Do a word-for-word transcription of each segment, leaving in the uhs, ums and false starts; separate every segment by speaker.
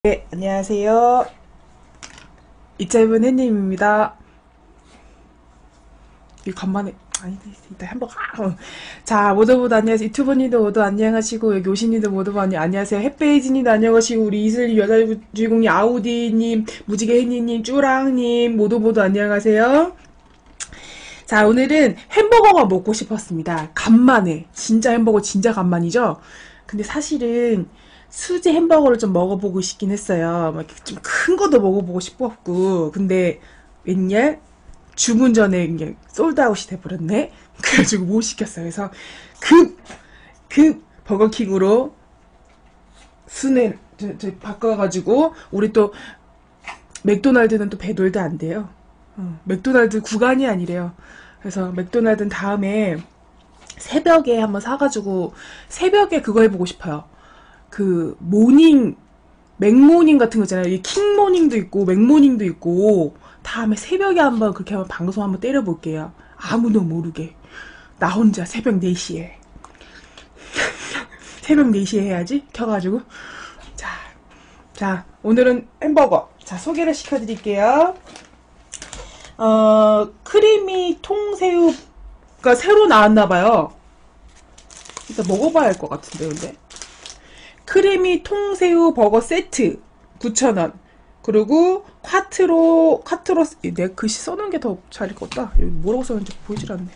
Speaker 1: 네, 안녕하세요. 이채분 햇님입니다. 이 간만에 아니 일단 햄버거. 아, 자, 모두 모두 안녕하세요. 유튜버님도 모두 안녕하시고 여기 오신님도 모두 모두 안녕하세요. 햇베이지님도 안녕하시고 우리 이슬님 여자 주인공님 아우디님 무지개 햇니님 쭈랑님 모두 모두 안녕하세요. 자, 오늘은 햄버거가 먹고 싶었습니다. 간만에 진짜 햄버거 진짜 간만이죠. 근데 사실은 수제 햄버거를 좀 먹어보고 싶긴 했어요. 막 좀 큰 것도 먹어보고 싶었고. 근데 웬열 주문 전에 그냥 솔드아웃이 돼버렸네. 그래가지고 못 시켰어요. 그래서 급, 급 버거킹으로 순회 저, 저 바꿔가지고 우리 또 맥도날드는 또 배돌도 안 돼요. 어, 맥도날드 구간이 아니래요. 그래서 맥도날드는 다음에 새벽에 한번 사가지고 새벽에 그거 해보고 싶어요. 그 모닝 맥모닝 같은 거 있잖아요. 이 킹모닝도 있고 맥모닝도 있고 다음에 새벽에 한번 그렇게 한번 방송 한번 때려볼게요. 아무도 모르게 나 혼자 새벽 네 시에 새벽 네 시에 해야지 켜가지고 자, 자 오늘은 햄버거 자 소개를 시켜드릴게요. 어 크리미 통새우가 새로 나왔나봐요. 일단 먹어봐야 할 것 같은데 근데 크리미 통새우 버거 세트 구천 원. 그리고 콰트로 콰트로 내 글씨 써놓은 게 더 잘 읽었다. 여기 뭐라고 써있는지 보이질 않네.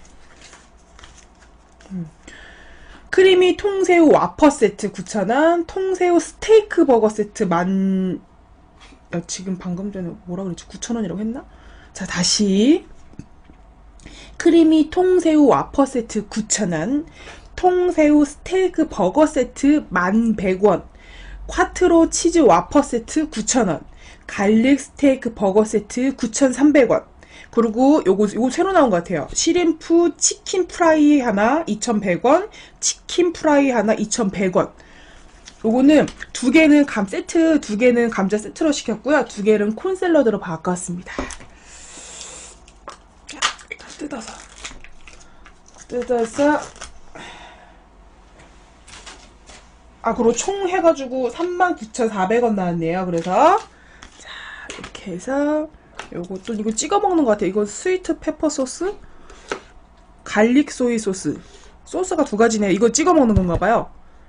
Speaker 1: 음. 크리미 통새우 와퍼 세트 구천 원. 통새우 스테이크 버거 세트 만 야, 지금 방금 전에 뭐라 그랬지? 구천 원이라고 했나? 자 다시 크리미 통새우 와퍼 세트 구천 원. 통새우 스테이크 버거 세트 만 백 원. 콰트로 치즈 와퍼 세트 구천 원. 갈릭 스테이크 버거 세트 구천삼백 원. 그리고 요거 요거 새로 나온 것 같아요. 시림프 치킨 프라이 하나 이천백 원. 치킨 프라이 하나 이천백 원. 요거는 두 개는 감 세트, 두 개는 감자 세트로 시켰고요. 두 개는 콘 샐러드로 바꿨습니다. 자, 일단 뜯어서 뜯어서 아, 그리고 총 해가지고 삼만 구천사백 원 나왔네요. 그래서, 자, 이렇게 해서, 요것도, 이거 찍어 먹는 것 같아요. 이건 스위트 페퍼 소스? 갈릭 소이 소스. 소스가 두 가지네요. 이거 찍어 먹는 건가 봐요.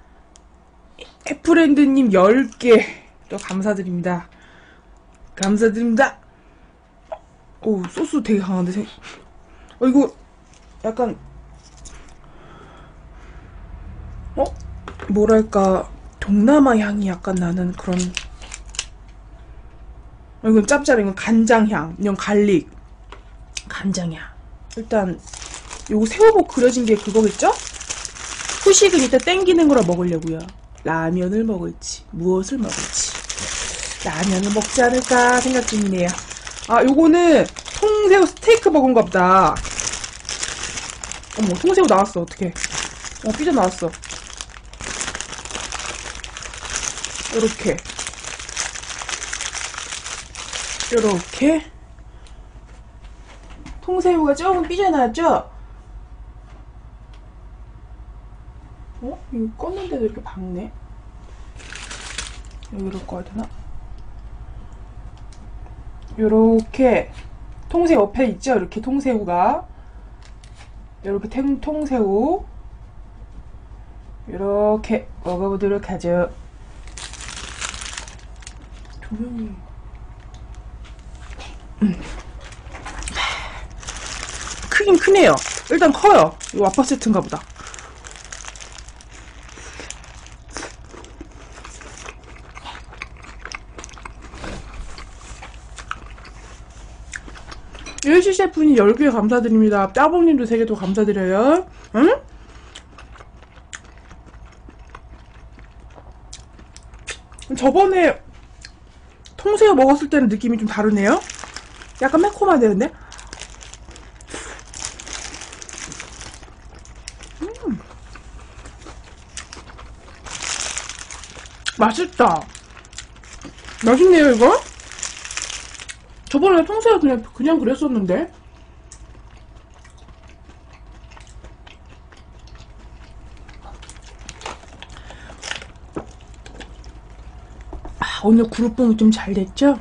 Speaker 1: 애플랜드님 열 개. 또 감사드립니다. 감사드립니다. 오, 소스 되게 강한데. 어, 이거, 약간, 어? 뭐랄까 동남아 향이 약간 나는 그런 이건 짭짤해. 이건 간장향 이건 갈릭 간장향. 일단 요거 새우복 그려진 게 그거겠죠? 후식은 이따 땡기는 거라 먹으려고요. 라면을 먹을지 무엇을 먹을지 라면을 먹지 않을까 생각 중이네요. 아 요거는 통새우 스테이크 버거인가 보다. 어머 통새우 나왔어. 어떡해. 어 피자 나왔어. 요렇게 요렇게 통새우가 조금 삐져나왔죠? 어? 이거 껐는데도 이렇게 박네? 여기 이럴 거 같으나? 요렇게 통새우 옆에 있죠? 이렇게 통새우가 요렇게 탱, 통새우 요렇게 먹어보도록 하죠. 조명이 음. 크긴 크네요. 일단 커요. 이거 와퍼 세트인가 보다. 일시 셰프님 열 개 감사드립니다. 따봉님도 세 개 더 감사드려요. 응? 저번에 통새우 먹었을 때는 느낌이 좀 다르네요. 약간 매콤한데 근데? 음. 맛있다. 맛있네요 이거. 저번에 통새우 그냥 그냥 그랬었는데. 오늘 그룹봉이 좀 잘 됐죠?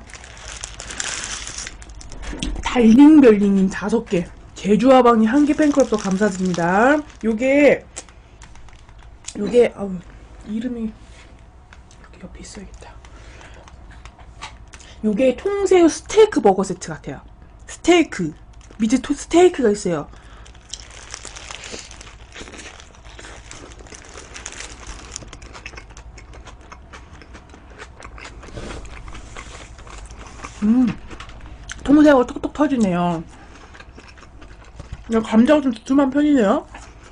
Speaker 1: 달링별링님 다섯 개, 제주와방님 한 개 팬클럽도 감사드립니다. 요게 요게 아우 이름이 여기 옆에 있어야겠다. 요게 통새우 스테이크 버거 세트 같아요. 스테이크 밑에 토, 스테이크가 있어요. 음, 통새우가 톡톡 터지네요. 감자가 좀 두툼한 편이네요.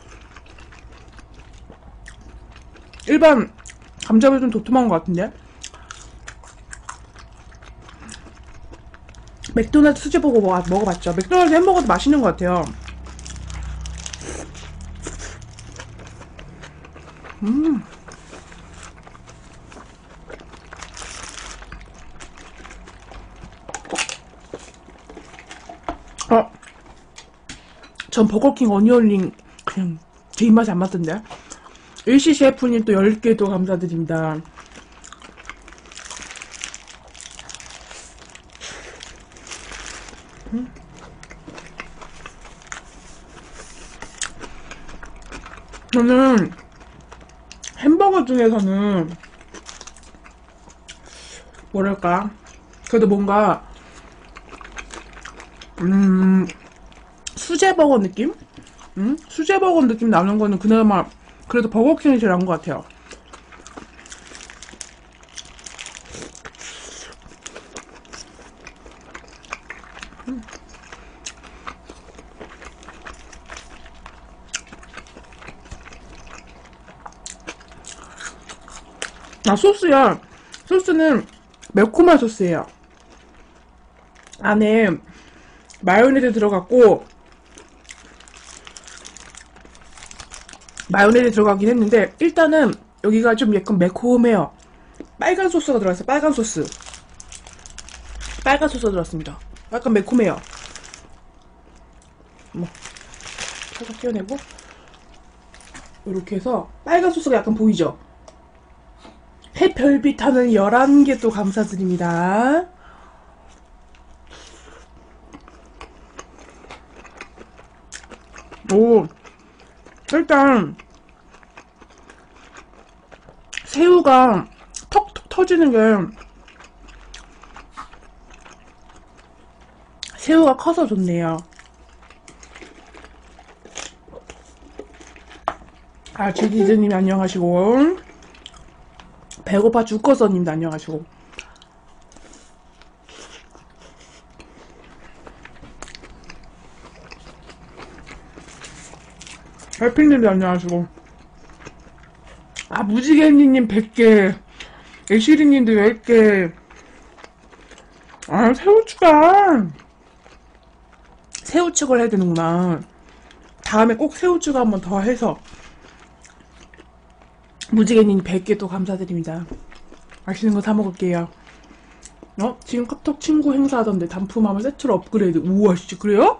Speaker 1: 일반 감자가 좀 도톰한 것 같은데. 맥도날드 수제버거 먹, 먹어봤죠? 맥도날드 햄버거도 맛있는 것 같아요. 음. 어. 전 버거킹 어니언링 그냥 제 입맛에 안 맞던데. 일시 셰프님 또 열 개도 감사드립니다. 음. 저는 햄버거 중에서는 뭐랄까 그래도 뭔가 음 수제버거 느낌? 음? 수제버거 느낌 나는 거는 그나마 그래도 버거킹이 제일 나은 것 같아요. 음. 아, 소스야. 소스는 매콤한 소스예요. 안에 마요네즈 들어갔고, 마요네즈 들어가긴 했는데, 일단은 여기가 좀 약간 매콤해요. 빨간 소스가 들어갔어요. 빨간 소스. 빨간 소스가 들어갔습니다. 약간 매콤해요. 뭐, 살짝 떼어내고, 이렇게 해서, 빨간 소스가 약간 보이죠? 해별빛 하는 열한 개 또 감사드립니다. 오, 일단 새우가 턱턱 터지는 게 새우가 커서 좋네요. 아, 주디즈님 안녕하시고, 배고파 죽겠어님도 안녕하시고. 해피님도 안녕하시고. 아, 무지개님 백 개, 애시리님도 열 개. 아, 새우추가 새우축을 해야 되는구나. 다음에 꼭 새우추가 한 번 더 해서. 무지개님 백 개 또 감사드립니다. 맛있는 거 사 먹을게요. 어? 지금 카톡 친구 행사하던데 단품하면 세트로 업그레이드. 우와, 씨, 그래요?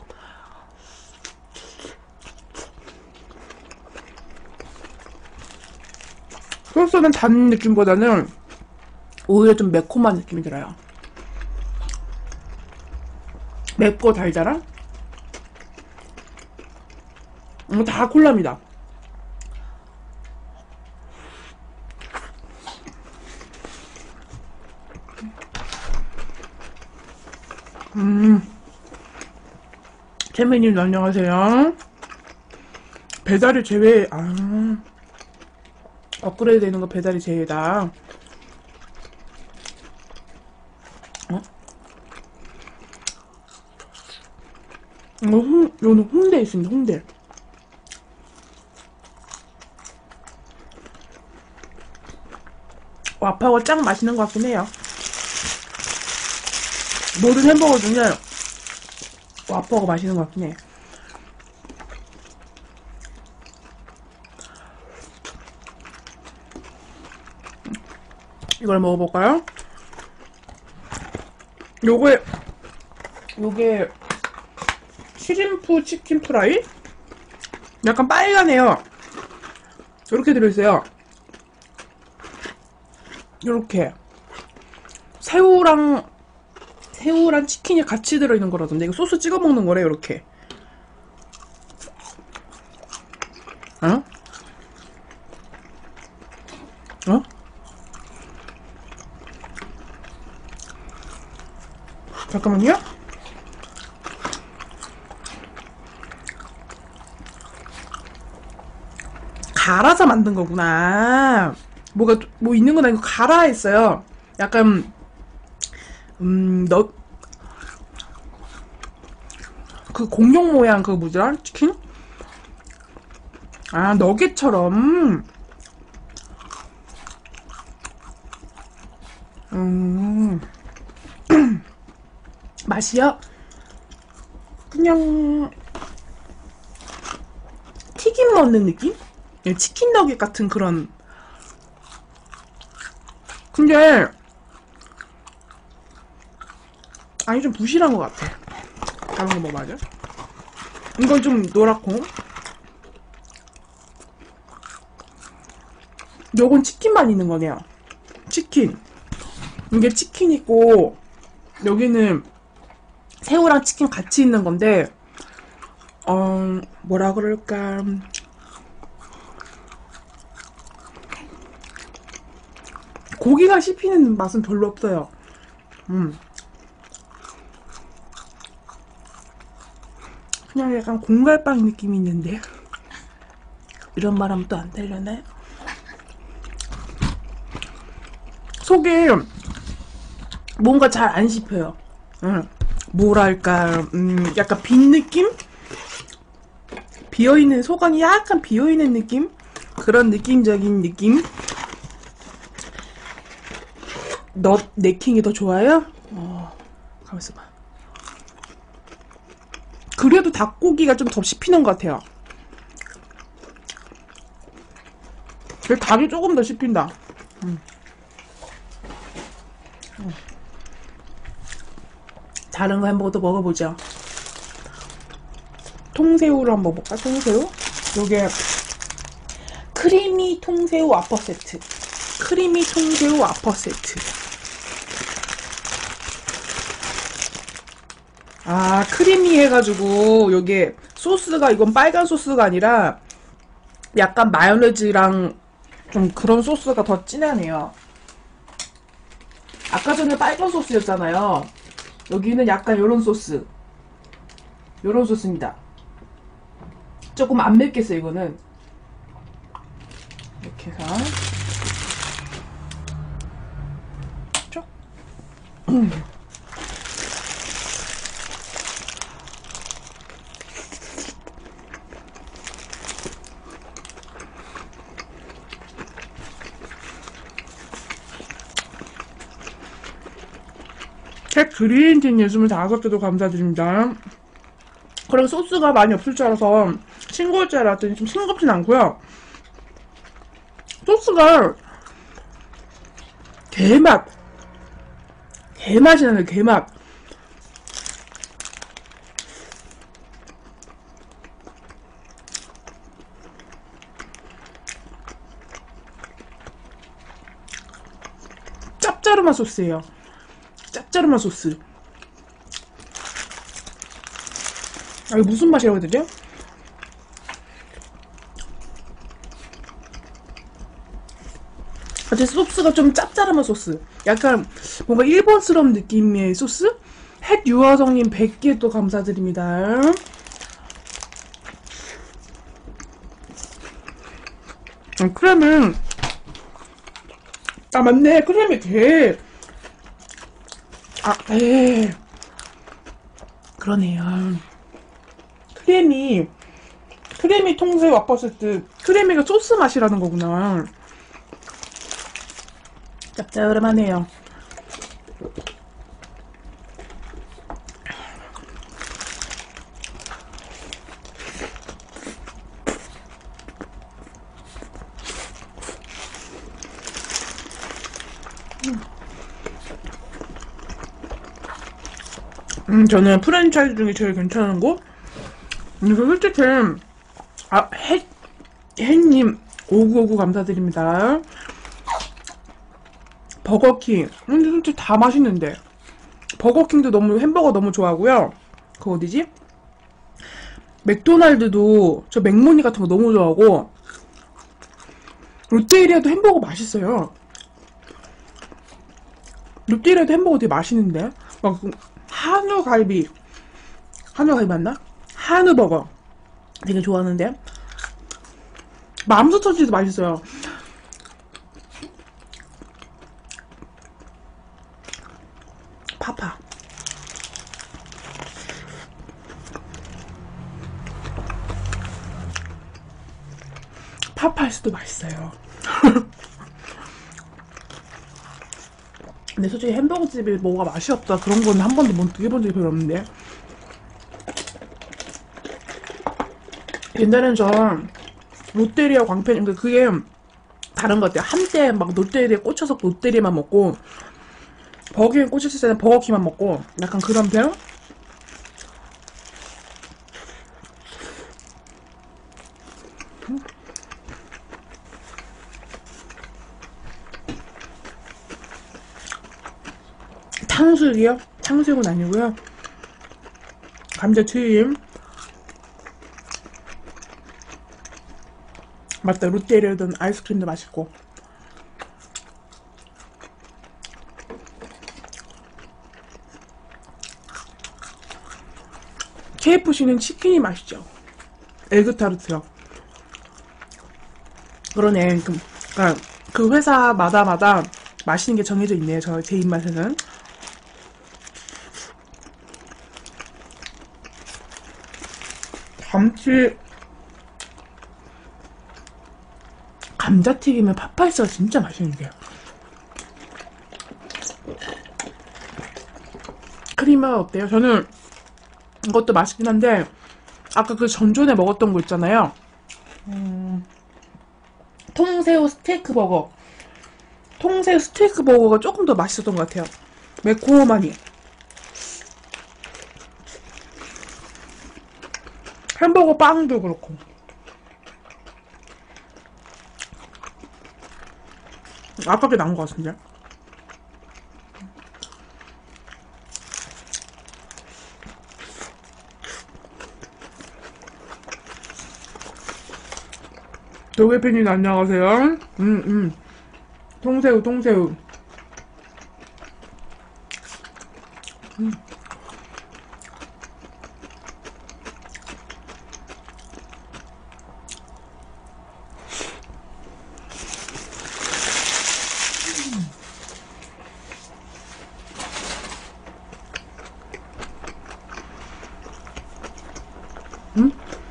Speaker 1: 소스는 단 느낌보다는 오히려 좀 매콤한 느낌이 들어요. 맵고 달달한? 이거 다 콜라입니다. 음. 채미님 안녕하세요. 배달이 제외, 아. 업그레이드 되는 거 배달이 제외다. 어? 이거 홍, 이거는 홍대에 있습니다, 홍대. 와파가 짱 맛있는 것 같긴 해요. 모든 햄버거 중에 와퍼가 맛있는 것 같긴 해. 이걸 먹어볼까요? 요게 요게 시림프 치킨 프라이? 약간 빨간해요. 요렇게 들어있어요. 요렇게 새우랑 새우랑 치킨이 같이 들어있는 거라던데 이거 소스 찍어 먹는 거래 이렇게. 어? 어? 잠깐만요. 갈아서 만든 거구나. 뭐가 뭐 있는 건 아니고 갈아 했어요. 약간 음, 너, 그 공룡 모양 그거 뭐더라? 치킨? 아, 너겟처럼. 음, 맛이요? 그냥, 튀김 먹는 느낌? 치킨 너겟 같은 그런. 근데, 아니, 좀 부실한 것 같아. 다른 거 뭐 맞아? 이건 좀 노랗고. 요건 치킨만 있는 거네요. 치킨. 이게 치킨 있고, 여기는 새우랑 치킨 같이 있는 건데, 어, 뭐라 그럴까. 고기가 씹히는 맛은 별로 없어요. 음. 그냥 약간 공갈빵 느낌이 있는데. 이런 말 하면 또 안 되려나요? 속에 뭔가 잘 안 씹혀요. 응. 뭐랄까, 음, 약간 빈 느낌? 비어있는, 속안이 약간 비어있는 느낌? 그런 느낌적인 느낌? 너, 네킹이 더 좋아요? 어, 가만있어 봐. 그래도 닭고기가 좀 더 씹히는 것 같아요. 그 닭이 조금 더 씹힌다. 음. 음. 다른 거 햄버거도 먹어보죠. 통새우를 한번 먹어볼까? 통새우? 요게 크리미 통새우 와퍼 세트. 크리미 통새우 와퍼 세트. 아, 크리미 해가지고 요게 소스가 이건 빨간 소스가 아니라 약간 마요네즈랑 좀 그런 소스가 더 진하네요. 아까 전에 빨간 소스였잖아요. 여기는 약간 요런 소스. 요런 소스입니다. 조금 안 맵겠어요, 이거는. 이렇게 해서. 쭉. 캡 그린틴 스물다섯 개도 감사드립니다. 그럼 소스가 많이 없을 줄 알아서 싱거울 줄 알았더니 좀 싱겁진 않고요. 소스가 게맛 게맛이 나요. 게맛. 짭짜름한 소스예요. 짭짜름한 소스. 아, 이거 무슨 맛이라고 해야 되죠? 어째 소스가 좀 짭짤한 소스. 약간 뭔가 일본스러운 느낌의 소스? 햇 유화성님 백 개 또 감사드립니다. 음, 크림은 아 맞네. 크림이 게 아, 에 그러네요. 크림이 크림이 통새 와퍼 세트. 크림이가 소스 맛이라는 거구나. 짭짤하네요. 음, 저는 프랜차이즈 중에 제일 괜찮은 거? 이거 솔직히, 아, 해, 해님, 오구오구 감사드립니다. 버거킹. 근데 솔직히 다 맛있는데. 버거킹도 너무, 햄버거 너무 좋아하고요. 그 어디지? 맥도날드도 저 맥모니 같은 거 너무 좋아하고, 롯데리아도 햄버거 맛있어요. 롯데리아도 햄버거 되게 맛있는데? 막, 한우갈비. 한우갈비 맞나? 한우버거. 되게 좋아하는데? 맘스터치도 맛있어요. 파파. 파파이스도 맛있어요. 근데 솔직히 햄버거 집이 뭐가 맛이 없다 그런 건 한 번도 못 해본 적이 별로 없는데. 옛날엔 저 롯데리아 광팬, 그러니까 그게 다른 것 같아요. 한때 막 롯데리아에 꽂혀서 롯데리아만 먹고, 버거킹에 꽂혔을 때는 버거킹만 먹고, 약간 그런 편? 탕수육이요? 탕수육은 아니고요. 감자튀김. 맞다, 롯데리아든 아이스크림도 맛있고. 케이에프씨는 치킨이 맛있죠. 에그타르트요. 그러네. 그, 그러니까 그 회사마다 마다 맛있는 게 정해져 있네요. 저 제 입맛에는. 감치 감자튀김에 파파이스가 진짜 맛있는 게요. 크림맛 어때요? 저는 이것도 맛있긴 한데, 아까 그 전전에 먹었던 거 있잖아요. 음, 통새우 스테이크 버거. 통새우 스테이크 버거가 조금 더 맛있었던 것 같아요. 매콤하니. 햄버거 빵도 그렇고. 아까 게 나은 것 같은데. 도개팬님 안녕하세요. 음, 음. 통새우, 통새우. 음. 음?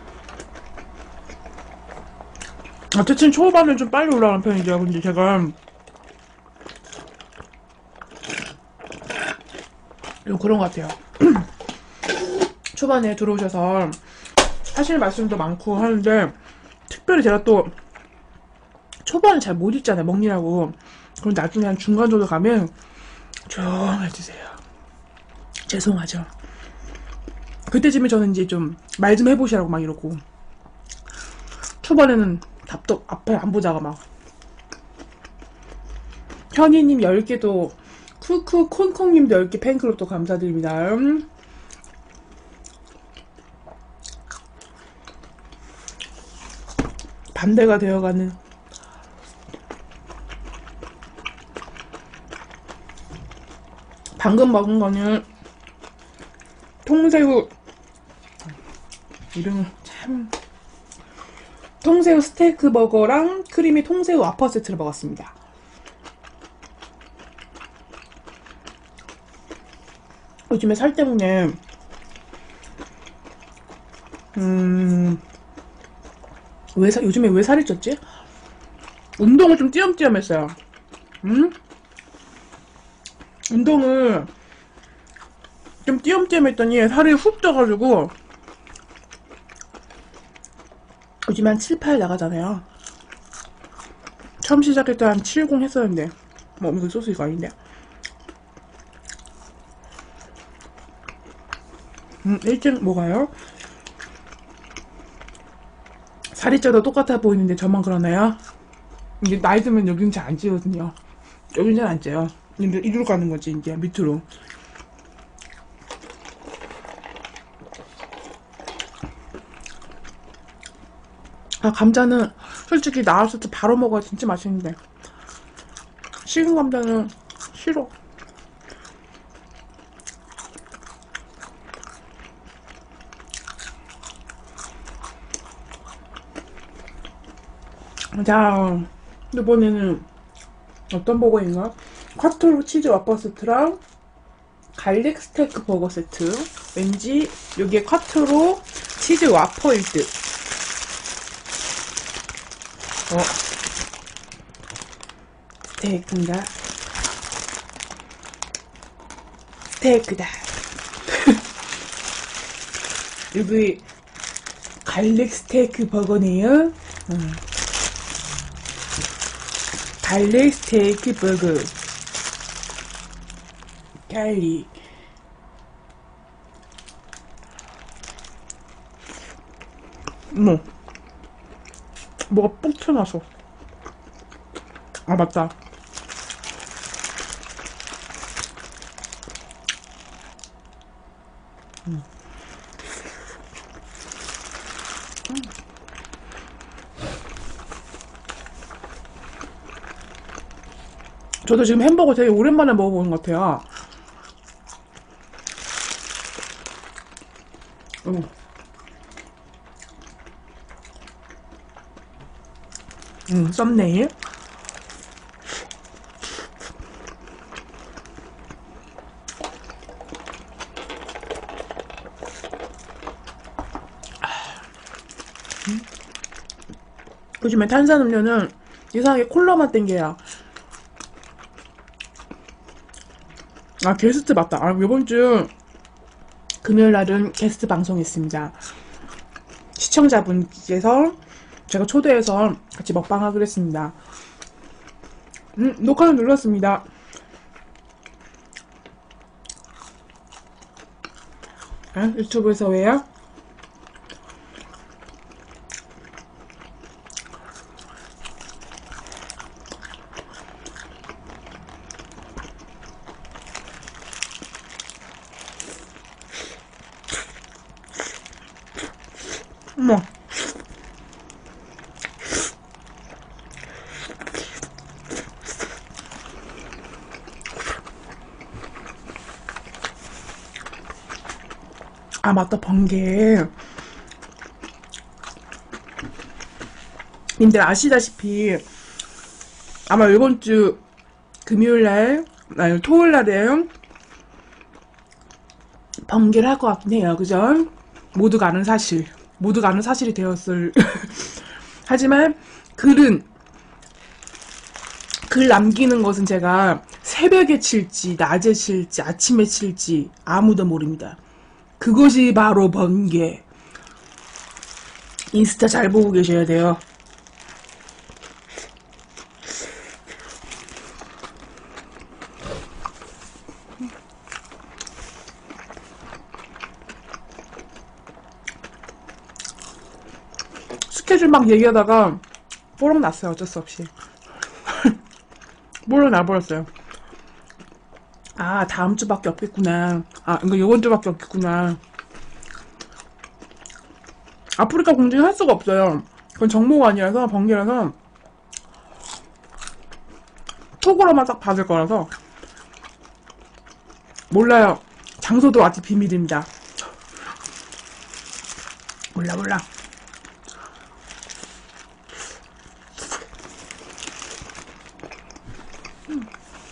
Speaker 1: 아, 대충 초반은 좀 빨리 올라가는 편이죠. 근데 제가 좀 그런 것 같아요. 초반에 들어오셔서 하실 말씀도 많고 하는데, 특별히 제가 또 초반에 잘 못 읽잖아요. 먹느라고. 그럼 나중에 한 중간 정도 가면 조용해지세요. 죄송하죠. 그때쯤에 저는 이제 좀 말 좀 해보시라고 막 이러고, 초반에는 답답 앞에 안 보다가 막. 현이님 열 개도, 쿠쿠 콩콩님도 열 개 팬클럽도 감사드립니다. 반대가 되어가는. 방금 먹은 거는 통새우, 이름은 참, 통새우 스테이크 버거랑 크리미 통새우 와퍼 세트를 먹었습니다. 요즘에 살 때문에 음... 왜 사, 요즘에 왜 살이 쪘지? 운동을 좀 띄엄띄엄 했어요. 음? 운동을 좀 띄엄띄엄 했더니 살이 훅 쪄가지고 요즘에 한 칠, 팔 나가잖아요. 처음 시작할 때 한 칠십 했었는데, 뭐 이거 소스 이거 아닌데. 음, 일찍 뭐가요? 살이 쪄도 똑같아 보이는데 저만 그러나요? 이게 나이 들면 여긴 잘 안 찌거든요. 여긴 잘 안 쪄요. 근데 이리로 가는 거지, 이제 밑으로. 아, 감자는 솔직히 나왔을 때 바로 먹어야 진짜 맛있는데 식은 감자는 싫어. 자, 이번에는 어떤 버거인가? 쿼토로 치즈 와퍼 세트랑 갈릭 스테이크 버거 세트. 왠지 여기에 쿼토로 치즈 와퍼일 듯. 어, 스테이크인가? 스테이크다. 여기 갈릭 스테이크 버거네요. 음. 갈릭 스테이크 버거. 갈릭. 뭐 뭐가 뻑 튀어나왔어. 아, 맞다. 음. 저도 지금 햄버거 되게 오랜만에 먹어보는 것 같아요. 음. 음, 썸네일. 요즘에 탄산음료는 이상하게 콜라만 땡겨요. 아, 게스트 맞다. 아, 이번 주 금요일 날은 게스트 방송했습니다. 시청자분께서 제가 초대해서 같이 먹방하기로 했습니다. 음, 녹화는 눌렀습니다. 아, 유튜브에서 왜요? 어머. 아, 맞다, 번개. 님들 아시다시피 아마 이번 주 금요일날, 아니 토요일날에 번개를 할 것 같긴 해요. 그죠? 모두가 아는 사실. 모두가 아는 사실이 되었을. 하지만 글은, 글 남기는 것은 제가 새벽에 칠지, 낮에 칠지, 아침에 칠지 아무도 모릅니다. 그것이 바로 번개. 인스타 잘 보고 계셔야 돼요. 스케줄 막 얘기하다가 뽀록 났어요. 어쩔 수 없이. 뽀록 나버렸어요. 아, 다음 주밖에 없겠구나. 아, 이거 이번 주밖에 없겠구나. 아프리카 공주는 할 수가 없어요. 그건 정모가 아니라서, 번개라서 톡으로만 딱 받을 거라서 몰라요. 장소도 아직 비밀입니다. 몰라 몰라. 음.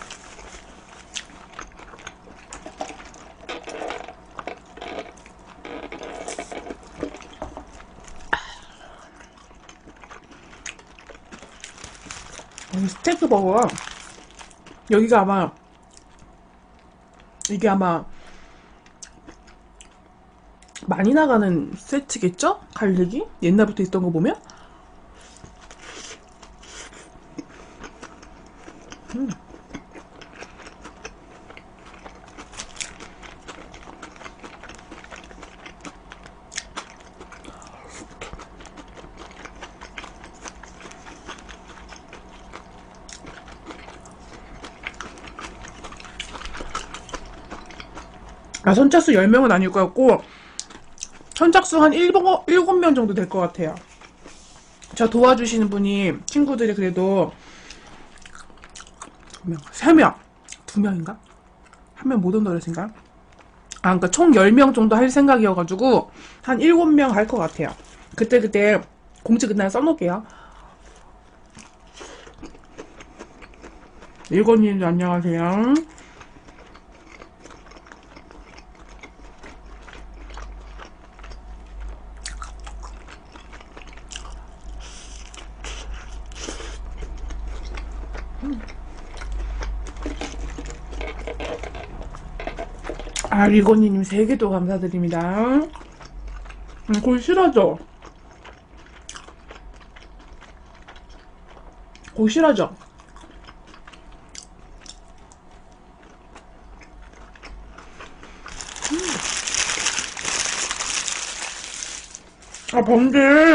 Speaker 1: 스테이크 버거가 여기가 아마 이게 아마 많이 나가는 세트겠죠? 갈릭이? 옛날부터 있던 거 보면? 음. 아, 선착순 열 명은 아닐 것 같고, 선착순 한 일곱, 일곱 명 정도 될 것 같아요. 저 도와주시는 분이, 친구들이 그래도, 두 명, 세 명, 두 명인가? 한 명 못 온다 그랬으니까. 아, 그러니까 총 열 명 정도 할 생각이어가지고, 한 일곱 명 할 것 같아요. 그때그때 공지 그날 써놓을게요. 일권님도 안녕하세요. 아, 리건이님 세 개도 감사드립니다. 음, 그거 싫어져. 그거 싫어져. 아, 번개.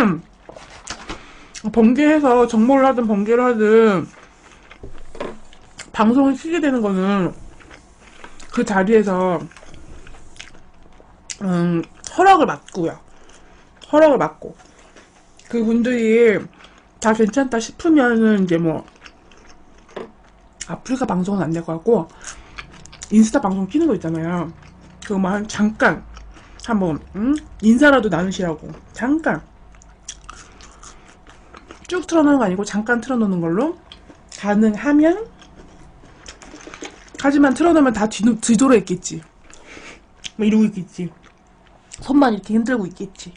Speaker 1: 번개해서 정모를 하든 번개를 하든 방송을 키게 되는 거는 그 자리에서 음, 허락을 받고요. 허락을 받고 그분들이 다 괜찮다 싶으면은 이제 뭐 아프리카 방송은 안 될 것 같고 인스타 방송 키는 거 있잖아요. 그거만 잠깐 한번 음? 인사라도 나누시라고 잠깐 쭉 틀어놓는 거 아니고 잠깐 틀어놓는 걸로 가능하면. 하지만 틀어놓으면 다 뒤, 뒤돌아 있겠지. 뭐 이러고 있겠지. 손만 이렇게 흔들고 있겠지.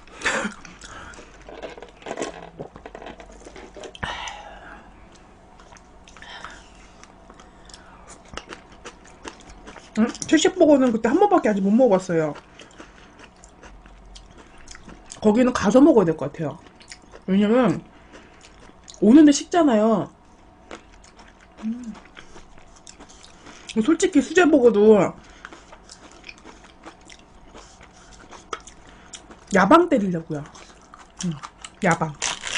Speaker 1: 응? 채식버거는 그때 한 번밖에 아직 못 먹어봤어요. 거기는 가서 먹어야 될 것 같아요. 왜냐면 오는데 식잖아요. 음. 솔직히 수제버거도 야방 때리려고요. 음, 야방.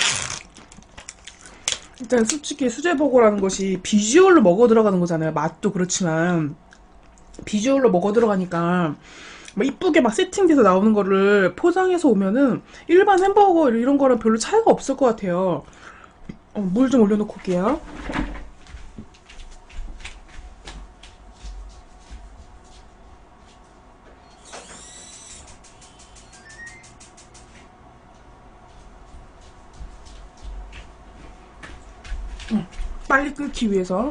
Speaker 1: 일단 솔직히 수제버거라는 것이 비주얼로 먹어 들어가는 거잖아요. 맛도 그렇지만 비주얼로 먹어 들어가니까 막 이쁘게 막 세팅돼서 나오는 거를 포장해서 오면은 일반 햄버거 이런 거랑 별로 차이가 없을 것 같아요. 어, 물 좀 올려놓고 올게요. 빨리 끓기 위해서.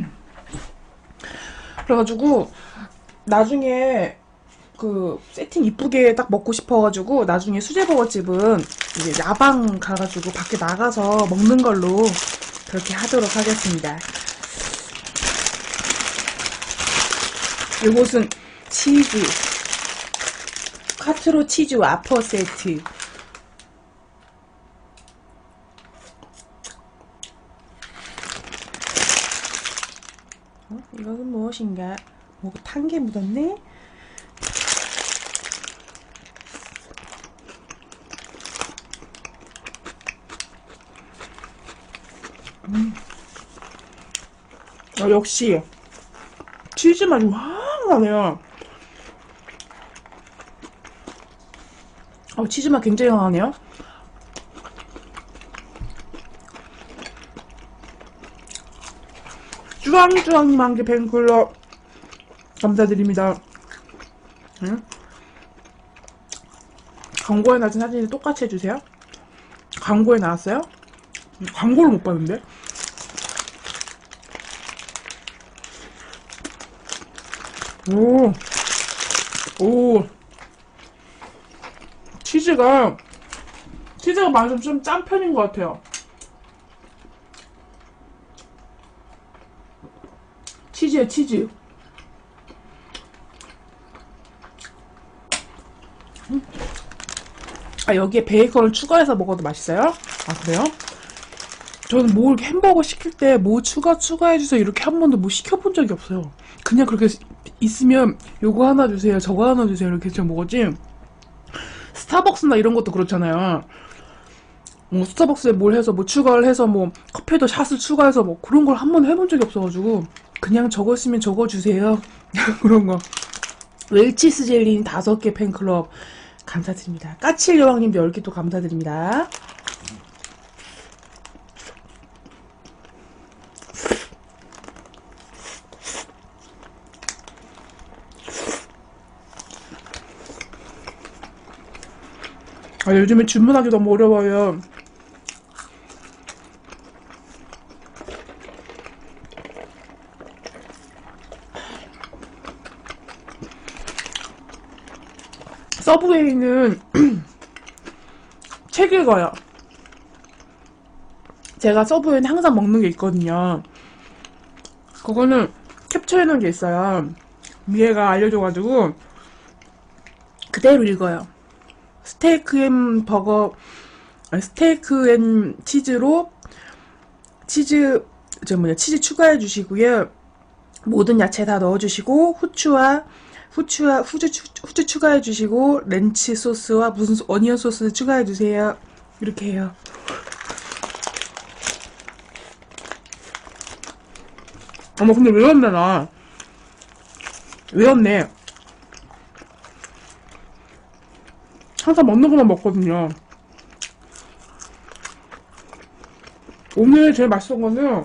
Speaker 1: 그래가지고 나중에 그 세팅 이쁘게 딱 먹고 싶어가지고 나중에 수제버거집은 이제 야방 가가지고 밖에 나가서 먹는 걸로 그렇게 하도록 하겠습니다. 이곳은 치즈 카트로 치즈 와퍼 세트. 어? 이것은 무엇인가? 뭐가 탄 게 묻었네? 음. 어, 역시 치즈 맛이 확 나네요. 어, 치즈 맛 굉장히 강하네요. 쭈왕쭈왕님 한 개 팬클럽 감사드립니다. 응? 광고에 나온 사진이 똑같이 해주세요. 광고에 나왔어요? 광고를 못 봤는데? 오, 오, 치즈가, 치즈가 맛이 좀 짠 편인 것 같아요. 치즈에 치즈. 음. 아, 여기에 베이컨을 추가해서 먹어도 맛있어요? 아, 그래요? 저는 뭐 이렇게 햄버거 시킬 때 뭐 추가 추가해주세요 이렇게 한 번도 뭐 시켜본 적이 없어요. 그냥 그렇게 있으면 요거 하나 주세요 저거 하나 주세요 이렇게 좀 먹었지. 스타벅스나 이런 것도 그렇잖아요. 뭐 스타벅스에 뭘 해서 뭐 추가를 해서 뭐 커피도 샷을 추가해서 뭐 그런 걸 한 번 해본 적이 없어가지고 그냥 저거 있으면 저거 주세요 그런 거. 웰치스 젤리님 다섯 개 팬클럽 감사드립니다. 까칠 여왕님 열 개 또 감사드립니다. 아, 요즘에 주문하기 너무 어려워요. 서브웨이는 책 읽어요. 제가 서브웨이는 항상 먹는 게 있거든요. 그거는 캡처해놓은 게 있어요. 미애가 알려줘가지고 그대로 읽어요. 스테이크 앤 버거, 아니, 스테이크 앤 치즈로 치즈, 저 뭐냐, 치즈 추가해 주시고요. 모든 야채 다 넣어주시고 후추와 후추와 후추, 후추 추가해 주시고 렌치 소스와 무슨 소, 어니언 소스 추가해 주세요. 이렇게 해요. 어머, 근데 외웠네. 나 외웠네. 항상 먹는 것만 먹거든요. 오늘 제일 맛있던 거는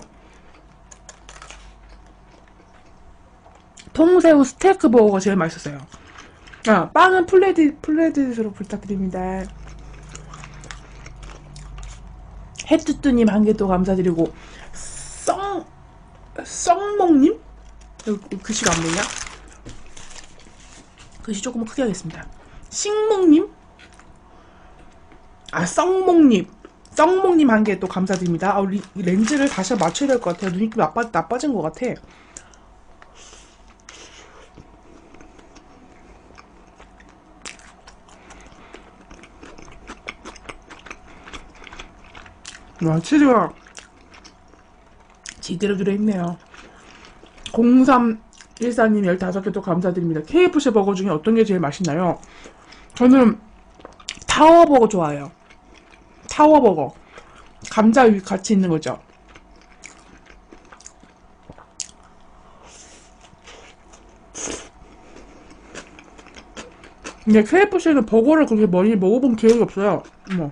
Speaker 1: 통새우 스테이크 버거가 제일 맛있었어요. 아, 빵은 플레디, 플레디스로 부탁드립니다. 해뚜뚜님 한 개 또 감사드리고, 썩, 썩먹님? 글씨가 안 보이냐? 글씨 조금 크게 하겠습니다. 식목님? 아, 썩목님. 썩목님 한 개 또 감사드립니다. 아, 우리 렌즈를 다시 맞춰야 될 것 같아요. 눈이 좀 나빠, 나빠진 것 같아. 와, 치즈가 지대로 들어있네요. 공삼일사님 열다섯 개 또 감사드립니다. 케이에프씨 버거 중에 어떤 게 제일 맛있나요? 저는 타워버거 좋아해요. 타워버거. 감자 같이 있는 거죠. 근데 케이에프씨는 버거를 그렇게 많이 먹어본 기억이 없어요. 뭐.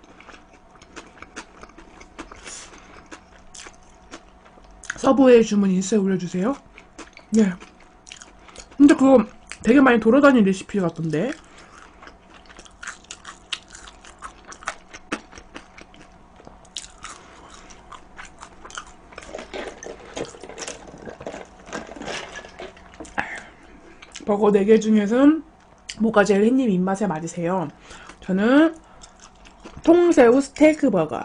Speaker 1: 서브웨이 주문 인스타에 올려주세요. 네. 근데 그거 되게 많이 돌아다니는 레시피 같던데. 버거 네 개 중에서는 뭐가 제일 햇님 입맛에 맞으세요? 저는 통새우 스테이크 버거.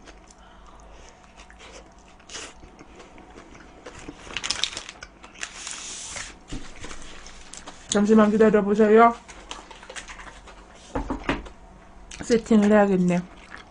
Speaker 1: 잠시만 기다려보세요. 세팅을 해야겠네.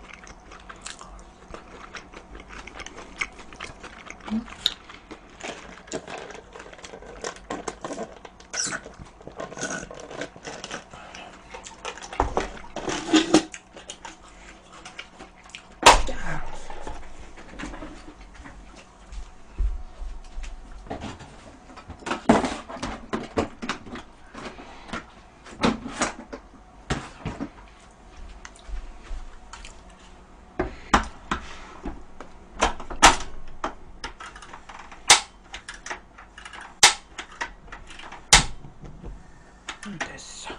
Speaker 1: 됐어.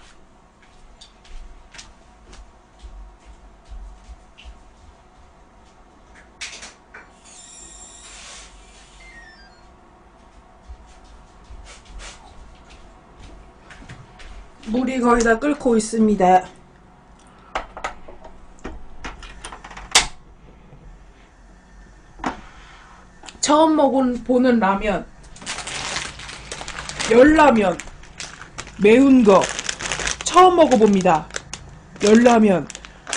Speaker 1: 물이 거의 다 끓고 있습니다. 처음 먹은 보는 라면, 열라면, 매운 거 처음 먹어봅니다. 열라면.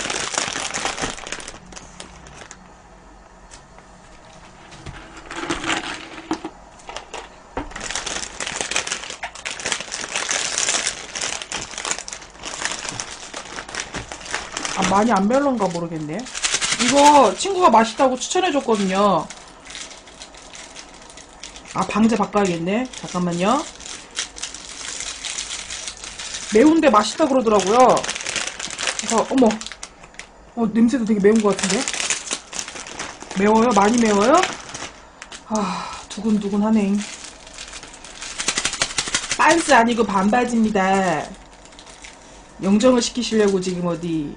Speaker 1: 아, 많이 안 별론가 모르겠네. 이거 친구가 맛있다고 추천해줬거든요. 아, 방제 바꿔야겠네. 잠깐만요. 매운데 맛있다 그러더라고요. 그래서 어머, 어, 냄새도 되게 매운 것 같은데? 매워요? 많이 매워요? 아, 두근두근하네. 빤스 아니고 반바지입니다. 영정을 시키시려고 지금 어디.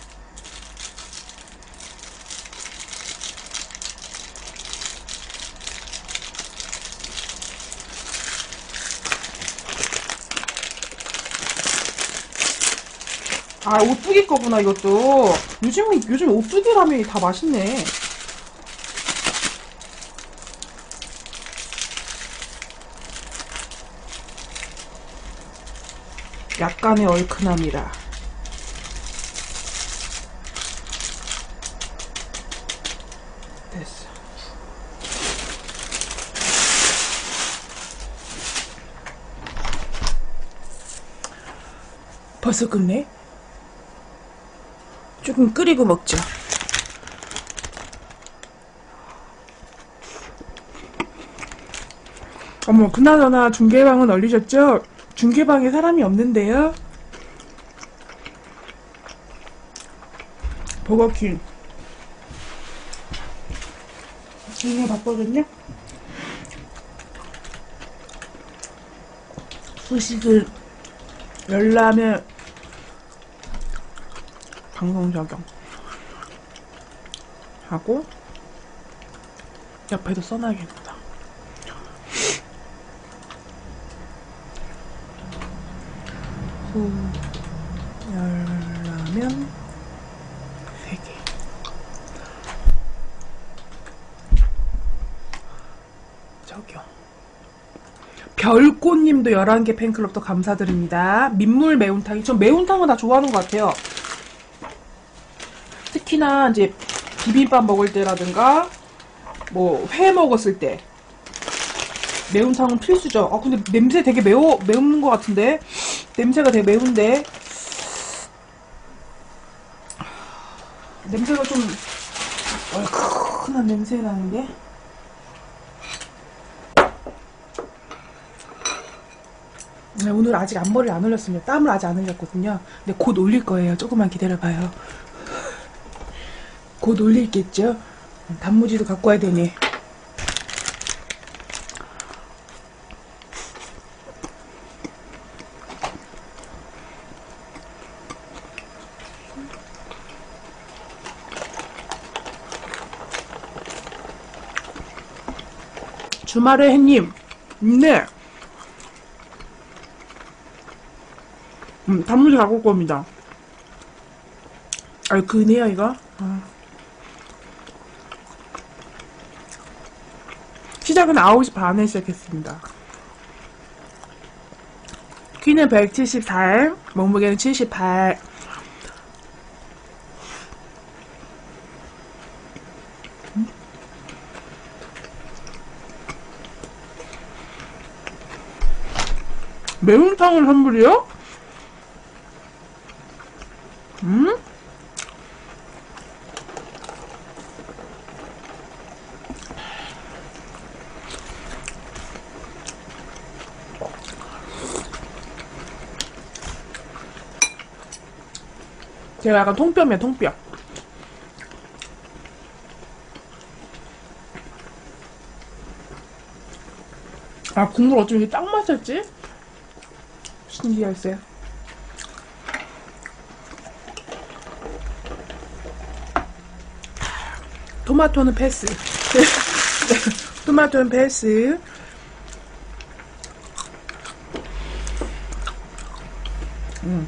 Speaker 1: 아, 오뚜기 거구나, 이것도. 요즘, 요즘 오뚜기 라면이 다 맛있네. 약간의 얼큰함이라. 됐어. 벌써 끝내? 조금 끓이고 먹죠. 어머, 그나저나 중계방은 얼리셨죠? 중계방에 사람이 없는데요? 버거킹. 이게 바쁘거든요? 후식을 열라면 방송 적용 하고 옆에도 써놔야겠다. 후 열라면 세 개. 적용. 별꽃님도 열한 개 팬클럽도 감사드립니다. 민물 매운탕이, 전 매운탕은 다 좋아하는 것 같아요. 특히나 이제 비빔밥 먹을 때라든가 뭐 회 먹었을 때 매운탕은 필수죠. 아 근데 냄새 되게 매워 매운 것 같은데 냄새가 되게 매운데 냄새가 좀 얼큰한 냄새 나는데. 네, 오늘 아직 앞머리를 안 올렸습니다. 땀을 아직 안 흘렸거든요. 근데 곧 올릴 거예요. 조금만 기다려봐요. 곧 올릴겠죠? 단무지도 갖고 와야 되니. 주말에 햇님. 네. 음, 단무지 갖고 올 겁니다. 얼큰해요, 이거? 아. 시작은 아홉 시 반에 시작했습니다. 키는 백칠십사, 몸무게는 칠십팔. 음? 매운탕을 선물이요? 음? 제가 약간 통뼈이야, 통뼈. 아, 국물 어쩜 이렇게 딱 맞았지? 신기했어요. 토마토는 패스. 토마토는 패스. 음.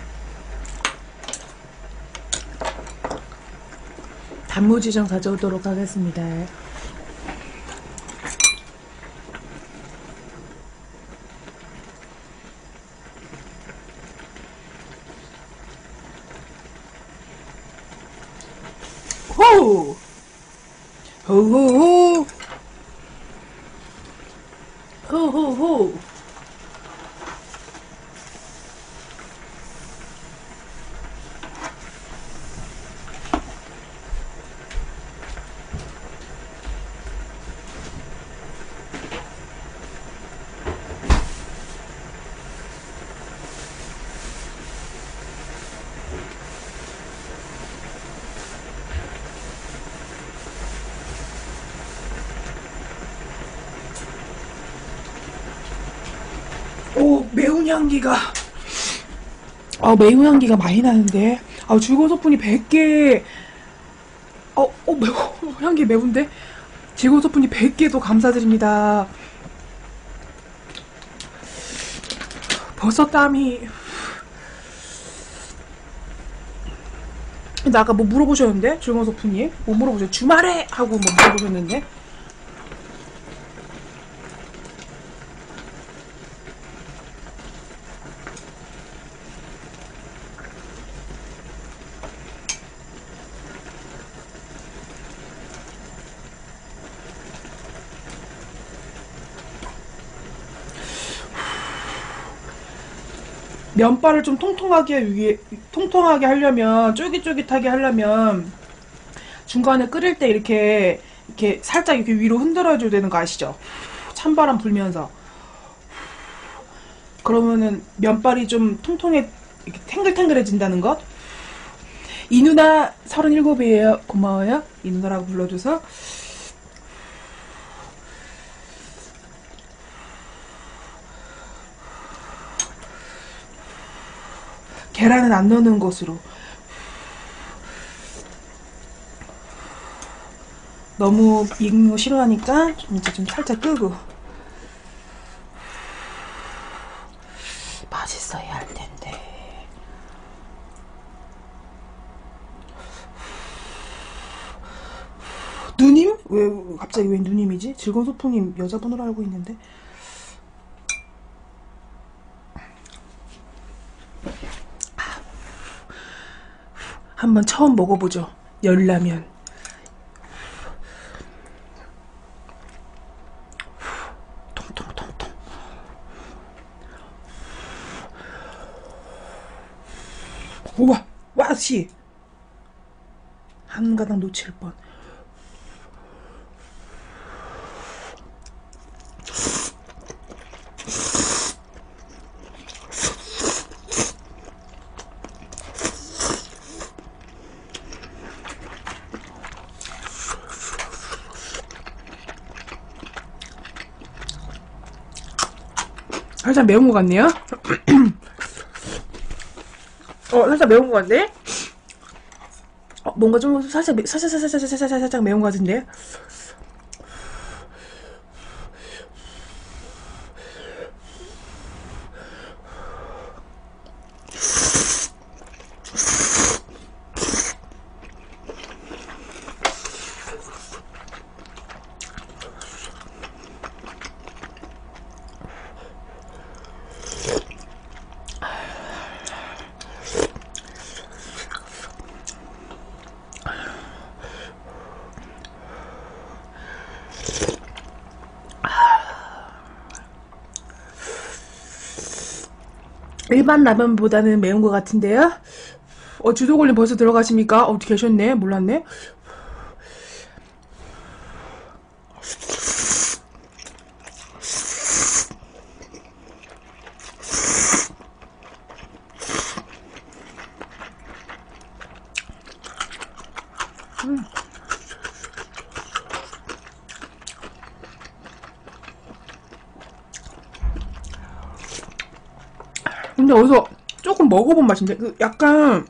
Speaker 1: 단무지 좀 가져오도록 하겠습니다. 호! 호호호! 호호호! 매운 향기가 아 매운 향기가 많이 나는데 아 즐거운 소풍이 백 개 어, 어 매워 향기 매운데 즐거운 소풍이 백 개도 감사드립니다. 벌써 땀이 나 아까 뭐 물어보셨는데 즐거운 소풍이 뭐 물어보셨 주말에 하고 뭐 물어보셨는데 면발을 좀 통통하게 위해 통통하게 하려면 쫄깃쫄깃하게 하려면 중간에 끓일 때 이렇게 이렇게 살짝 이렇게 위로 흔들어줘야 되는 거 아시죠? 찬바람 불면서 그러면은 면발이 좀 통통해 이렇게 탱글탱글해진다는 것. 이 누나 서른일곱이에요. 고마워요. 이 누나라고 불러줘서. 계란은 안 넣는 것으로. 너무 익는 거 싫어하니까 좀 이제 좀 살짝 끄고. 맛있어야 할 텐데. 누님? 왜 갑자기 왜 누님이지? 즐거운 소풍님 여자분으로 알고 있는데. 한번 처음 먹어보죠. 열라면. 통통통통. 우와, 와씨. 한 가닥 놓칠 뻔. 살짝 매운 것 같네요. 어, 살짝 매운 것 같네. 어, 뭔가 좀 살짝 매, 살짝 살짝 살짝 살짝 살짝 매운 것 같은데. 일반 라면보다는 매운 것 같은데요? 어, 주도골님 벌써 들어가십니까? 어, 계셨네? 몰랐네? 음. 근데 어디서 조금 먹어본 맛인데 그 약간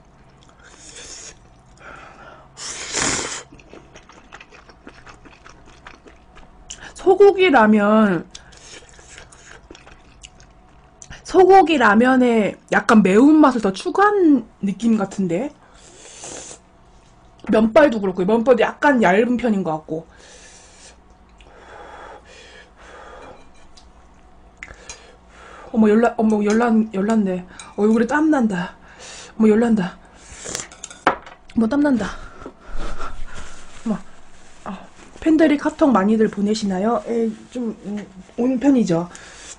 Speaker 1: 소고기 라면 소고기 라면에 약간 매운맛을 더 추가한 느낌 같은데 면발도 그렇고 면발도 약간 얇은 편인 것 같고 어머 열나 어머 열난 열났네 얼굴에 땀 난다 어머 열난다 어머 땀 난다 어머 어, 팬들이 카톡 많이들 보내시나요? 에, 좀 음, 오는 편이죠.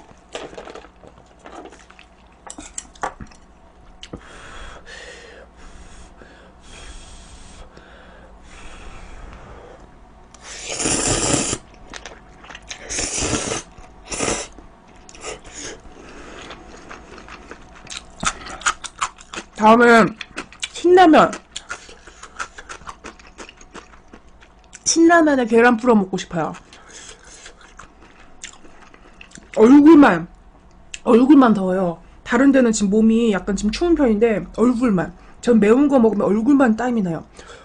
Speaker 1: 다음은 신라면. 신라면에 계란 풀어 먹고 싶어요. 얼굴만 얼굴만 더워요. 다른 데는 지금 몸이 약간 지금 추운 편인데 얼굴만. 전 매운 거 먹으면 얼굴만 땀이 나요.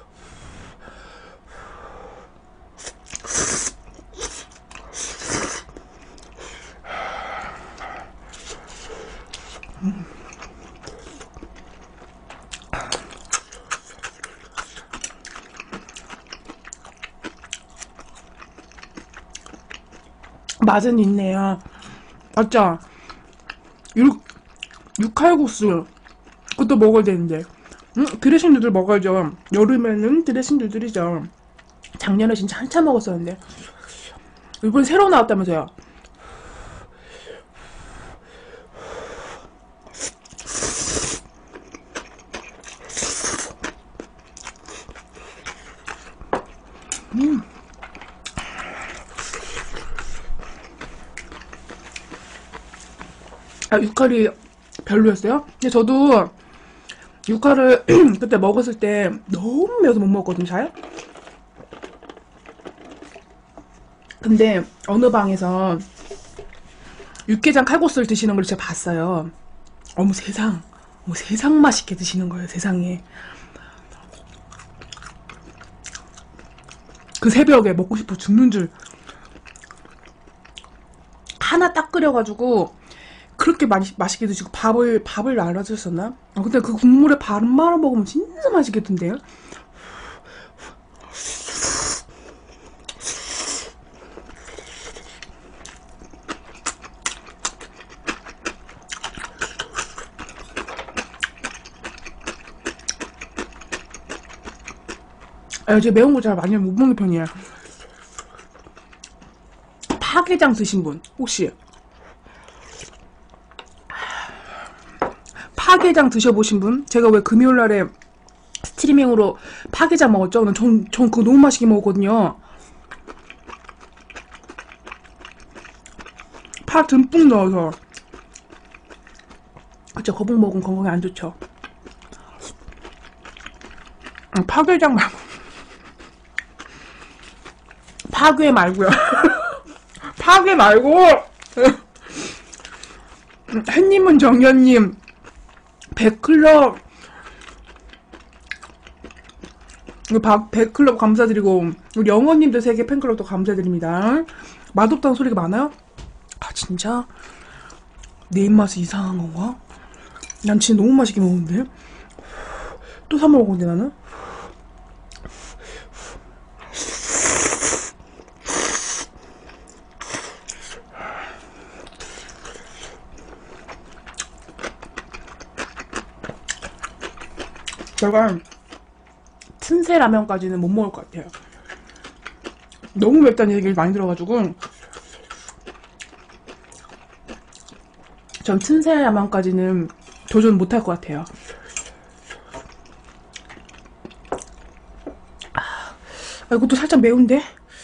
Speaker 1: 음. 맛은 있네요. 맞죠? 육, 육칼국수 그것도 먹어야 되는데 음, 드레싱 누들 먹어야죠. 여름에는 드레싱 누들이죠. 작년에 진짜 한참 먹었었는데 이번 새로 나왔다면서요. 음. 아, 육칼이 별로였어요? 근데 저도 육칼을 그때 먹었을 때 너무 매워서 못 먹었거든요, 잘. 근데 어느 방에서 육개장 칼국수를 드시는 걸 제가 봤어요. 어머 세상, 어머 세상 맛있게 드시는 거예요, 세상에. 그 새벽에 먹고 싶어 죽는 줄. 하나 딱 끓여가지고 그렇게 맛, 맛있게 드시고 밥을 밥을 말아주셨나? 아, 근데 그 국물에 밥 말아 먹으면 진짜 맛있겠던데요? 아, 제가 매운 거 잘 많이 못 먹는 편이에요. 파게장 드신 분 혹시 파게장 드셔보신 분? 제가 왜 금요일날에 스트리밍으로 파게장 먹었죠? 전, 전 그거 너무 맛있게 먹었거든요. 파 듬뿍 넣어서. 그쵸, 거북 먹으면 건강에 안 좋죠. 파게장 말고 파괴 말고요. 파괴 말고 햇님은 정연님 백클럽 백클럽 감사드리고 우리 영어님도 세계 팬클럽도 감사드립니다. 맛없다는 소리가 많아요? 아 진짜? 내 입맛이 이상한 건가? 난 진짜 너무 맛있게 먹는데? 또 사 먹을 건데 나는? 제가 틈새 라면까지는 못 먹을 것 같아요. 너무 맵다는 얘기를 많이 들어가지고 전 틈새 라면까지는 도전 못 할 것 같아요. 아, 이것도 살짝 매운데?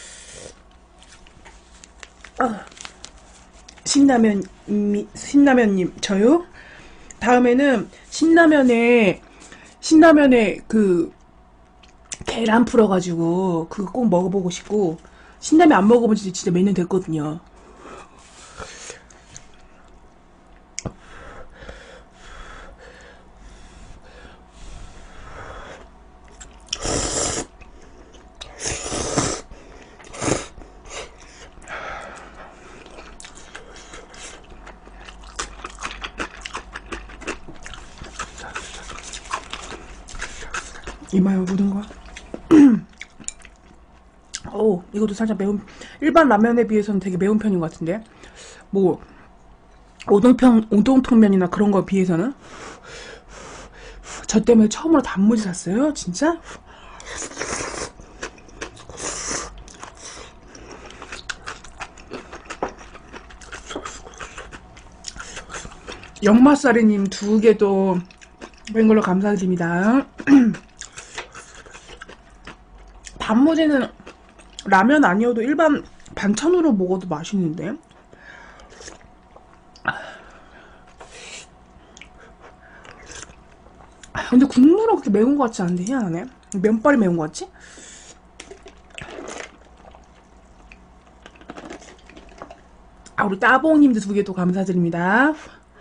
Speaker 1: 아, 신라면, 신라면님, 저요? 다음에는 신라면에 신라면에 그 계란 풀어가지고 그거 꼭 먹어보고 싶고 신라면 안 먹어본 지 진짜 몇 년 됐거든요. 이마에 묻은 거. 오, 이것도 살짝 매운, 일반 라면에 비해서는 되게 매운 편인 것 같은데? 뭐, 오동평, 오동통면이나 그런 거에 비해서는? 저 때문에 처음으로 단무지 샀어요? 진짜? 역마사리님 두 개도 뱅글로 감사드립니다. 단무지는 라면 아니어도 일반 반찬으로 먹어도 맛있는데? 근데 국물은 그렇게 매운 것 같지 않은데 희한하네. 면발이 매운 것 같지? 아, 우리 따봉님도 두 개 또 감사드립니다.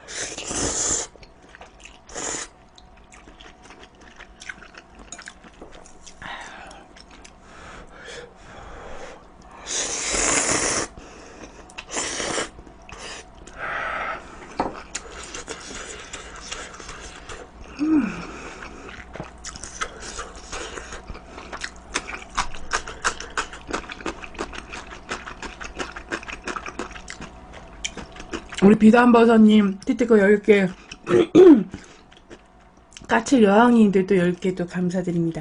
Speaker 1: 우리 비단버섯님 티티커 열 개 까칠 여왕님들도 열 개 또 감사드립니다.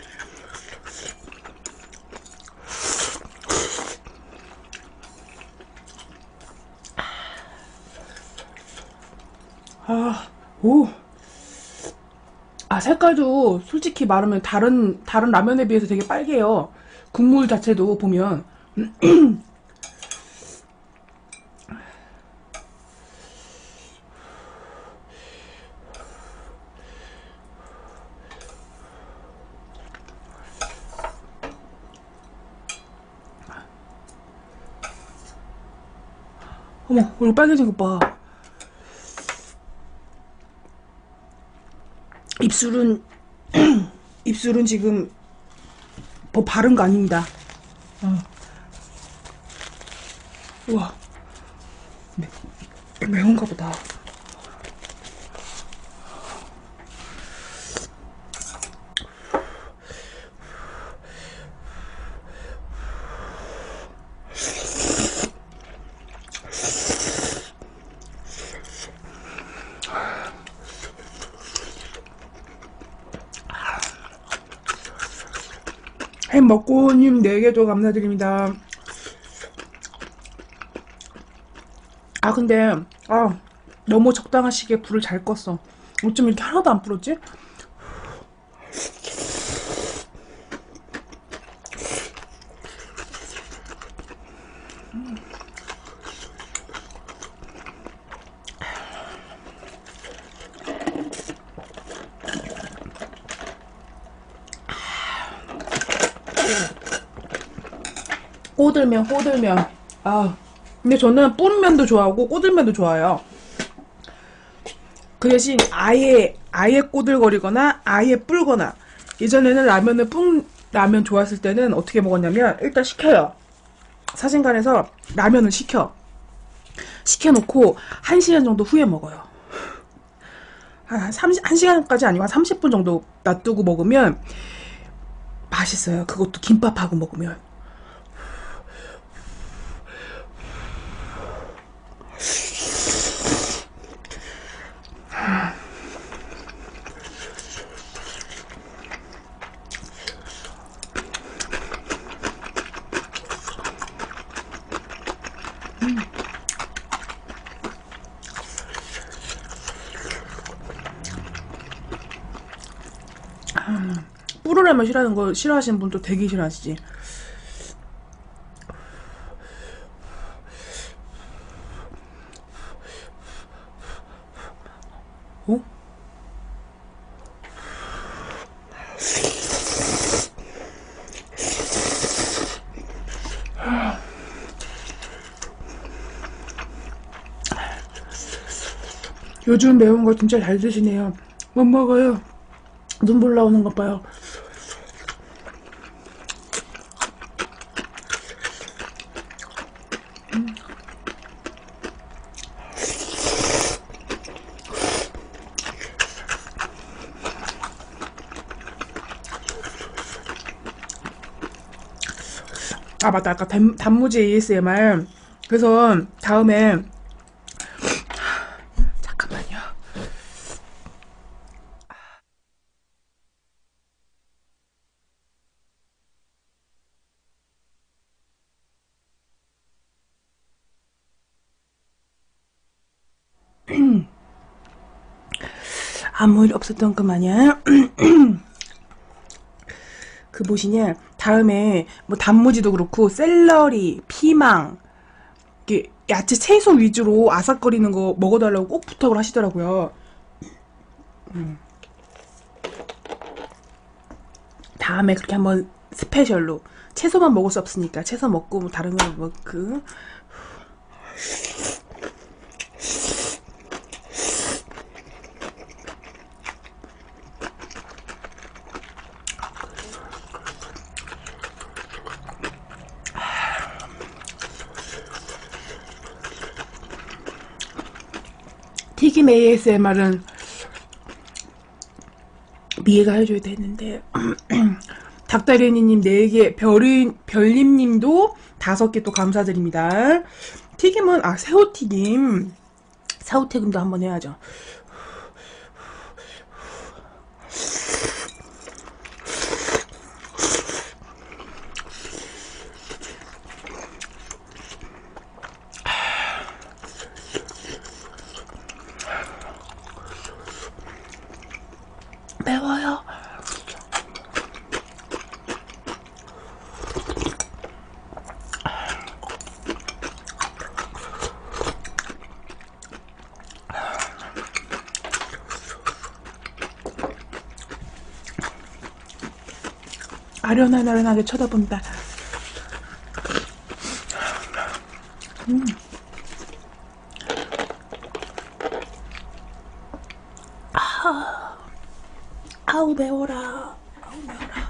Speaker 1: 아, 오. 아, 색깔도 솔직히 말하면 다른 다른 라면에 비해서 되게 빨개요. 국물 자체도 보면 어머, 얼굴 빨개진 것 봐. 입술은 입술은 지금 뭐 바른 거 아닙니다. 어. 우와, 매, 매운가 보다. 햄먹고님 네 개도 감사드립니다. 아, 근데 아, 너무 적당하시게 불을 잘 껐어. 어쩜 이렇게 하나도 안 불었지? 꼬들면 꼬들면 아, 근데 저는 뿌른면도 좋아하고 꼬들면도 좋아해요. 그 대신 아예 아예 꼬들거리거나 아예 불거나. 예전에는 라면을 뿡 라면 좋아했을 때는 어떻게 먹었냐면 일단 시켜요. 사진관에서 라면을 시켜 시켜놓고 한 시간 정도 후에 먹어요. 한 삼십, 한 시간까지 아니고 한 삼십 분 정도 놔두고 먹으면 맛있어요. 그것도 김밥하고 먹으면. 뿌르라면 싫어하는 거 싫어하시는 분도 되게 싫어하시지. 어? 요즘 매운 거 진짜 잘 드시네요. 못 먹어요. 눈물 나오는 것 봐요. 음. 아, 맞다. 아까 단, 단무지 에이에스엠알. 그래서 다음에 잠깐만요. 아무 일 없었던 것 마냥 그 뭐시냐, 다음에 뭐 단무지도 그렇고 샐러리, 피망, 이게 야채 채소 위주로 아삭거리는 거 먹어달라고 꼭 부탁을 하시더라고요. 음. 다음에 그렇게 한번 스페셜로 채소만 먹을 수 없으니까 채소 먹고 뭐 다른 거 뭐 그 튀김 에이에스엠알은 미애가 해줘야 되는데 닭다리니님 네 개, 별이, 별님님도 다섯 개 또 감사드립니다. 튀김은, 아, 새우튀김. 새우튀김도 한번 해야죠. 매워요. 아련아련하게 쳐다본다. 음. 아, 아우 매워라. 아우 매워라.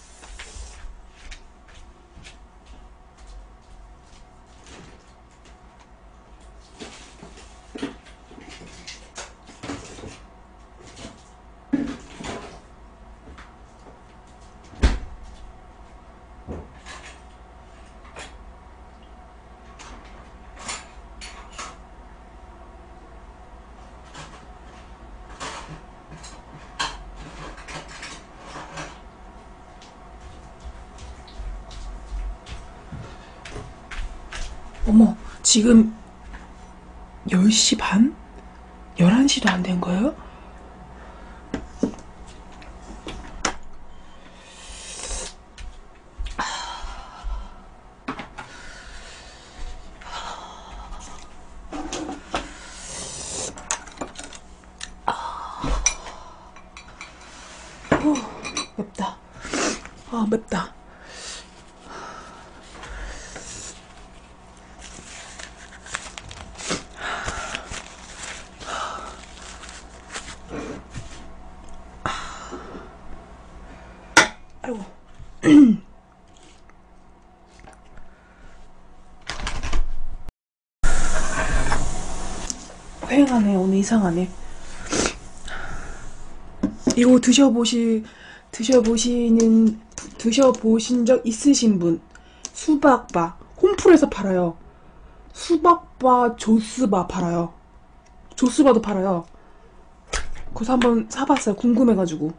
Speaker 1: 어머, 지금 열 시 반? 열한 시도 안 된 거예요? 어, 맵다. 아, 맵다. 아이고. 휑하네. 오늘 이상하네. 이거 드셔보시, 드셔보시는, 드셔보신 적 있으신 분. 수박바. 홈플에서 팔아요. 수박바, 조스바 팔아요. 조스바도 팔아요. 그래서 한번 사봤어요. 궁금해가지고.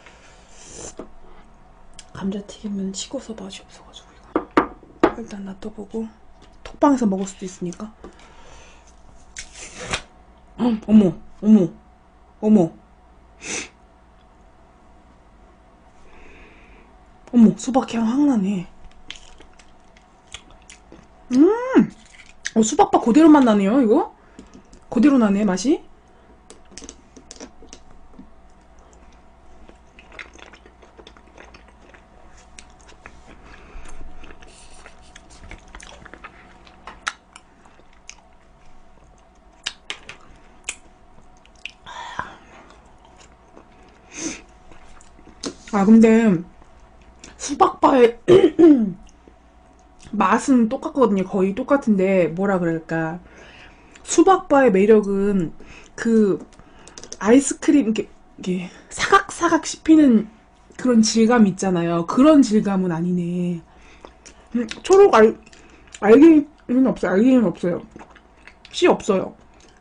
Speaker 1: 감자튀김은 식어서 맛이 없어가지고 이거 일단 놔둬보고 톡방에서 먹을 수도 있으니까. 어, 어머 어머 어머 어머 수박향 확 나네. 음, 어, 수박밥 그대로 맛 나네요. 이거 그대로 나네 맛이. 아 근데 수박바의 맛은 똑같거든요. 거의 똑같은데 뭐라 그럴까, 수박바의 매력은 그 아이스크림 이렇게, 이렇게 사각사각 씹히는 그런 질감 있잖아요. 그런 질감은 아니네. 음, 초록 알, 알갱이는 없어요. 알갱이는 없어요. 씨 없어요.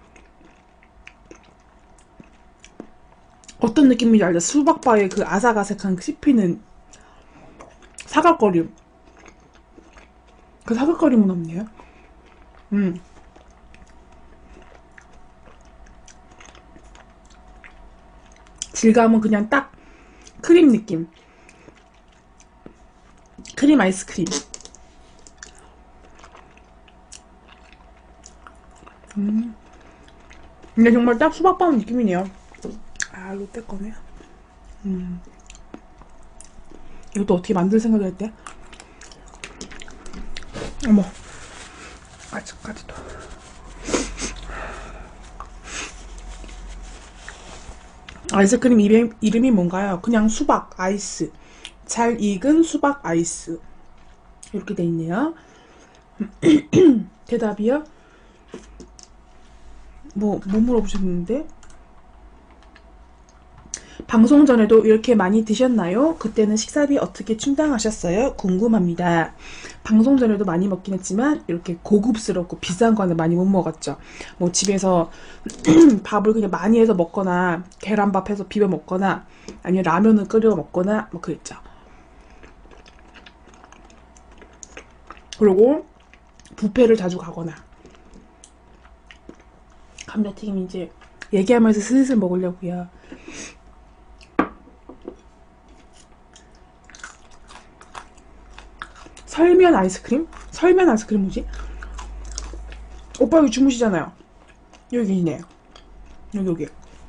Speaker 1: 어떤 느낌인지 알죠? 수박바의 그 아삭아삭한 씹히는 사각거림. 그 사각거림은 없네요. 음. 질감은 그냥 딱 크림 느낌. 크림 아이스크림. 음. 근데 정말 딱 수박바운 느낌이네요. 아, 롯데 거네. 음. 이것도 어떻게 만들 생각을 했대? 어머. 아직까지도. 아이스크림 이름, 이름이 뭔가요? 그냥 수박 아이스. 잘 익은 수박 아이스. 이렇게 돼 있네요. 대답이요? 뭐, 뭐 물어보셨는데? 방송 전에도 이렇게 많이 드셨나요? 그때는 식사비 어떻게 충당하셨어요? 궁금합니다. 방송 전에도 많이 먹긴 했지만 이렇게 고급스럽고 비싼 거는 많이 못 먹었죠. 뭐 집에서 밥을 그냥 많이 해서 먹거나 계란밥 해서 비벼 먹거나 아니면 라면을 끓여 먹거나 뭐 그랬죠. 그리고 뷔페를 자주 가거나. 감자튀김 이제 얘기하면서 슬슬 먹으려고요. 설면 아이스크림? 설면 아이스크림 뭐지? 오빠 여기 주무시잖아요. 여기 있네. 여기 여기.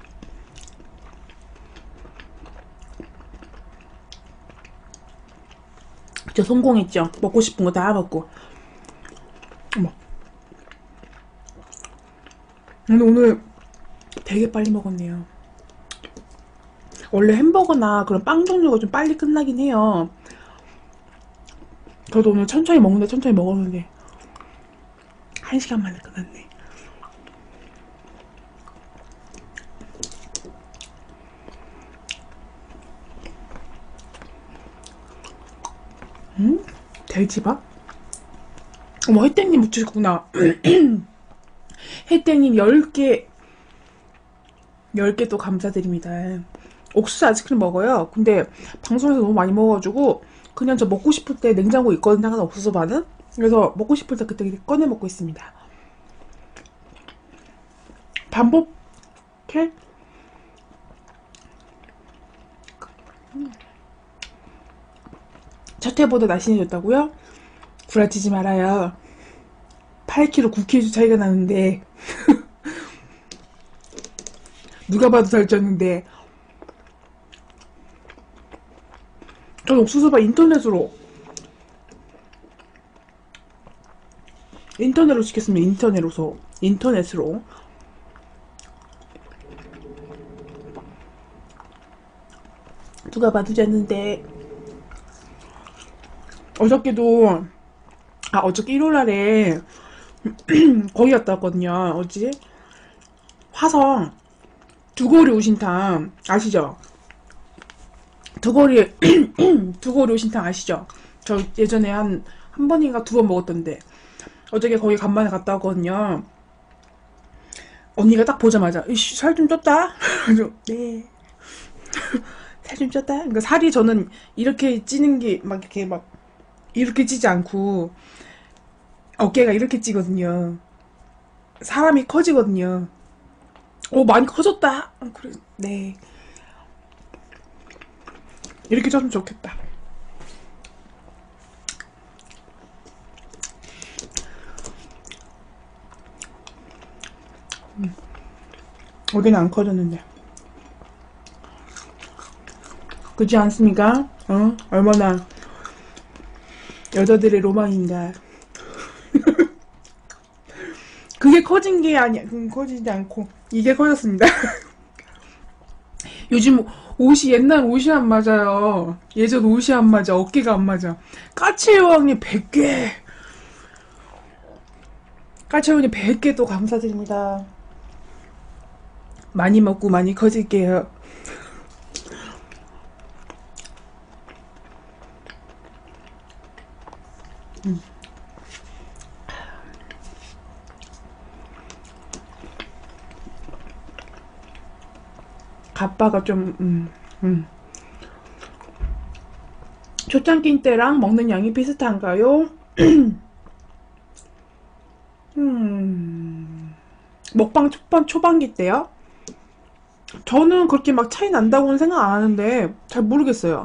Speaker 1: 저 성공했죠. 먹고 싶은 거 다 먹고. 어머. 근데 오늘 되게 빨리 먹었네요. 원래 햄버거나 그런 빵 종류가 좀 빨리 끝나긴 해요. 저도 오늘 천천히 먹는데 천천히 먹었는데 한 시간 만에 끝났네. 음? 돼지밥? 어머, 혜땡님 묻히셨구나. 혜땡님 열 개 열 개 또 감사드립니다. 옥수수 아이스크림 먹어요. 근데 방송에서 너무 많이 먹어가지고 그냥 저 먹고 싶을 때 냉장고 있거든요. 항상 옥수수 반은. 그래서 먹고 싶을 때 그때 꺼내 먹고 있습니다. 반복해? 첫 해보다 날씬해졌다고요? 구라치지 말아요. 팔 킬로그램, 구 킬로그램 차이가 나는데 누가 봐도 살쪘는데. 전 옥수수밥 인터넷으로 인터넷으로 시켰습니다. 인터넷으로 인터넷으로. 누가 봐도 잤는데. 어저께도 아 어저께 일요일날에 거기 갔다 왔거든요. 어디? 화성 두고리 우신탕 아시죠? 두고리 두고리 우신탕 아시죠? 저 예전에 한 한 번인가 두 번 먹었던데 어저께 거기 간만에 갔다 왔거든요. 언니가 딱 보자마자 이씨 살 좀 쪘다? 그래서 네 살 좀 쪘다? 그러니까 살이 저는 이렇게 찌는 게 막 이렇게 막 이렇게 찌지 않고 어깨가 이렇게 찌거든요. 사람이 커지거든요. 오 많이 커졌다. 그래 네 이렇게 쪘으면 좋겠다. 음. 어디는 안 커졌는데 그렇지 않습니까? 어? 얼마나 여자들의 로망인가. 그게 커진 게 아니야. 그건 커지지 않고 이게 커졌습니다. 요즘 옷이 옛날 옷이 안 맞아요. 예전 옷이 안 맞아. 어깨가 안 맞아. 까치여왕님 백 개. 까치여왕님 백 개 또 감사드립니다. 많이 먹고 많이 커질게요. 음. 가빠가 좀 음, 음. 초창기 때랑 먹는 양이 비슷한가요? 음, 먹방 초반, 초반기 때요? 저는 그렇게 막 차이 난다고는 생각 안 하는데 잘 모르겠어요.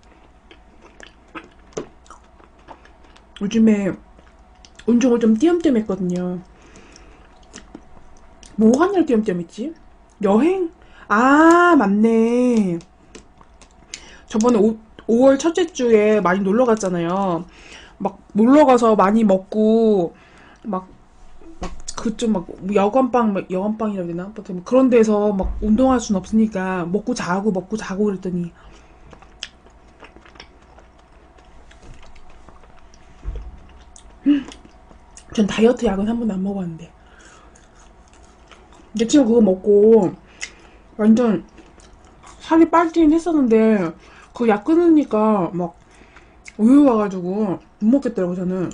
Speaker 1: 요즘에 운동을 좀 띄엄띄엄했거든요. 뭐 하느라 띄엄띄엄했지? 여행? 아 맞네. 저번에 오, 오월 첫째 주에 많이 놀러 갔잖아요. 막 놀러 가서 많이 먹고 막 그 좀 막 여관방 막 여관방이라 해야 되나? 아무튼 그런 데서 막 운동할 순 없으니까 먹고 자고 먹고 자고 그랬더니 전 다이어트 약은 한 번도 안 먹어봤는데 내 친구 그거 먹고 완전 살이 빠지긴 했었는데 그 약 끊으니까 막 우유 와가지고 못 먹겠더라고 저는.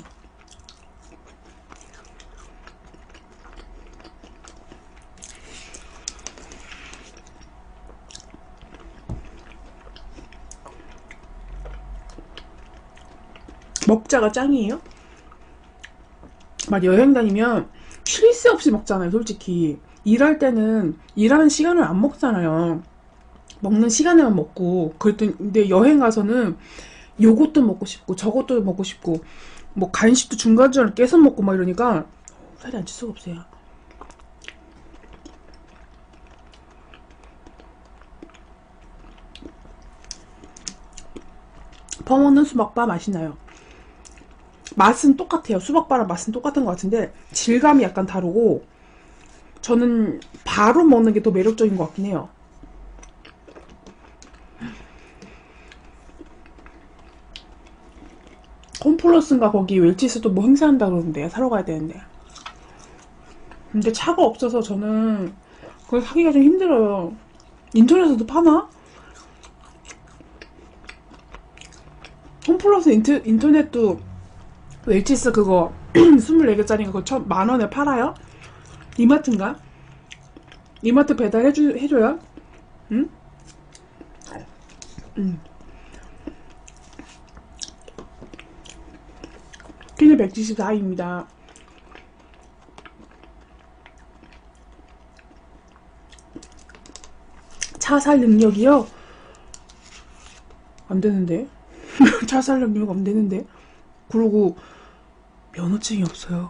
Speaker 1: 먹자가 짱이에요? 막 여행 다니면 쉴 새 없이 먹잖아요 솔직히. 일할 때는 일하는 시간을 안 먹잖아요. 먹는 시간에만 먹고. 그랬더니 근데 여행 가서는 요것도 먹고 싶고 저것도 먹고 싶고 뭐 간식도 중간중간에 계속 먹고 막 이러니까 살이 안 찔 수가 없어요. 퍼먹는 수박바 맛있나요? 맛은 똑같아요. 수박바랑 맛은 똑같은 것 같은데 질감이 약간 다르고 저는 바로 먹는 게 더 매력적인 것 같긴 해요. 홈플러스인가 거기 웰치스도 뭐 행사한다 그러는데 사러 가야 되는데. 근데 차가 없어서 저는 그걸 사기가 좀 힘들어요. 인터넷에도 파나? 홈플러스 인터, 인터넷도 웰치스 그거 스물네 개짜리 그거 천, 만원에 팔아요? 이마트인가? 이마트 배달 해주, 해줘요? 응? 응. 키는 백칠십사입니다. 차 살 능력이요? 안 되는데? 차 살 능력 안 되는데? 그리고 면허증이 없어요.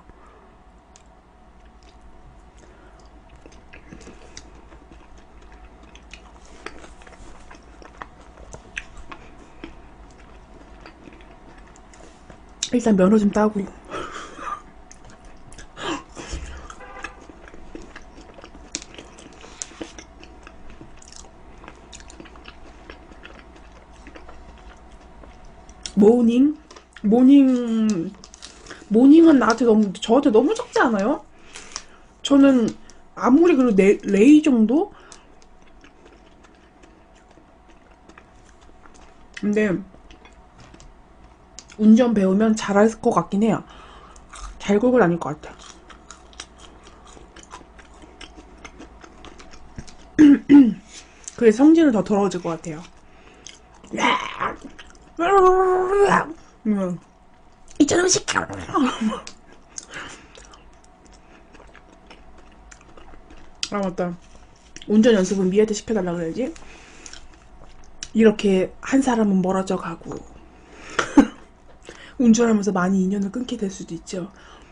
Speaker 1: 일단 면허 좀 따고. 모닝? 모닝 모닝은 나한테 너무 저한테 너무 적지 않아요? 저는 아무리 그래도 네, 레이 정도? 근데 운전 배우면 잘할 것 같긴 해요. 잘 걸고 다닐 것 같아. 그래 성질은 더 더러워질 것 같아요. 음. 이처럼 시켜. 아 맞다. 운전 연습은 미애한테 시켜달라 그래야지. 이렇게 한 사람은 멀어져 가고 운전하면서 많이 인연을 끊게 될 수도 있죠.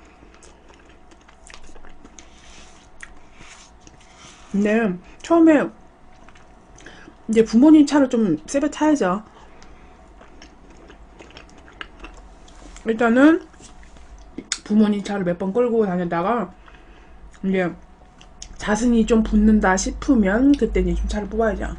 Speaker 1: 근데 처음에 이제 부모님 차를 좀 세게 타야죠. 일단은 부모님 차를 몇 번 끌고 다녔다가 이제 자승이 좀 붙는다 싶으면 그때 이제 좀 차를 뽑아야죠.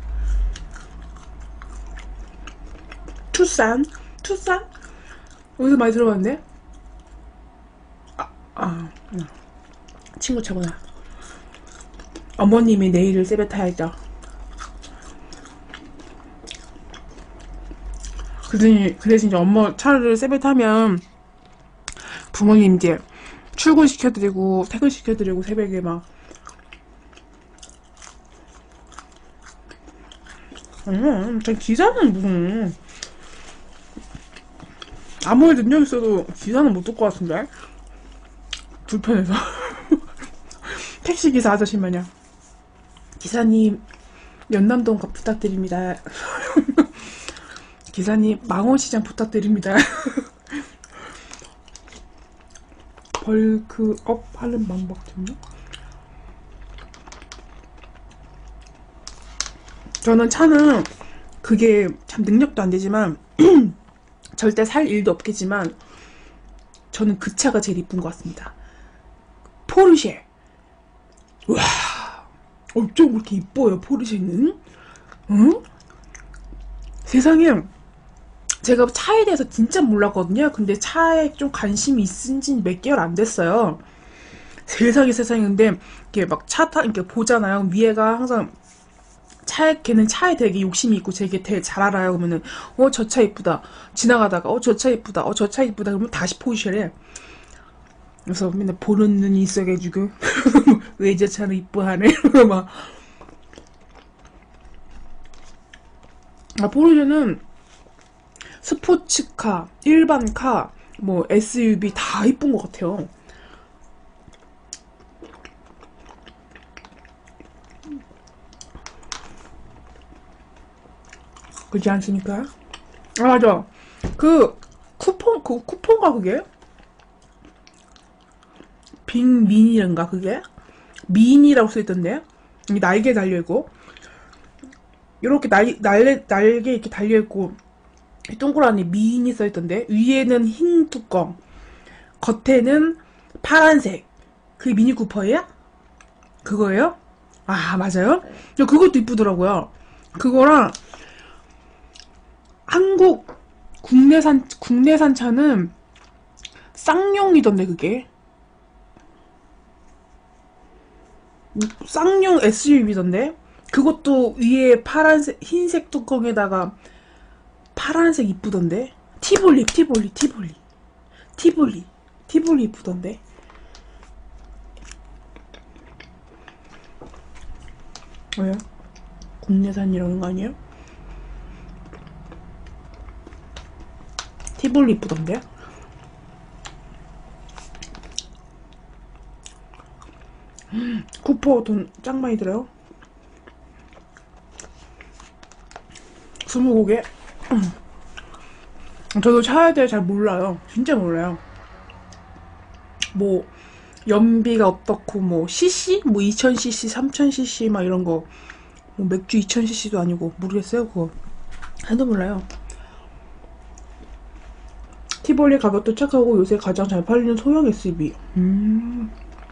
Speaker 1: 투싼? 투싼? 어디서 많이 들어봤는데? 아, 아, 친구 차구나. 어머님이 내일을 세배 타야죠. 그러더니, 그 대신 이제 엄마 차를 세배 타면 부모님 이제 출근시켜드리고 퇴근시켜드리고 새벽에 막 음, 전 기사는 무슨 아무리 능력 있어도 기사는 못 들 것 같은데 불편해서. 택시기사 아저씨 마냥 기사님 연남동 가 부탁드립니다. 기사님 망원시장 부탁드립니다. 벌크업 하는 방법 좀요? 저는 차는 그게 참 능력도 안 되지만 절대 살 일도 없겠지만 저는 그 차가 제일 이쁜 것 같습니다. 포르쉐. 와, 어쩜 그렇게 이뻐요 포르쉐는? 응? 세상에 제가 차에 대해서 진짜 몰랐거든요. 근데 차에 좀 관심이 있은 지 몇 개월 안 됐어요. 세상에 세상에. 근데 이게 막 차 타, 이렇게 보잖아요. 위에가 항상 차에, 걔는 차에 되게 욕심이 있고 되게 되게 잘 알아요. 그러면은, 어, 저 차 이쁘다. 지나가다가, 어, 저 차 이쁘다. 어, 저 차 이쁘다. 그러면 다시 포지션해. 그래서 맨날 보는 눈이 있어가지고, 왜 저 차를 이뻐하네? 막. 아, 포르쉐는 스포츠카, 일반카, 뭐, 에스유브이 다 이쁜 것 같아요. 그렇지 않습니까? 아, 맞아. 그, 쿠폰, 그 쿠폰가 그게? 빅미니인가 그게? 미니라고 써있던데? 이 날개 달려있고, 요렇게 날, 날개, 날개 이렇게 달려있고, 동그라미 미니 써있던데? 위에는 흰 뚜껑, 겉에는 파란색. 그게 미니 쿠퍼예요? 그거예요? 아, 맞아요? 그것도 이쁘더라고요. 그거랑, 한국 국내산 국내산 차는 쌍용이던데 그게 쌍용 에스유브이던데 그것도 위에 파란색 흰색 뚜껑에다가 파란색 이쁘던데 티볼리 티볼리 티볼리 티볼리 티볼리 이쁘던데 왜요? 국내산 이러는 거 아니에요? 티볼리 이쁘던데? 음, 쿠퍼 돈 짱 많이 들어요. 스무고개? 저도 차에 대해 잘 몰라요. 진짜 몰라요. 뭐 연비가 어떻고 뭐 씨씨? 뭐 이천 씨씨, 삼천 씨씨 막 이런 거. 뭐 맥주 이천 씨씨도 아니고 모르겠어요 그거. 하나도 몰라요. 티볼리 가격도 착하고 요새 가장 잘 팔리는 소형 에스유브이. 음.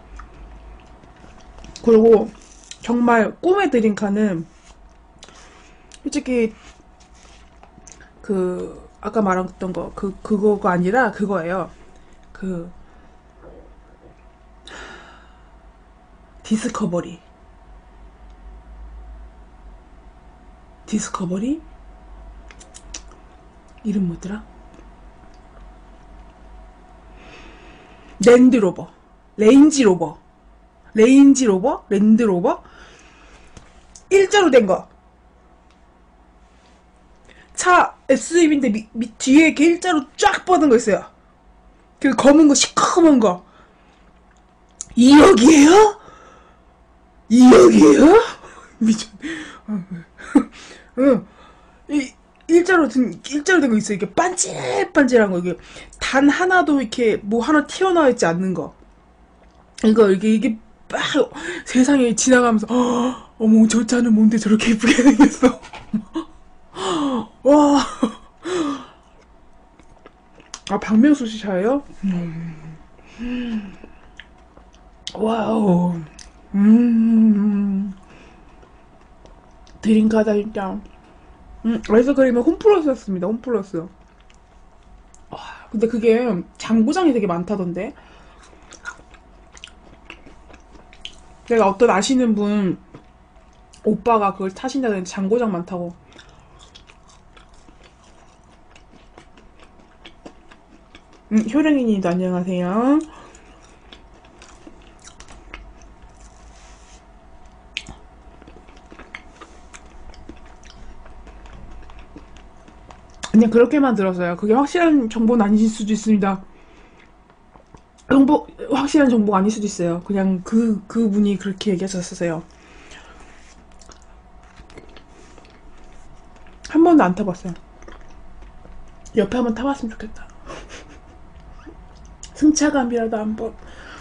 Speaker 1: 그리고 정말 꿈의 드림카는 솔직히 그 아까 말했던 거 그 그거가 아니라 그거예요. 그 디스커버리. 디스커버리? 이름 뭐더라? 랜드로버. 레인지로버. 레인지로버? 랜드로버? 일자로 된 거. 차 에스유브이인데 미, 미, 뒤에 이렇게 일자로 쫙 뻗은 거 있어요. 그 검은 거 시커먼 거. 이억이에요? 이억이에요? 미쳤. 응. 이 일자로 든 일자로 된 거 있어요. 이게 반질반질한 거. 이게 단 하나도 이렇게 뭐 하나 튀어나와 있지 않는 거. 이거 이게 이게 막 세상에 지나가면서 어, 어머 저 차는 뭔데 저렇게 예쁘게 생겼어. 와. 아 박명수 씨 차예요? 음. 와우. 음. 드림카다 진짜. 음, 아이스크림은 홈플러스였습니다. 홈플러스. 와, 근데 그게 장고장이 되게 많다던데. 내가 어떤 아시는 분 오빠가 그걸 타신다는데 장고장 많다고. 음, 효령이님도 안녕하세요. 그냥 그렇게만 들었어요. 그게 확실한 정보는 아닐 수도 있습니다. 정보, 확실한 정보가 아닐 수도 있어요. 그냥 그, 그분이 그렇게 얘기하셨어요. 한 번도 안 타봤어요. 옆에 한번 타봤으면 좋겠다. 승차감이라도 한번.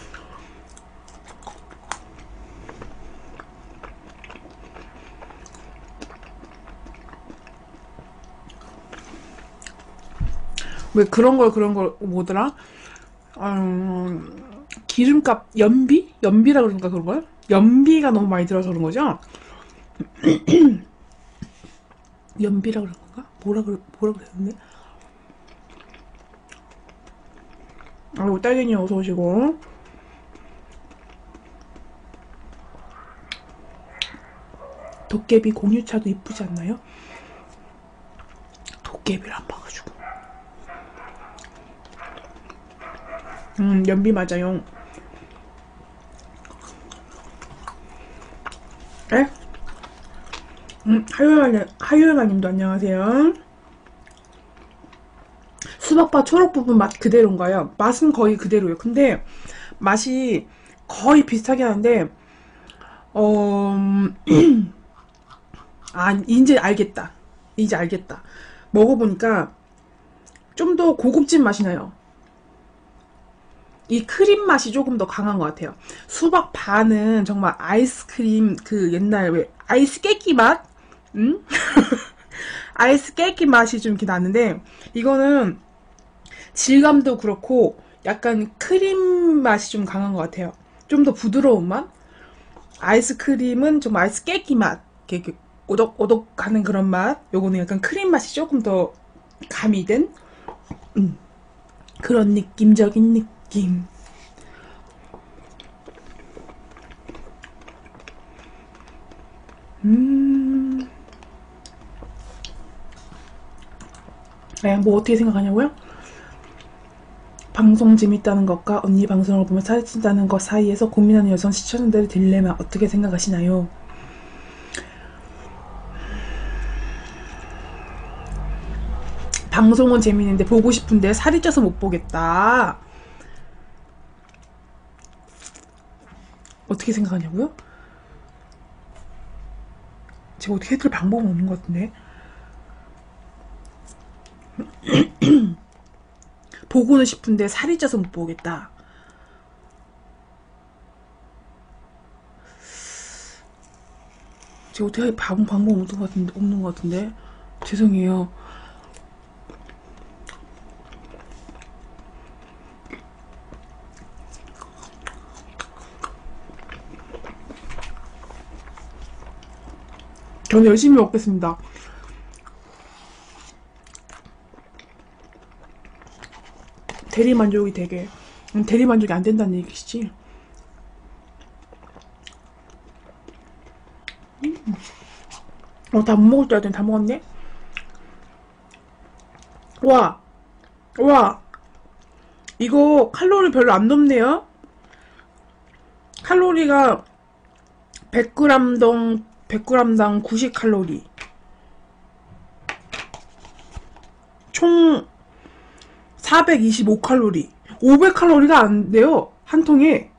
Speaker 1: 왜 그런 걸 그런 걸 뭐더라? 음, 기름값 연비? 연비라 그러는가 그런 걸? 연비가 너무 많이 들어서 그런 거죠? 연비라 그런 건가? 뭐라 그래 뭐라 그랬는데? 아이고 딸기님 어서 오시고. 도깨비 공유차도 이쁘지 않나요? 도깨비를 안 봐가지고. 음, 연비 맞아요. 에? 음, 하요연아, 하요연아님도 안녕하세요. 수박바 초록 부분 맛 그대로인가요? 맛은 거의 그대로예요. 근데 맛이 거의 비슷하게 하는데 어... 아, 이제 알겠다. 이제 알겠다. 먹어보니까 좀 더 고급진 맛이 나요. 이 크림 맛이 조금 더 강한 것 같아요. 수박 바는 정말 아이스크림 그 옛날 왜 아이스 깨끼 맛? 응? 아이스 깨끼 맛이 좀 이렇게 나는데 이거는 질감도 그렇고 약간 크림 맛이 좀 강한 것 같아요. 좀 더 부드러운 맛? 아이스크림은 좀 아이스 깨끼 맛. 이렇게 오덕오덕하는 그런 맛. 요거는 약간 크림 맛이 조금 더 가미된 음, 그런 느낌적인 느낌. 음. 네, 뭐 어떻게 생각하냐고요? 방송 재밌다는 것과 언니 방송을 보며 살이 찐다는 것 사이에서 고민하는 여성 시청자들의 딜레마 어떻게 생각하시나요? 방송은 재밌는데 보고 싶은데 살이 쪄서 못 보겠다. 어떻게 생각하냐고요? 제가 어떻게 해드릴 방법은 없는 것 같은데. 보고는 싶은데 살이 쪄서 못 보겠다. 제가 어떻게 방, 방법 없는 것 같은데, 없는 것 같은데. 죄송해요. 저는 열심히 먹겠습니다. 대리만족이 되게 음, 대리만족이 안 된다는 얘기시지. 음. 어, 다 못 먹을 줄 알았더니 다 먹었네. 와, 와, 이거 칼로리 별로 안 높네요. 칼로리가 백 그램당 백 그램당 구십 칼로리. 총 사백이십오 칼로리. 오백 칼로리가 안 돼요. 한 통에.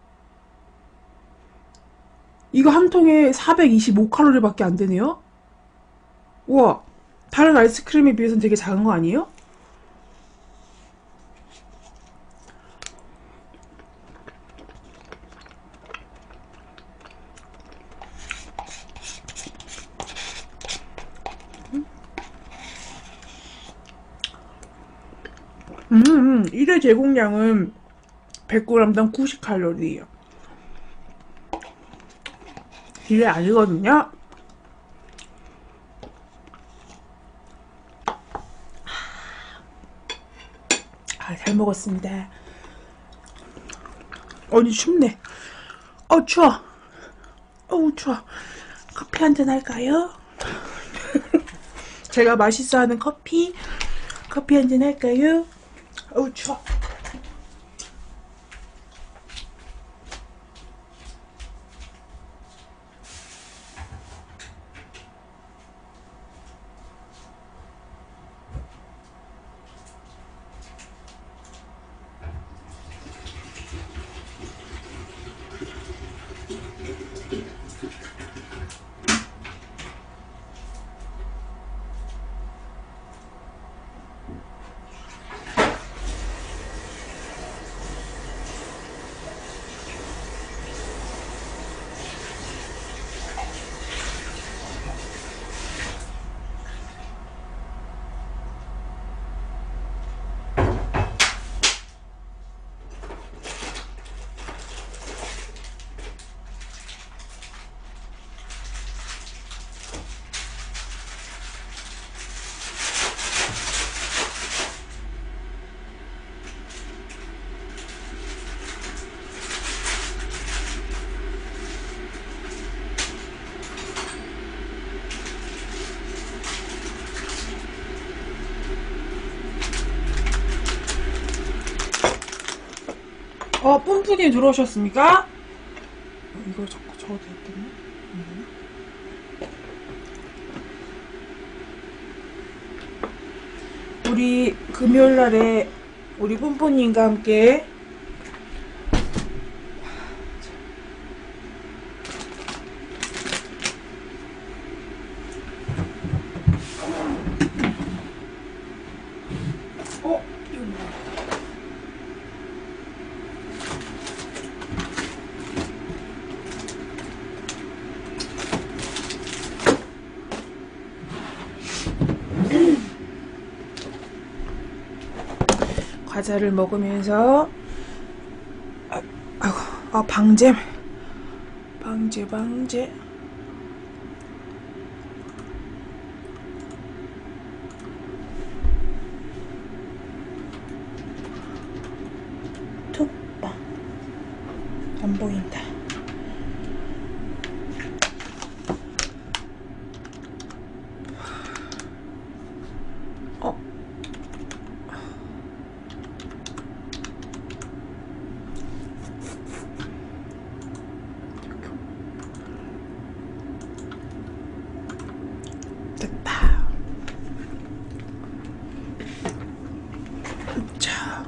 Speaker 1: 이거 한 통에 사백이십오 칼로리밖에 안 되네요. 우와, 다른 아이스크림에 비해서는 되게 작은 거 아니에요? 음, 음, 일 회 제공량은 백 그램당 구십 칼로리예요. 일 회 아니거든요. 아, 잘 먹었습니다. 어니 춥네. 어, 추워. 어우, 추워. 커피 한잔 할까요? 제가 맛있어하는 커피. 커피 한잔 할까요? 어우, 추워. 어, 뿜뿜이 들어오셨습니까? 이걸 자꾸 적어도 되겠네. 우리 금요일날에 우리 뿜뿜님과 함께 어? 이거 뭐야? 과자를 먹으면서 아, 아이고, 아 방제 방제 방제 툭빵 안 보인다. 어 됐다. 자,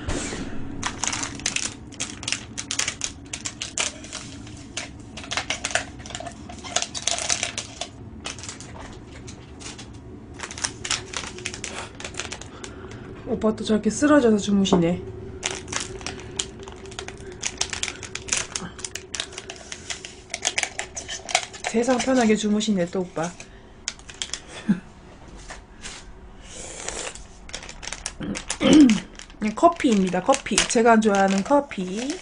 Speaker 1: 오빠 또 저렇게 쓰러져서 주무시네. 세상 편하게 주무시네 또 오빠. 커피입니다. 커피. 제가 좋아하는 커피.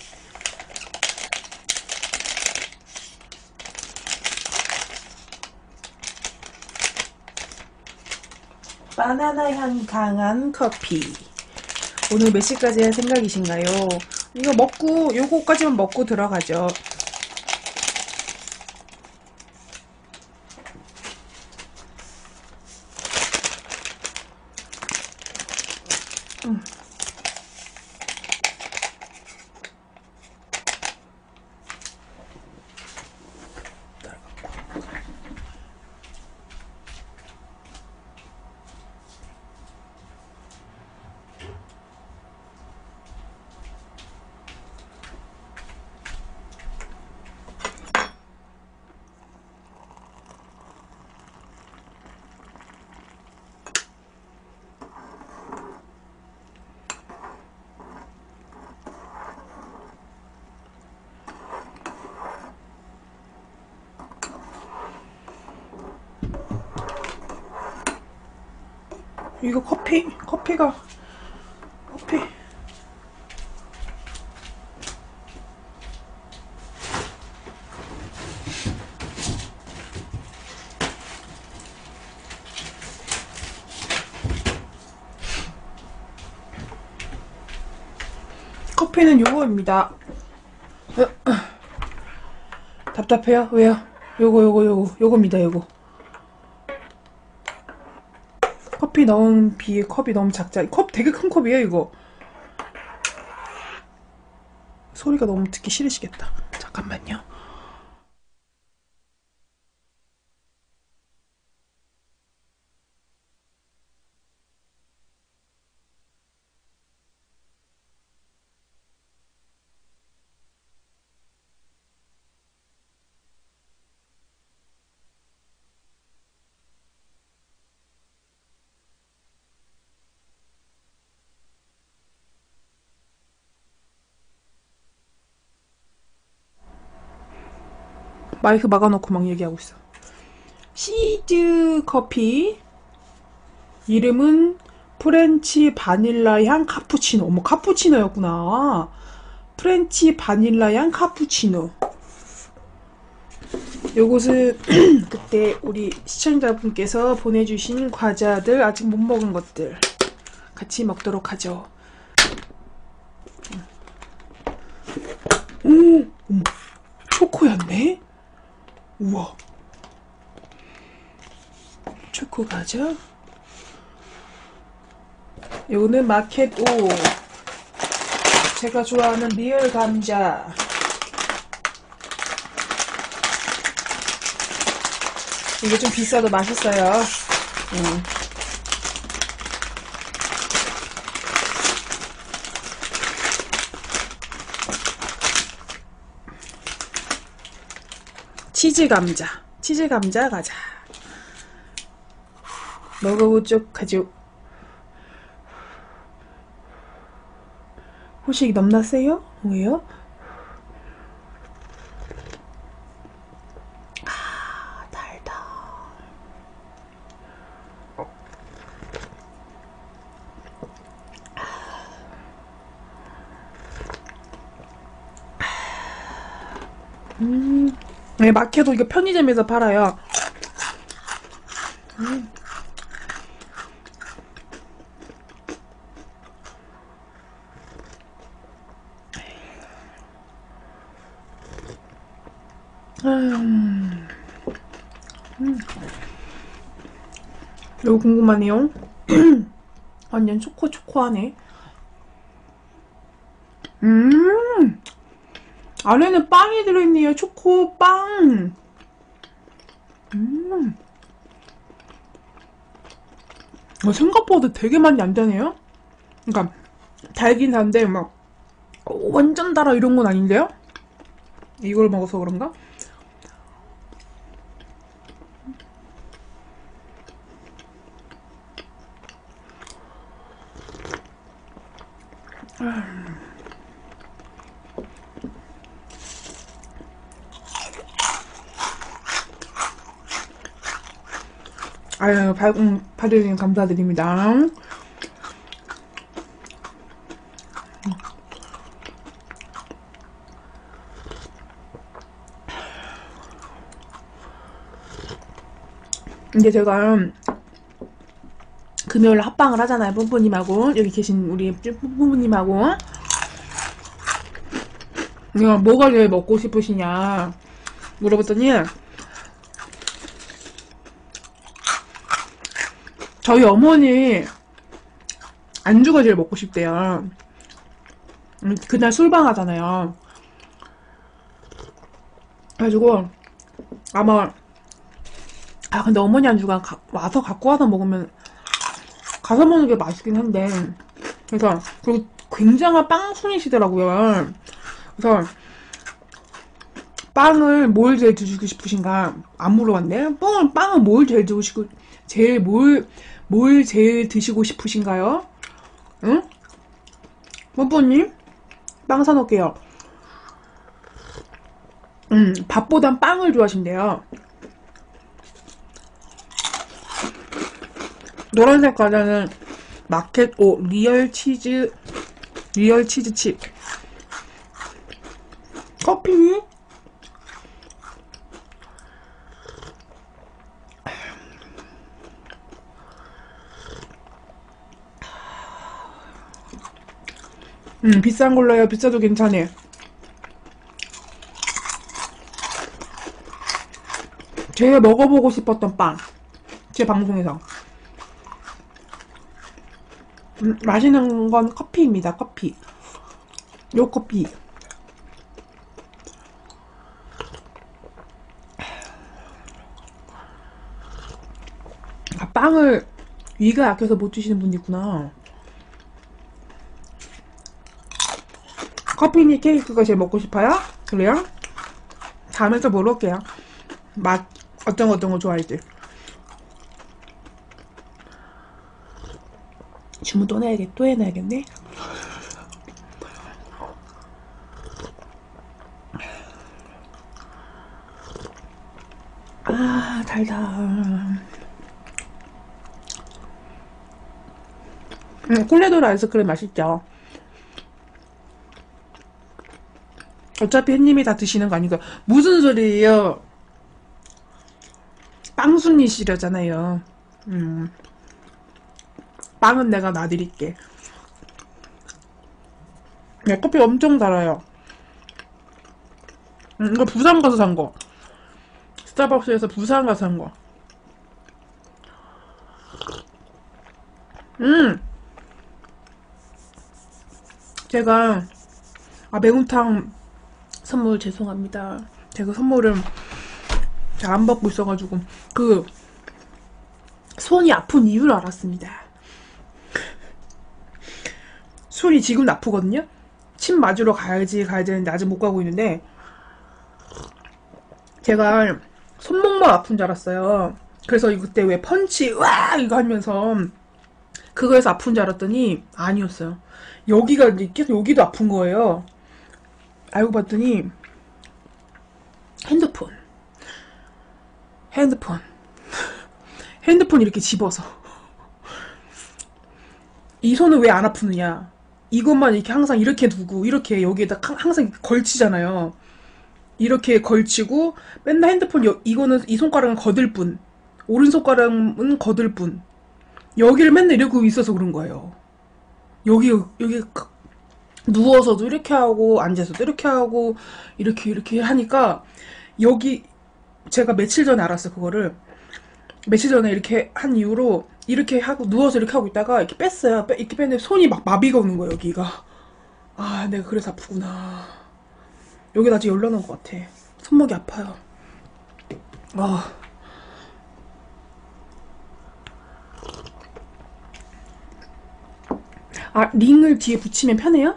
Speaker 1: 바나나 향 강한 커피. 오늘 몇 시까지 할 생각이신가요? 이거 먹고 요거까지만 먹고 들어가죠. 음. 이거 커피? 커피가 커피 커피는 요거입니다. 답답해요? 왜요? 요거 요거 요거 요겁니다. 요거 커피 넣은 비에 컵이 너무 작자. 컵 되게 큰 컵이에요 이거. 소리가 너무 듣기 싫으시겠다. 잠깐만요. 마이크 막아놓고 막 얘기하고 있어. 시즈 커피. 이름은 프렌치 바닐라 향 카푸치노. 어머, 카푸치노였구나. 프렌치 바닐라 향 카푸치노. 요것은 그때 우리 시청자분께서 보내주신 과자들, 아직 못 먹은 것들 같이 먹도록 하죠. 오, 오 초코였네. 우와, 초코 과자. 요거는 마켓 오. 제가 좋아하는 리얼 감자. 이게 좀 비싸도 맛있어요. 음. 치즈 감자. 치즈 감자 가자. 먹어보쪽 하죠. 호식이 넘났어요? 왜요? 아, 달다. 음, 네, 마케도 이거 편의점에서 팔아요. 음. 음. 음. 이거 궁금하네요. 완전 초코 초코하네. 음, 안에는 빵이 들어있네요. 초코 빵. 음, 어, 생각보다 되게 많이 안 되네요. 그러니까 달긴 단데 막 어, 완전 달아 이런 건 아닌데요? 이걸 먹어서 그런가? 아유, 발, 음, 봐주님 감사드립니다. 이제 제가 금요일 합방을 하잖아요. 뿜뿌님하고 여기 계신 우리 뿜뿌님하고 이거 뭐가 제일 먹고 싶으시냐 물어봤더니 저희 어머니 안주가 제일 먹고 싶대요. 그날 술방 하잖아요. 그래가지고 아마 아 근데 어머니 안주가 가, 와서 갖고 와서 먹으면 가서 먹는 게 맛있긴 한데 그래서 그리고 굉장한 빵순이시더라고요. 그래서 빵을 뭘 제일 드시고 싶으신가 안 물어봤네. 빵을 빵은 뭘 제일 드시고 제일 뭘 뭘 제일 드시고 싶으신가요? 응? 뽀뽀님 빵 사놓을게요. 음 밥보단 빵을 좋아하신대요. 노란색 과자는 마켓 오 리얼 치즈 리얼 치즈 칩. 커피? 음 비싼 걸로요. 비싸도 괜찮네. 제가 먹어보고 싶었던 빵. 제 방송에서. 음, 마시는 건 커피입니다. 커피. 요 커피. 아, 빵을 위가 약해서 못 드시는 분이 있구나. 커피니 케이크가 제일 먹고 싶어요? 그래요? 다음에 또 물어볼게요. 맛 어떤 거 어떤 거 좋아할지. 주문 또 내야겠, 또 해놔야겠네. 아, 달다. 음, 콜레도르 아이스크림 맛있죠? 어차피 햇님이 다 드시는 거 아니고 무슨 소리예요? 빵순이시려잖아요. 음, 빵은 내가 놔드릴게. 네, 커피 엄청 달아요. 음, 이거 부산 가서 산 거. 스타벅스에서 부산 가서 산 거. 음! 제가 아, 매운탕 선물 죄송합니다. 제가 선물을 잘 안 받고 있어가지고 그 손이 아픈 이유를 알았습니다. 손이 지금 아프거든요. 침 맞으러 가야지 가야 되는데 아직 못 가고 있는데 제가 손목만 아픈 줄 알았어요. 그래서 그때 왜 펀치 와 이거 하면서 그거에서 아픈 줄 알았더니 아니었어요. 여기가 계속 여기도 아픈 거예요. 알고 봤더니 핸드폰 핸드폰 핸드폰 이렇게 집어서 이 손은 왜 안 아프느냐, 이것만 이렇게 항상 이렇게 두고 이렇게 여기에다 항상 걸치잖아요. 이렇게 걸치고 맨날 핸드폰 여, 이거는 이 손가락은 거들 뿐 오른손가락은 거들 뿐 여기를 맨날 이러고 있어서 그런 거예요. 여기 여기 누워서도 이렇게 하고 앉아서도 이렇게 하고 이렇게 이렇게 하니까 여기 제가 며칠 전에 알았어요. 그거를 며칠 전에 이렇게 한 이후로 이렇게 하고 누워서 이렇게 하고 있다가 이렇게 뺐어요. 빼, 이렇게 뺐는데 손이 막 마비가 오는 거예요. 여기가. 아, 내가 그래서 아프구나. 여기 아직 열나는 것 같아. 손목이 아파요. 아. 아, 링을 뒤에 붙이면 편해요?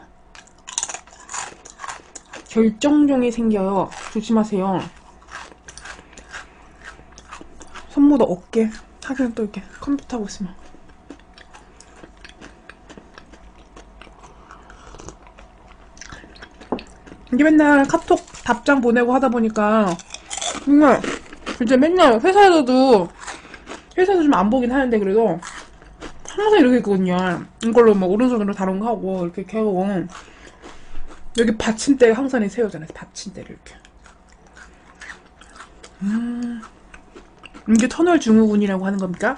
Speaker 1: 결정종이 생겨요. 조심하세요. 손보다 어깨. 하긴 또 이렇게 컴퓨터 하고 있으면. 이게 맨날 카톡 답장 보내고 하다 보니까 정말 이제 맨날 회사에서도 회사에서 좀 안 보긴 하는데 그래도 항상 이렇게 있거든요. 이걸로 막 오른손으로 다른 거 하고 이렇게 이렇게 하고 여기 받침대 항상 세우잖아요. 받침대를 이렇게. 음, 이게 터널 증후군이라고 하는 겁니까?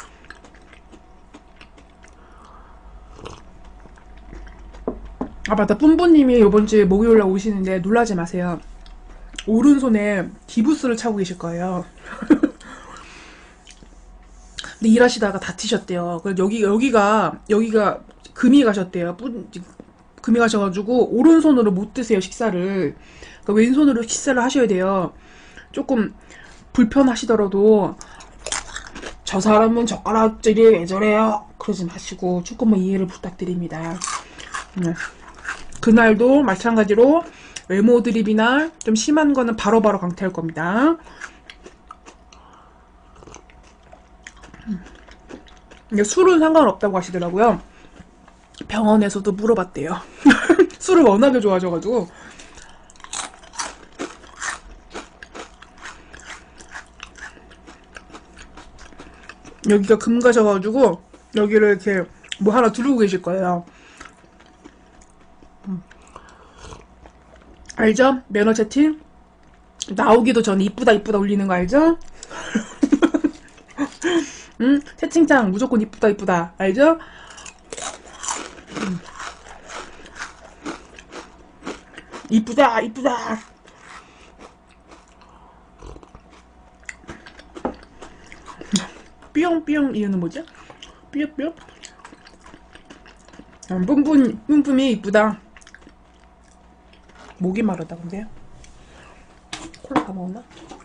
Speaker 1: 아 맞다, 뿜뿜님이 이번주에 목요일날 오시는데 놀라지 마세요. 오른손에 기부스를 차고 계실 거예요. 근데 일하시다가 다치셨대요. 그래서 여기, 여기가, 여기가 금이 가셨대요. 뿌, 금이 가셔가지고, 오른손으로 못 드세요, 식사를. 그러니까 왼손으로 식사를 하셔야 돼요. 조금 불편하시더라도, 저 사람은 젓가락질이 왜 저래요? 그러지 마시고, 조금만 이해를 부탁드립니다. 네. 그날도 마찬가지로 외모 드립이나 좀 심한 거는 바로바로 강퇴할 겁니다. 술은 상관없다고 하시더라고요. 병원에서도 물어봤대요. 술을 워낙에 좋아하셔가지고. 여기가 금 가셔가지고 여기를 이렇게 뭐 하나 두르고 계실 거예요. 음. 알죠? 면허 채팅? 나오기도 전에 이쁘다 이쁘다 올리는 거 알죠? 응? 채팅창 무조건 이쁘다 이쁘다 알죠? 음. 이쁘다 이쁘다. 삐용삐용 이유는 뭐죠? 삐용삐용? 음, 뿜뿜, 뿜뿜이 이쁘다. 목이 마르다 근데 콜라 다 먹었나?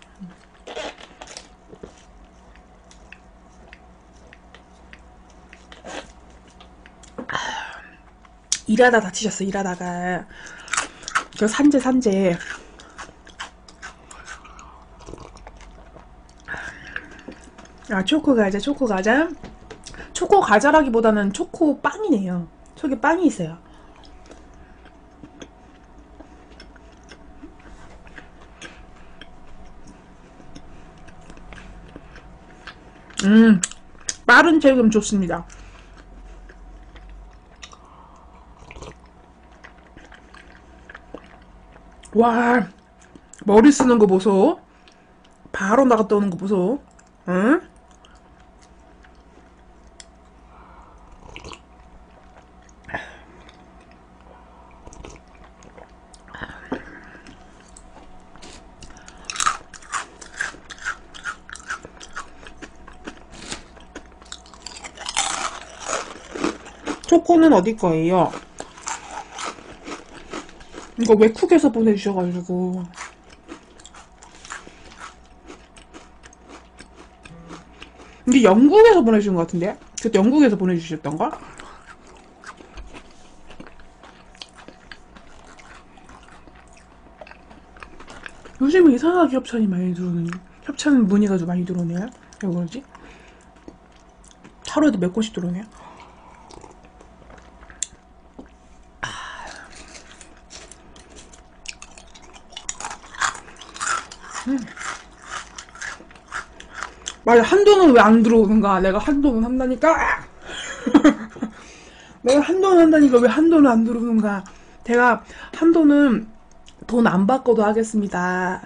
Speaker 1: 일하다 다치셨어. 일하다가 저 산재 산재 아 초코 과자 초코 과자 초코 과자라기보다는 초코 빵이네요. 속에 빵이 있어요. 음 빠른 체금 좋습니다. 와 머리 쓰는 거 보소. 바로 나갔다 오는 거 보소. 응? 초코는 어디 거예요? 이거 외국에서 보내주셔가지고. 이게 영국에서 보내주신 것 같은데? 그때 영국에서 보내주셨던가? 요즘에 이상하게 협찬이 많이 들어오는, 협찬 문의가 좀 많이 들어오네요? 왜 그러지? 하루에도 몇 건씩 들어오네요? 음. 맞아, 한도는 왜 안 들어오는가? 내가 한도는 한다니까? 내가 한도는 한다니까 왜 한도는 안 들어오는가? 제가 한도는 돈 안 받고도 하겠습니다.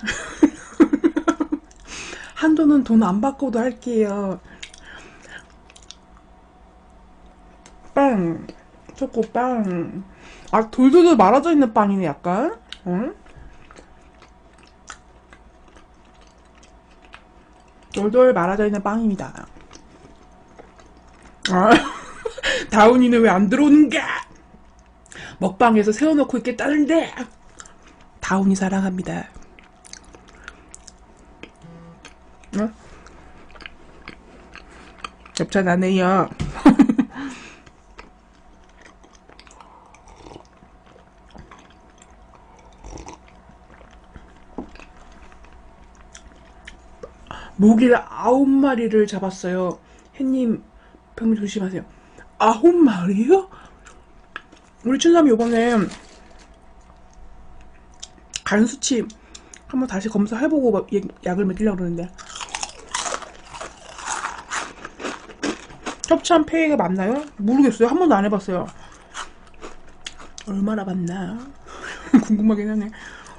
Speaker 1: 한도는 돈 안 받고도 할게요. 빵. 초코빵. 아, 돌돌돌 말아져 있는 빵이네, 약간. 응? 돌돌 말아져 있는 빵입니다. 아, 다운이는 왜 안 들어오는가? 먹방에서 세워놓고 있겠다는데. 다운이 사랑합니다. 응? 협찬 안 해요. 모기를 아홉 마리를 잡았어요. 햇님, 병 조심하세요. 아홉 마리요? 우리 춘삼이 요번에 간 수치 한번 다시 검사해보고 막 약을 먹이려고 그러는데. 협찬 폐해가 맞나요? 모르겠어요. 한 번도 안 해봤어요. 얼마나 받나? 궁금하긴 하네.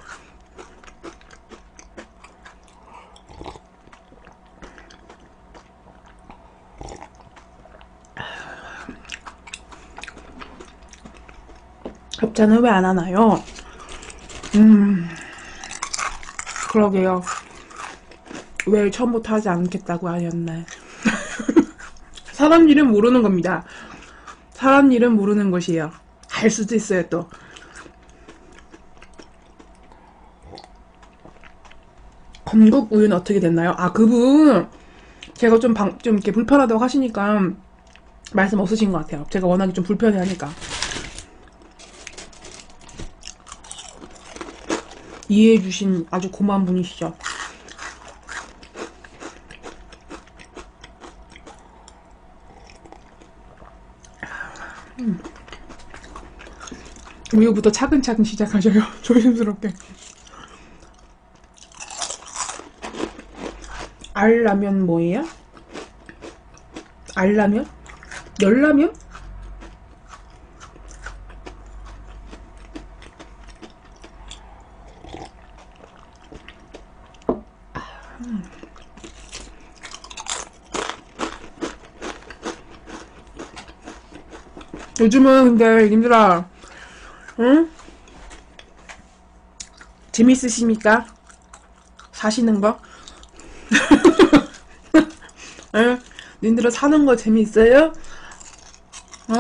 Speaker 1: 협찬을 왜 안 하나요? 음, 그러게요. 왜 처음부터 하지 않겠다고 하였나. 사람 일은 모르는 겁니다. 사람 일은 모르는 것이에요. 할 수도 있어요, 또. 건국 우유는 어떻게 됐나요? 아, 그분 제가 좀, 방, 좀 이렇게 불편하다고 하시니까 말씀 없으신 것 같아요. 제가 워낙에 좀 불편해 하니까. 이해해주신 아주 고마운 분이시죠. 음. 우유부터 차근차근 시작하셔요. 조심스럽게. 알라면 뭐예요? 알라면? 열라면? 음. 요즘은 근데 님들아, 응? 재밌으십니까? 사시는 거? 응? 님들아 사는 거 재밌어요? 어?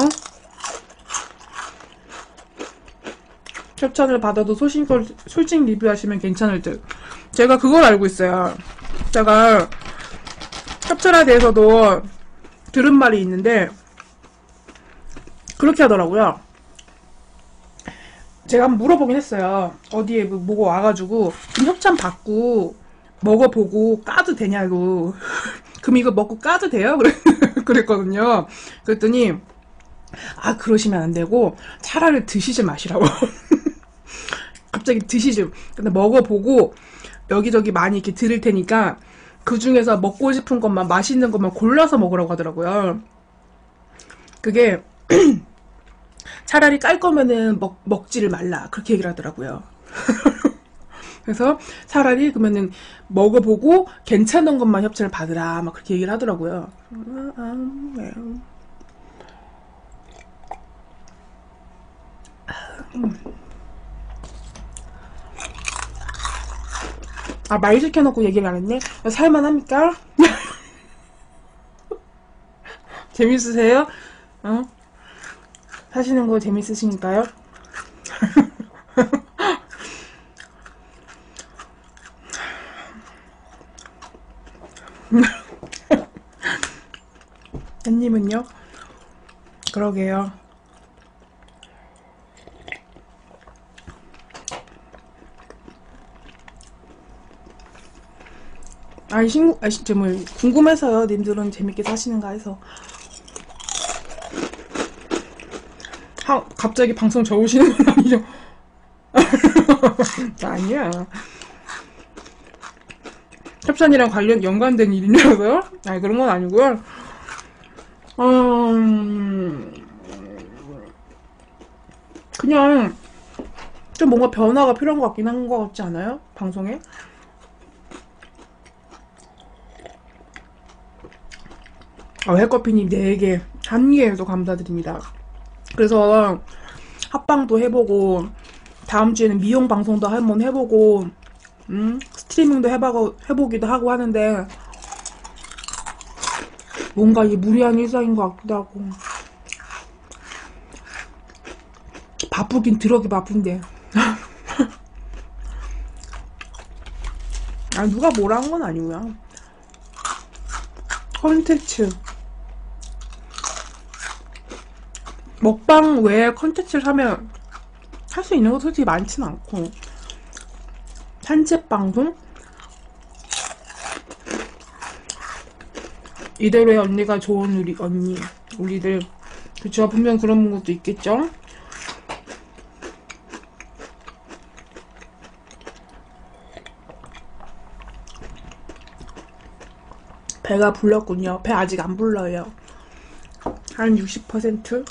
Speaker 1: 협찬을 받아도 소신껏 솔직 리뷰하시면 괜찮을 듯. 제가 그걸 알고 있어요. 제가 협찬에 대해서도 들은 말이 있는데 그렇게 하더라고요. 제가 한번 물어보긴 했어요. 어디에 뭐 뭐가 와가지고 좀 협찬 받고 먹어보고 까도 되냐고. 그럼 이거 먹고 까도 돼요? 그래, 그랬거든요. 그랬더니 아, 그러시면 안 되고 차라리 드시지 마시라고. 갑자기 드시지. 근데 먹어보고 여기저기 많이 이렇게 드릴 테니까 그 중에서 먹고 싶은 것만, 맛있는 것만 골라서 먹으라고 하더라고요. 그게 차라리 깔 거면은 먹, 먹지를 말라, 그렇게 얘기를 하더라고요. 그래서 차라리 그러면은 먹어보고 괜찮은 것만 협찬을 받으라, 막 그렇게 얘기를 하더라고요. 아, 말 시켜놓고 얘기를 안 했네? 살만합니까? 재밌으세요? 어? 사시는 거 재밌으시니까요? 햇님은요? 그러게요. 아니 친구 아니 진짜 뭐 궁금해서요. 님들은 재밌게 사시는가 해서. 하, 갑자기 방송 접으시는 건 아니죠? 아니야. 협찬이랑 관련 연관된 일이냐고요? 아니 그런 건 아니고요. 음, 그냥 좀 뭔가 변화가 필요한 것 같긴 한 것 같지 않아요? 방송에? 어, 해커피님 네 개, 한 개에도 감사드립니다. 그래서 합방도 해보고 다음 주에는 미용 방송도 한번 해보고 음? 스트리밍도 해보고, 해보기도 하고 하는데 뭔가 이 무리한 일상인 것 같기도 하고 바쁘긴 들어기 바쁜데 아 누가 뭐라 한 건 아니고요. 컨텐츠 먹방 외에 컨텐츠를 하면 할 수 있는 거 솔직히 많진 않고 산책 방송? 이대로의 언니가 좋은 우리 언니 우리들 그쵸 분명 그런 것도 있겠죠? 배가 불렀군요. 배 아직 안 불러요. 한 육십 퍼센트?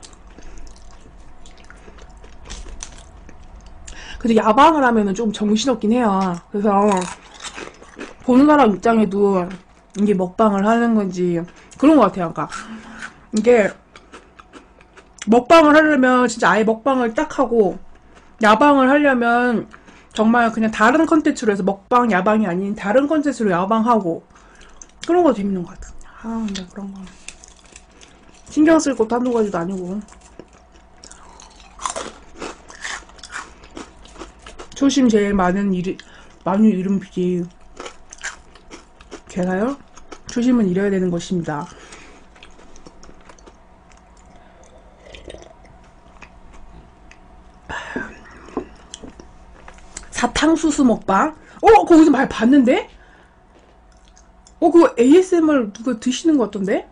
Speaker 1: 근데 야방을 하면은 좀 정신없긴 해요. 그래서 보는 사람 입장에도 이게 먹방을 하는 건지 그런 것 같아요. 그러니까 이게 먹방을 하려면 진짜 아예 먹방을 딱 하고 야방을 하려면 정말 그냥 다른 컨텐츠로 해서 먹방 야방이 아닌 다른 컨텐츠로 야방하고 그런 거 재밌는 것 같아. 아 근데 그런 거 신경 쓸 것도 한두 가지도 아니고 초심 제일 많은 일 많은 이름이지. 제가요? 초심은 잃어야 되는 것입니다. 사탕수수 먹방? 어? 거기서 많이 봤는데? 어 그거 에이에스엠알 누가 드시는 것 같던데?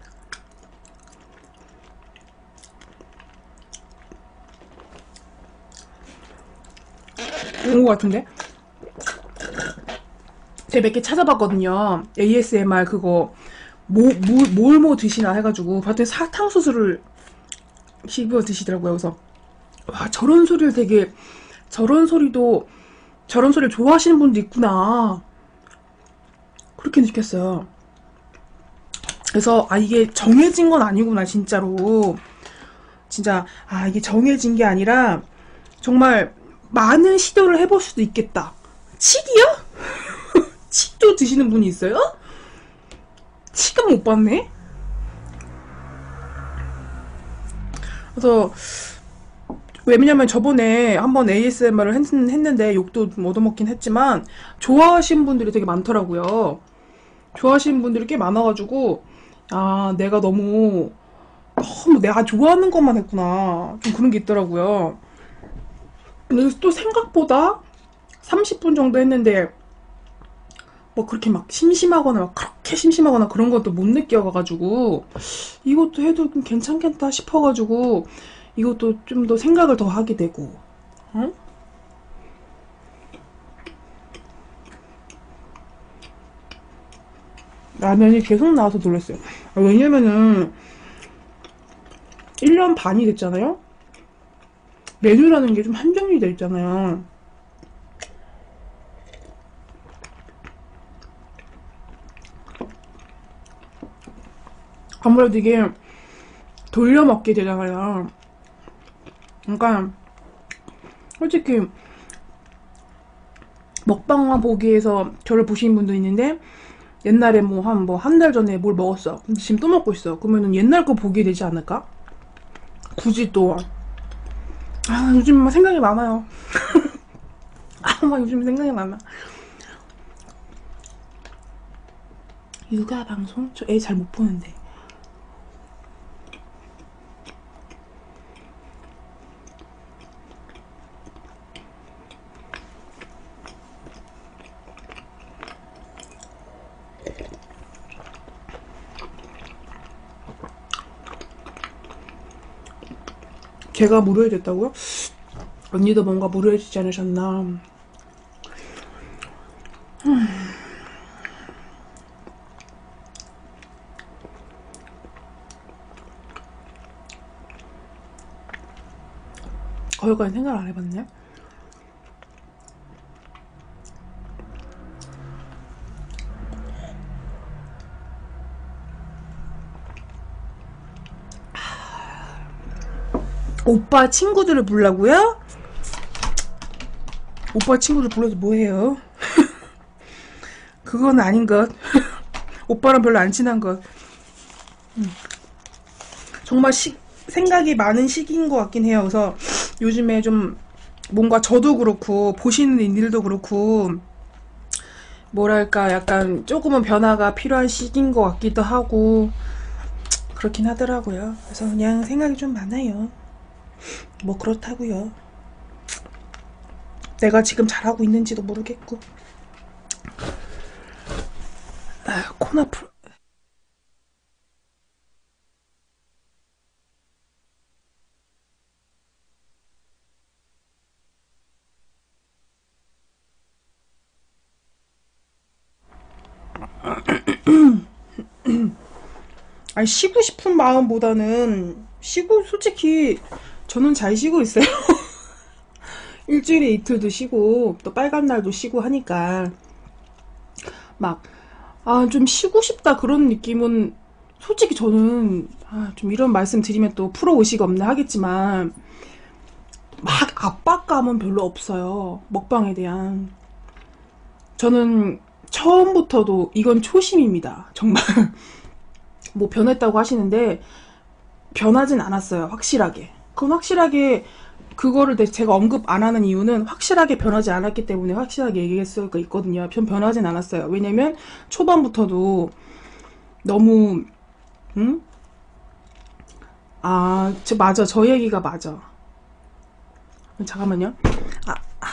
Speaker 1: 온 것 같은데? 제가 몇 개 찾아봤거든요. 에이에스엠알 그거 뭐, 뭐, 뭘 뭐 드시나 해가지고 봤더니 사탕수수를 씹어 드시더라고요. 그래서 와 저런 소리를 되게 저런 소리도 저런 소리를 좋아하시는 분도 있구나 그렇게 느꼈어요. 그래서 아 이게 정해진 건 아니구나 진짜로. 진짜 아 이게 정해진 게 아니라 정말 많은 시도를 해볼 수도 있겠다. 치기요? 치도 드시는 분이 있어요? 치도 못 봤네? 그래서 왜냐면 저번에 한번 에이에스엠알을 했, 했는데 욕도 좀 얻어먹긴 했지만 좋아하시는 분들이 되게 많더라고요. 좋아하시는 분들이 꽤 많아가지고 아 내가 너무 너무 내가 좋아하는 것만 했구나 좀 그런 게 있더라고요. 근데 또 생각보다 삼십 분 정도 했는데 뭐 그렇게 막 심심하거나 막 그렇게 심심하거나 그런 것도 못 느껴가지고 이것도 해도 좀 괜찮겠다 싶어가지고 이것도 좀 더 생각을 더 하게 되고 응? 라면이 계속 나와서 놀랐어요. 아, 왜냐면은 일 년 반이 됐잖아요. 메뉴라는 게 좀 한정이 돼 있잖아요. 아무래도 이게 돌려먹게 되잖아요. 그러니까 솔직히 먹방만 보기 위해서 저를 보시는 분도 있는데 옛날에 뭐 한 뭐 한 달 전에 뭘 먹었어. 근데 지금 또 먹고 있어. 그러면은 옛날 거 보게 되지 않을까? 굳이 또 아 요즘 막 생각이 많아요. 아 막 요즘 생각이 많아. 육아 방송? 저 애 잘 못 보는데. 제가 무료해졌다고요? 언니도 뭔가 무료해지지 않으셨나? 음. 거기까지 생각을 안 해봤네. 오빠 친구들을 부르라고요? 오빠 친구들 불러서 뭐해요? 그건 아닌 것. 오빠랑 별로 안 친한 것. 음. 정말 시, 생각이 많은 시기인 것 같긴 해요. 그래서 요즘에 좀 뭔가 저도 그렇고 보시는 인들도 그렇고 뭐랄까 약간 조금은 변화가 필요한 시기인 것 같기도 하고 그렇긴 하더라고요. 그래서 그냥 생각이 좀 많아요. 뭐 그렇다고요. 내가 지금 잘하고 있는지도 모르겠고. 아, 코나 풀. 아니 쉬고 싶은 마음보다는 쉬고 솔직히 저는 잘 쉬고 있어요. 일주일에 이틀도 쉬고 또 빨간 날도 쉬고 하니까 막 아 좀 쉬고 싶다 그런 느낌은 솔직히 저는 아, 좀 이런 말씀 드리면 또 프로 의식 없네 하겠지만 막 압박감은 별로 없어요. 먹방에 대한. 저는 처음부터도 이건 초심입니다. 정말 뭐 변했다고 하시는데 변하진 않았어요. 확실하게. 그건 확실하게 그거를 제가 언급 안 하는 이유는 확실하게 변하지 않았기 때문에 확실하게 얘기할 수가 있거든요. 전 변하진 않았어요. 왜냐면 초반부터도 너무 응? 아, 저 맞아. 저 얘기가 맞아. 잠깐만요. 아,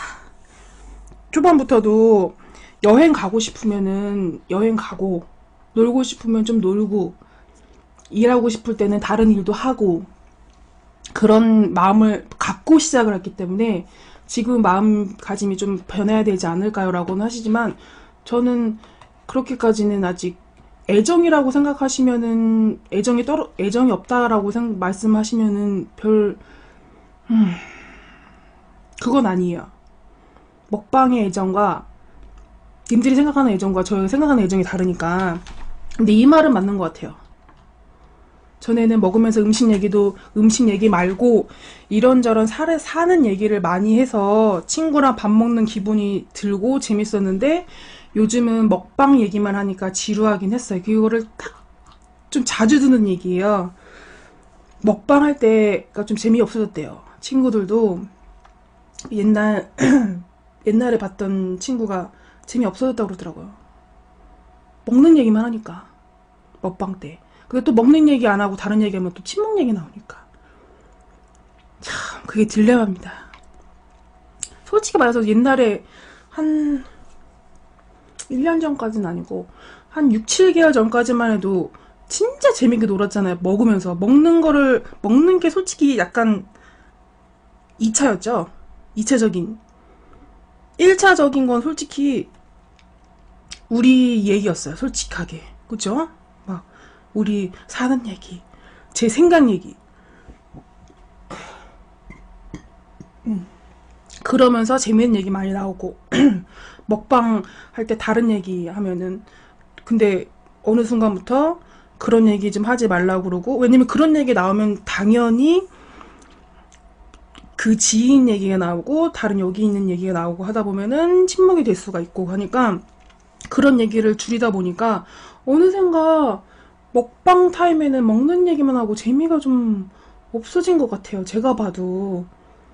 Speaker 1: 초반부터도 여행 가고 싶으면은 여행 가고 놀고 싶으면 좀 놀고 일하고 싶을 때는 다른 일도 하고 그런 마음을 갖고 시작을 했기 때문에 지금 마음가짐이 좀 변해야 되지 않을까요? 라고는 하시지만 저는 그렇게까지는 아직 애정이라고 생각하시면은 애정이 떨어 애정이 없다라고 생, 말씀하시면은 별 음, 그건 아니에요. 먹방의 애정과 님들이 생각하는 애정과 저희가 생각하는 애정이 다르니까. 근데 이 말은 맞는 것 같아요. 전에는 먹으면서 음식 얘기도 음식 얘기 말고 이런저런 사, 사는 얘기를 많이 해서 친구랑 밥 먹는 기분이 들고 재밌었는데 요즘은 먹방 얘기만 하니까 지루하긴 했어요. 그거를 딱 좀 자주 듣는 얘기예요. 먹방 할 때가 좀 재미없어졌대요. 친구들도 옛날 옛날에 봤던 친구가 재미없어졌다고 그러더라고요. 먹는 얘기만 하니까 먹방 때. 근데 또 먹는 얘기 안 하고 다른 얘기하면 또 친목 얘기 나오니까 참 그게 딜레마입니다. 솔직히 말해서 옛날에 한 일 년 전까지는 아니고 한 육, 칠 개월 전까지만 해도 진짜 재밌게 놀았잖아요. 먹으면서 먹는 거를 먹는 게 솔직히 약간 이 차였죠. 이 차적인 일 차적인 건 솔직히 우리 얘기였어요. 솔직하게. 그죠? 막 우리 사는 얘기, 제 생각 얘기. 음. 그러면서 재밌는 얘기 많이 나오고 먹방 할 때 다른 얘기 하면은 근데 어느 순간부터 그런 얘기 좀 하지 말라고 그러고 왜냐면 그런 얘기 나오면 당연히 그 지인 얘기가 나오고 다른 여기 있는 얘기가 나오고 하다 보면은 침묵이 될 수가 있고 하니까 그런 얘기를 줄이다 보니까 어느샌가 먹방 타임에는 먹는 얘기만 하고 재미가 좀 없어진 것 같아요. 제가 봐도.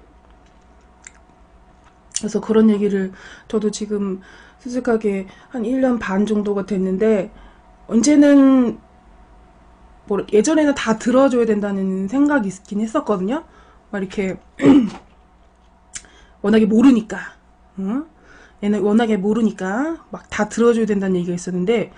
Speaker 1: 그래서 그런 얘기를 저도 지금 솔직하게 한 일 년 반 정도가 됐는데 언제는 뭐 예전에는 다 들어줘야 된다는 생각이 있긴 했었거든요. 막 이렇게 워낙에 모르니까 응? 얘는 워낙에 모르니까 막 다 들어줘야 된다는 얘기가 있었는데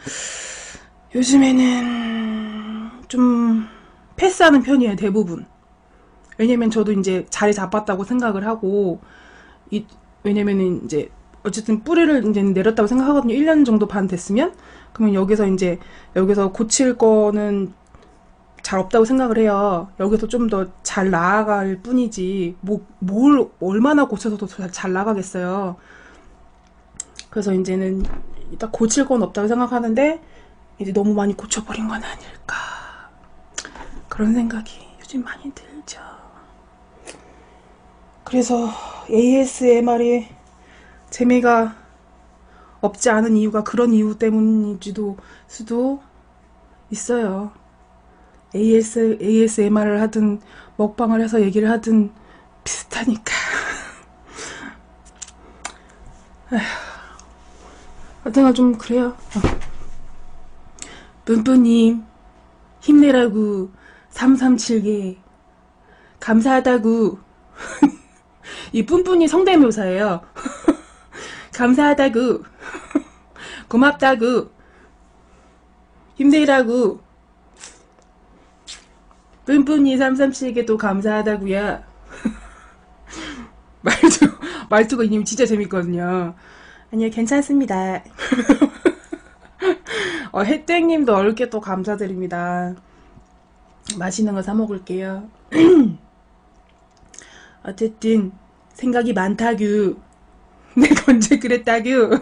Speaker 1: 요즘에는 좀 패스하는 편이에요. 대부분. 왜냐면 저도 이제 자리 잡았다고 생각을 하고, 이, 왜냐면은 이제, 어쨌든 뿌리를 이제 내렸다고 생각하거든요. 일 년 정도 반 됐으면? 그러면 여기서 이제, 여기서 고칠 거는 잘 없다고 생각을 해요. 여기서 좀 더 잘 나아갈 뿐이지, 뭐, 뭘, 얼마나 고쳐서도 잘, 잘 나가겠어요. 그래서 이제는, 일단 고칠 건 없다고 생각하는데, 이제 너무 많이 고쳐버린 건 아닐까. 그런 생각이 요즘 많이 들죠. 그래서 에이에스엠알이 재미가 없지 않은 이유가 그런 이유 때문인지도 수도 있어요. 에이에스, 에이에스엠알을 하든 먹방을 해서 얘기를 하든 비슷하니까. 하여튼 좀 그래요. 뿌뿌님 힘내라고 삼삼칠 개 감사하다고. 이 뿜뿜이 성대묘사예요. 감사하다고 고맙다고 힘내라고. 뿜뿜이 삼삼칠 개 또 감사하다고요. 말투 말투가 이님 진짜 재밌거든요. 아니요 괜찮습니다. 어, 혜땡님도 어렵게 또 감사드립니다. 맛있는 거 사 먹을게요. 어쨌든 생각이 많다규. 내가 언제 그랬다규.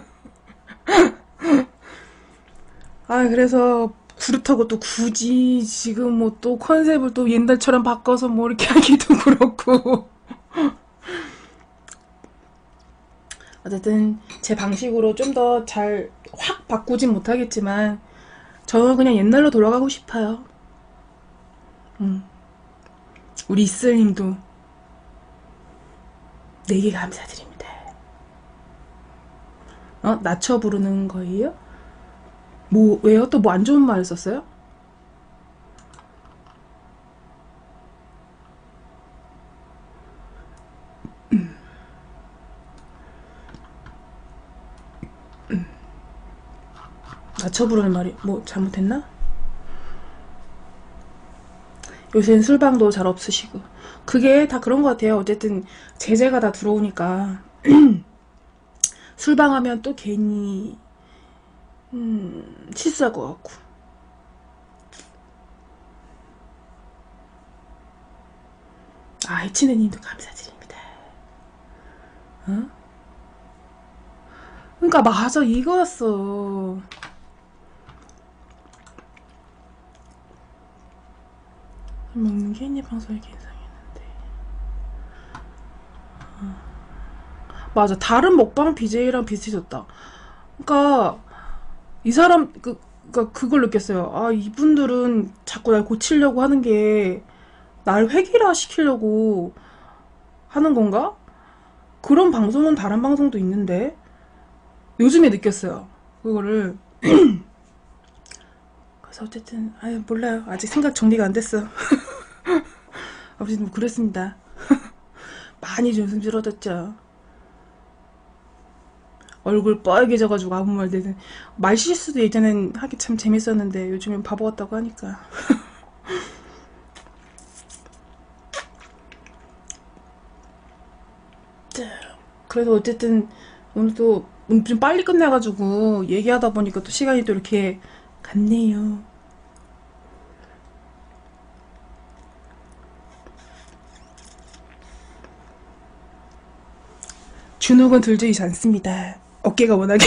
Speaker 1: 아 그래서 그렇다고 또 굳이 지금 뭐 또 컨셉을 또 옛날처럼 바꿔서 뭐 이렇게 하기도 그렇고. 어쨌든 제 방식으로 좀 더 잘 확 바꾸진 못하겠지만 저는 그냥 옛날로 돌아가고 싶어요. 음. 우리 이슬님도 네개 감사드립니다. 어? 낮춰 부르는 거예요? 뭐 왜요? 또 뭐 안 좋은 말을 썼어요? 음. 음. 낮춰 부르는 말이 뭐 잘못했나? 요새는 술방도 잘 없으시고 그게 다 그런 것 같아요. 어쨌든 제재가 다 들어오니까 술방하면 또 괜히 음, 실수할 것 같고. 아 해치네님도 감사드립니다. 어? 그러니까 맞아 이거였어. 먹는 게 있니 방송에 괜찮했는데. 어. 맞아 다른 먹방 비제이랑 비슷해졌다. 그러니까 이 사람 그 그러니까 그걸 느꼈어요. 아 이분들은 자꾸 날 고치려고 하는 게 날 회귀라 시키려고 하는 건가? 그런 방송은 다른 방송도 있는데 요즘에 느꼈어요. 그거를. 그래서 어쨌든 아유 몰라요. 아직 생각 정리가 안 됐어. 아무튼 뭐 그랬습니다. 많이 좀 숨질어졌죠. 얼굴 뻘개져가지고 아무 말 되든 말 실수도 예전엔 하기 참 재밌었는데 요즘엔 바보 같다고 하니까. 그래서 어쨌든 오늘 또 좀 빨리 끝내가지고 얘기하다 보니까 또 시간이 또 이렇게 갔네요. 주눅은 들지 않습니다. 어깨가 워낙에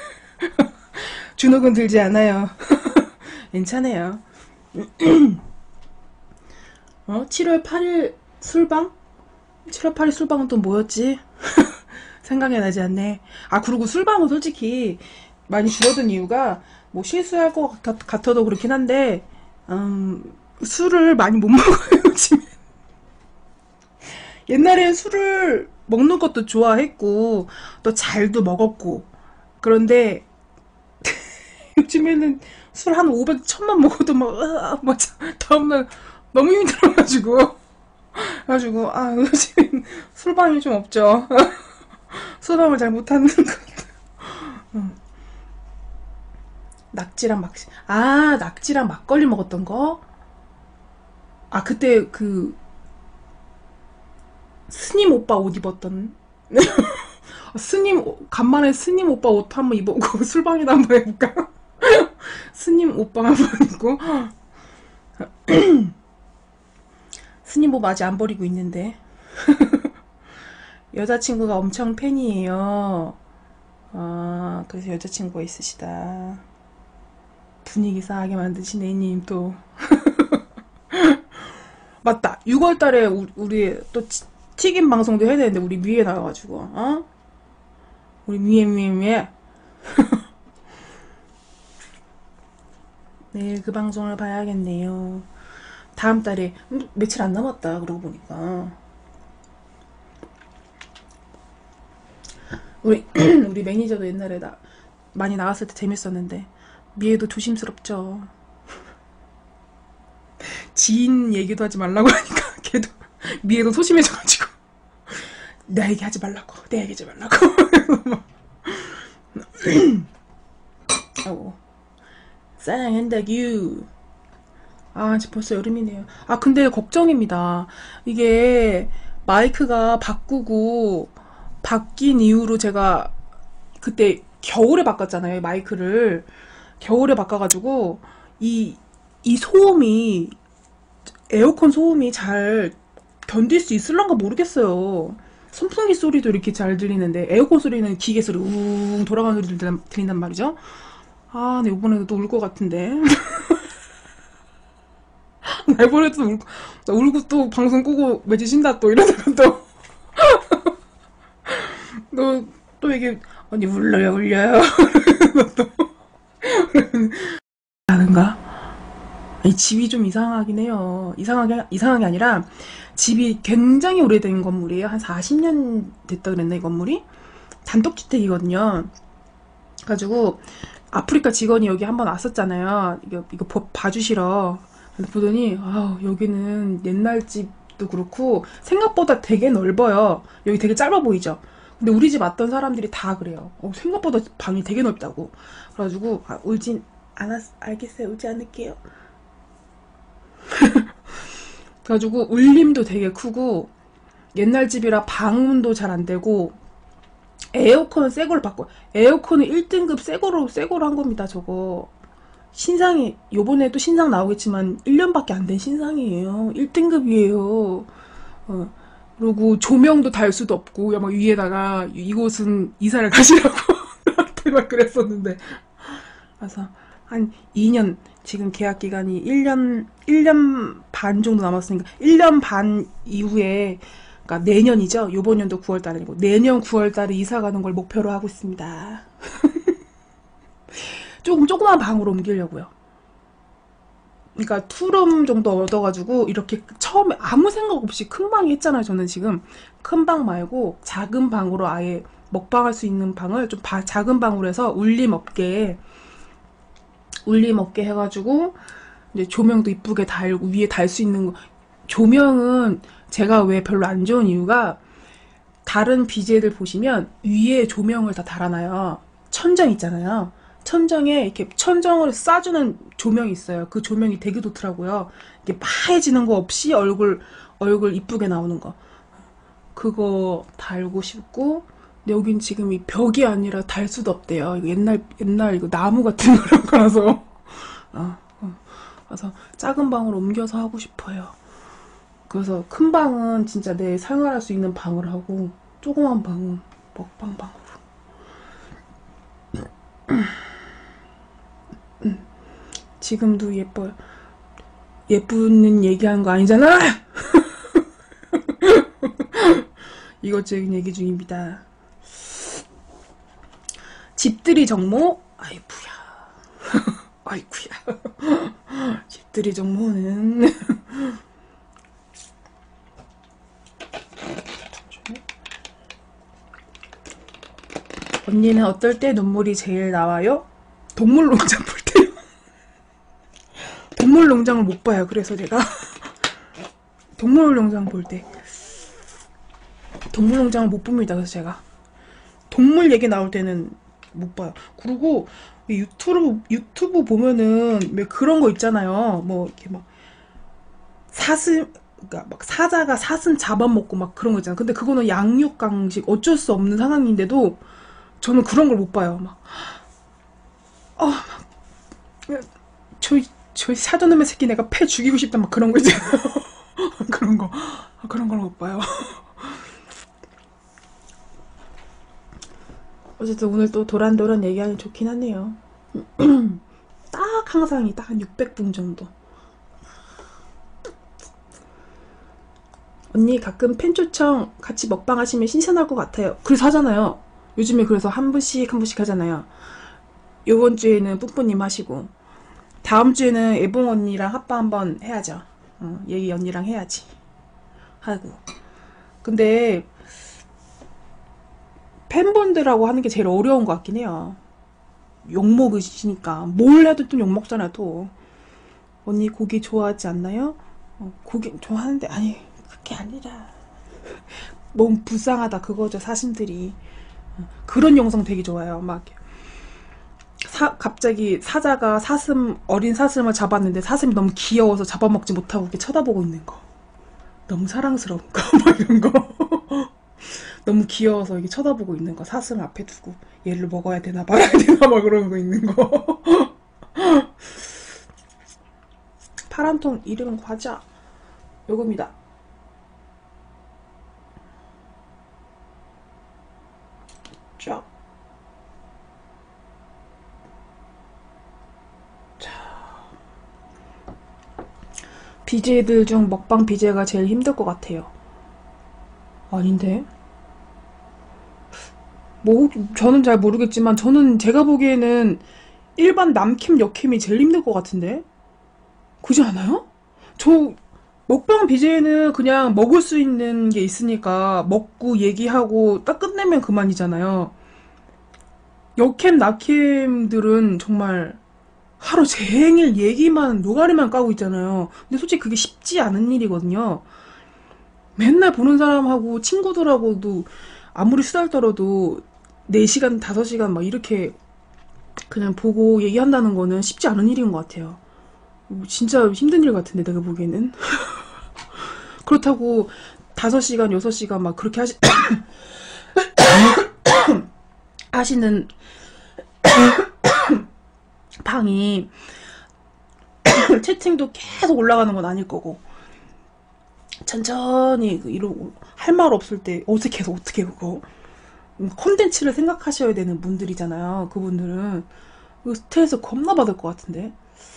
Speaker 1: 주눅은 들지 않아요. 괜찮아요. 어? 칠월 팔일 술방? 칠월 팔일 술방은 또 뭐였지? 생각이 나지 않네. 아 그리고 술방은 솔직히 많이 줄어든 이유가 뭐 실수할 것 같, 같아도 그렇긴 한데 음, 술을 많이 못 먹어요 요즘에. 옛날엔 술을 먹는 것도 좋아했고 또 잘도 먹었고 그런데 요즘에는 술 한 오백, 천만 먹어도 막, 으아, 막 다음날 너무 힘들어가지고 가지고 아 요즘 술방이 좀 없죠. 술방을 잘 못하는 것 같아. 응. 낙지랑 막, 아 낙지랑 막걸리 먹었던 거? 아 그때 그 스님 오빠 옷 입었던. 스님, 간만에 스님 오빠 옷 한번 입어보고 술방이도 한번 해볼까? 스님 오빠 한번 입고. 스님 옷 아직 안 버리고 있는데. 여자친구가 엄청 팬이에요. 아, 그래서 여자친구가 있으시다. 분위기 싸하게 만드시네, 님 또. 맞다. 유월 달에 우리 또 튀김 방송도 해야 되는데, 우리 미에 나와가지고, 어? 우리 미에, 미에, 미에. 내일 그 방송을 봐야겠네요. 다음 달에, 음, 며칠 안 남았다, 그러고 보니까. 우리, 우리 매니저도 옛날에 나, 많이 나왔을 때 재밌었는데, 미에도 조심스럽죠. 지인 얘기도 하지 말라고 하니까, 걔도, 미에도 소심해져가지고. 내 얘기 하지 말라고, 내 얘기 하지 말라고. 아이고. 사랑한다규. 아, 이제 벌써 여름이네요. 아, 근데 걱정입니다. 이게 마이크가 바꾸고 바뀐 이후로 제가 그때 겨울에 바꿨잖아요, 마이크를. 겨울에 바꿔가지고 이, 이 소음이, 에어컨 소음이 잘 견딜 수 있을런가 모르겠어요. 선풍기 소리도 이렇게 잘 들리는데 에어컨 소리는 기계 소리 우웅 돌아가는 소리 들린단, 들린단 말이죠. 아, 근데 이번에도 또 울 것 같은데. 나 이번에 또 울고, 나 울고 또 방송 끄고 맺으신다 또 이러다가 또. 또, 또 이게, 언니 울려요, 울려요. 또. 하는가? 이 집이 좀 이상하긴 해요. 이상하게, 이상한 게 아니라, 집이 굉장히 오래된 건물이에요. 한 사십 년 됐다 그랬나, 이 건물이? 단독주택이거든요. 가지고, 아프리카 직원이 여기 한번 왔었잖아요. 이거, 이거 봐주시러. 근데 보더니, 아, 여기는 옛날 집도 그렇고, 생각보다 되게 넓어요. 여기 되게 짧아 보이죠? 근데 우리 집 왔던 사람들이 다 그래요. 어, 생각보다 방이 되게 넓다고. 그래가지고, 아, 울진 않았, 알겠어요. 울지 않을게요. 그래가지고, 울림도 되게 크고, 옛날 집이라 방음도 잘 안 되고, 에어컨은 새 걸로 바꿔. 에어컨은 일 등급 새 거로, 새 거로 한 겁니다, 저거. 신상이, 요번에 또 신상 나오겠지만, 일 년밖에 안 된 신상이에요. 일 등급이에요. 어. 그리고 조명도 달 수도 없고, 막 위에다가, 이곳은 이사를 가시라고, 나한테 막 그랬었는데. 그래서, 한 이 년, 지금 계약 기간이 일 년, 일 년 반 정도 남았으니까, 일 년 반 이후에, 그러니까 내년이죠. 요번 연도 구월 달이고 내년 구월 달에 이사 가는 걸 목표로 하고 있습니다. 조금 조그만 방으로 옮기려고요. 그러니까 투룸 정도 얻어가지고 이렇게 처음에 아무 생각 없이 큰 방이 했잖아요. 저는 지금 큰 방 말고 작은 방으로 아예 먹방할 수 있는 방을 좀 바, 작은 방으로 해서 울림 없게 울림 없게 해가지고 이제 조명도 이쁘게 달고 위에 달 수 있는 거. 조명은 제가 왜 별로 안 좋은 이유가 다른 비제이들 보시면 위에 조명을 다 달아놔요. 천정 있잖아요. 천정에 이렇게 천정을 쏴주는 조명이 있어요. 그 조명이 되게 좋더라고요. 이게 파해지는 거 없이 얼굴 얼굴 이쁘게 나오는 거. 그거 달고 싶고. 근데 여긴 지금 이 벽이 아니라 달 수도 없대요. 이거 옛날 옛날 이거 나무 같은 거란 거라서. 어, 어. 그래서 작은 방으로 옮겨서 하고 싶어요. 그래서 큰 방은 진짜 내 생활할 수 있는 방을 하고 조그만 방은 먹방 방으로. 지금도 예뻐요. 예쁘는 얘기하는 거 아니잖아. 이것저것 얘기 중입니다. 집들이 정모? 아이쿠야. 아이쿠야. 집들이 정모는 언니는 어떨 때 눈물이 제일 나와요? 동물농장 볼 때요. 동물농장을 못 봐요. 그래서 제가 동물농장 볼 때 동물농장을 못 봅니다. 그래서 제가 동물 얘기 나올 때는 못 봐요. 그리고 유튜브 유튜브 보면은 왜 그런 거 있잖아요. 뭐 이렇게 막 사슴 그러니까 막 사자가 사슴 잡아먹고 막 그런 거 있잖아. 근데 그거는 양육강식 어쩔 수 없는 상황인데도 저는 그런 걸 못 봐요. 막, 어, 막, 저, 저 사자놈의 새끼 내가 패 죽이고 싶다 막 그런 거 있잖아요. 그런 거, 그런 걸 못 봐요. 어쨌든 오늘 또 도란도란 얘기하니 좋긴 하네요. 딱 항상 딱 한 육백 분 정도. 언니 가끔 팬 초청 같이 먹방 하시면 신선할 것 같아요. 그래서 하잖아요. 요즘에 그래서 한 분씩 한 분씩 하잖아요. 요번 주에는 뿌뿌님 하시고 다음 주에는 애봉 언니랑 합방 한번 해야죠. 어, 얘기 언니랑 해야지. 하고. 근데 팬분들하고 하는 게 제일 어려운 것 같긴 해요. 욕먹으시니까 뭘 해도 또 욕먹잖아 또. 언니 고기 좋아하지 않나요? 어, 고기 좋아하는데 아니 그게 아니라 너무 불쌍하다 그거죠. 사심들이 그런 영상 되게 좋아요. 막 사, 갑자기 사자가 사슴 어린 사슴을 잡았는데 사슴이 너무 귀여워서 잡아먹지 못하고 이렇게 쳐다보고 있는 거 너무 사랑스러운 거 막 이런 거 너무 귀여워서 이렇게 쳐다보고 있는 거 사슴 앞에 두고 얘를 먹어야 되나 말아야 되나 막 그런 거 있는 거 파란통 이름은 과자 요겁니다. 쫙. 자. 비제이들 중 먹방 비제이가 제일 힘들 것 같아요. 아닌데? 뭐, 저는 잘 모르겠지만, 저는 제가 보기에는 일반 남캠, 여캠이 제일 힘들 것 같은데? 그지 않아요? 저, 먹방 비제이는 그냥 먹을 수 있는 게 있으니까, 먹고 얘기하고 딱 끝내면 그만이잖아요. 여캠, 나캠들은 정말 하루 종일 얘기만, 노가리만 까고 있잖아요. 근데 솔직히 그게 쉽지 않은 일이거든요. 맨날 보는 사람하고 친구들하고도 아무리 수다를 떨어도 네 시간, 다섯 시간 막 이렇게 그냥 보고 얘기한다는 거는 쉽지 않은 일인 것 같아요. 진짜 힘든 일 같은데, 내가 보기에는. 그렇다고 다섯 시간, 여섯 시간 막 그렇게 하시, 하시는 방이 채팅도 계속 올라가는 건 아닐 거고. 천천히 이러고 할 말 없을 때 어색해서 어떻게 그거 콘텐츠를 생각하셔야 되는 분들이잖아요. 그분들은 스트레스 겁나 받을 것 같은데.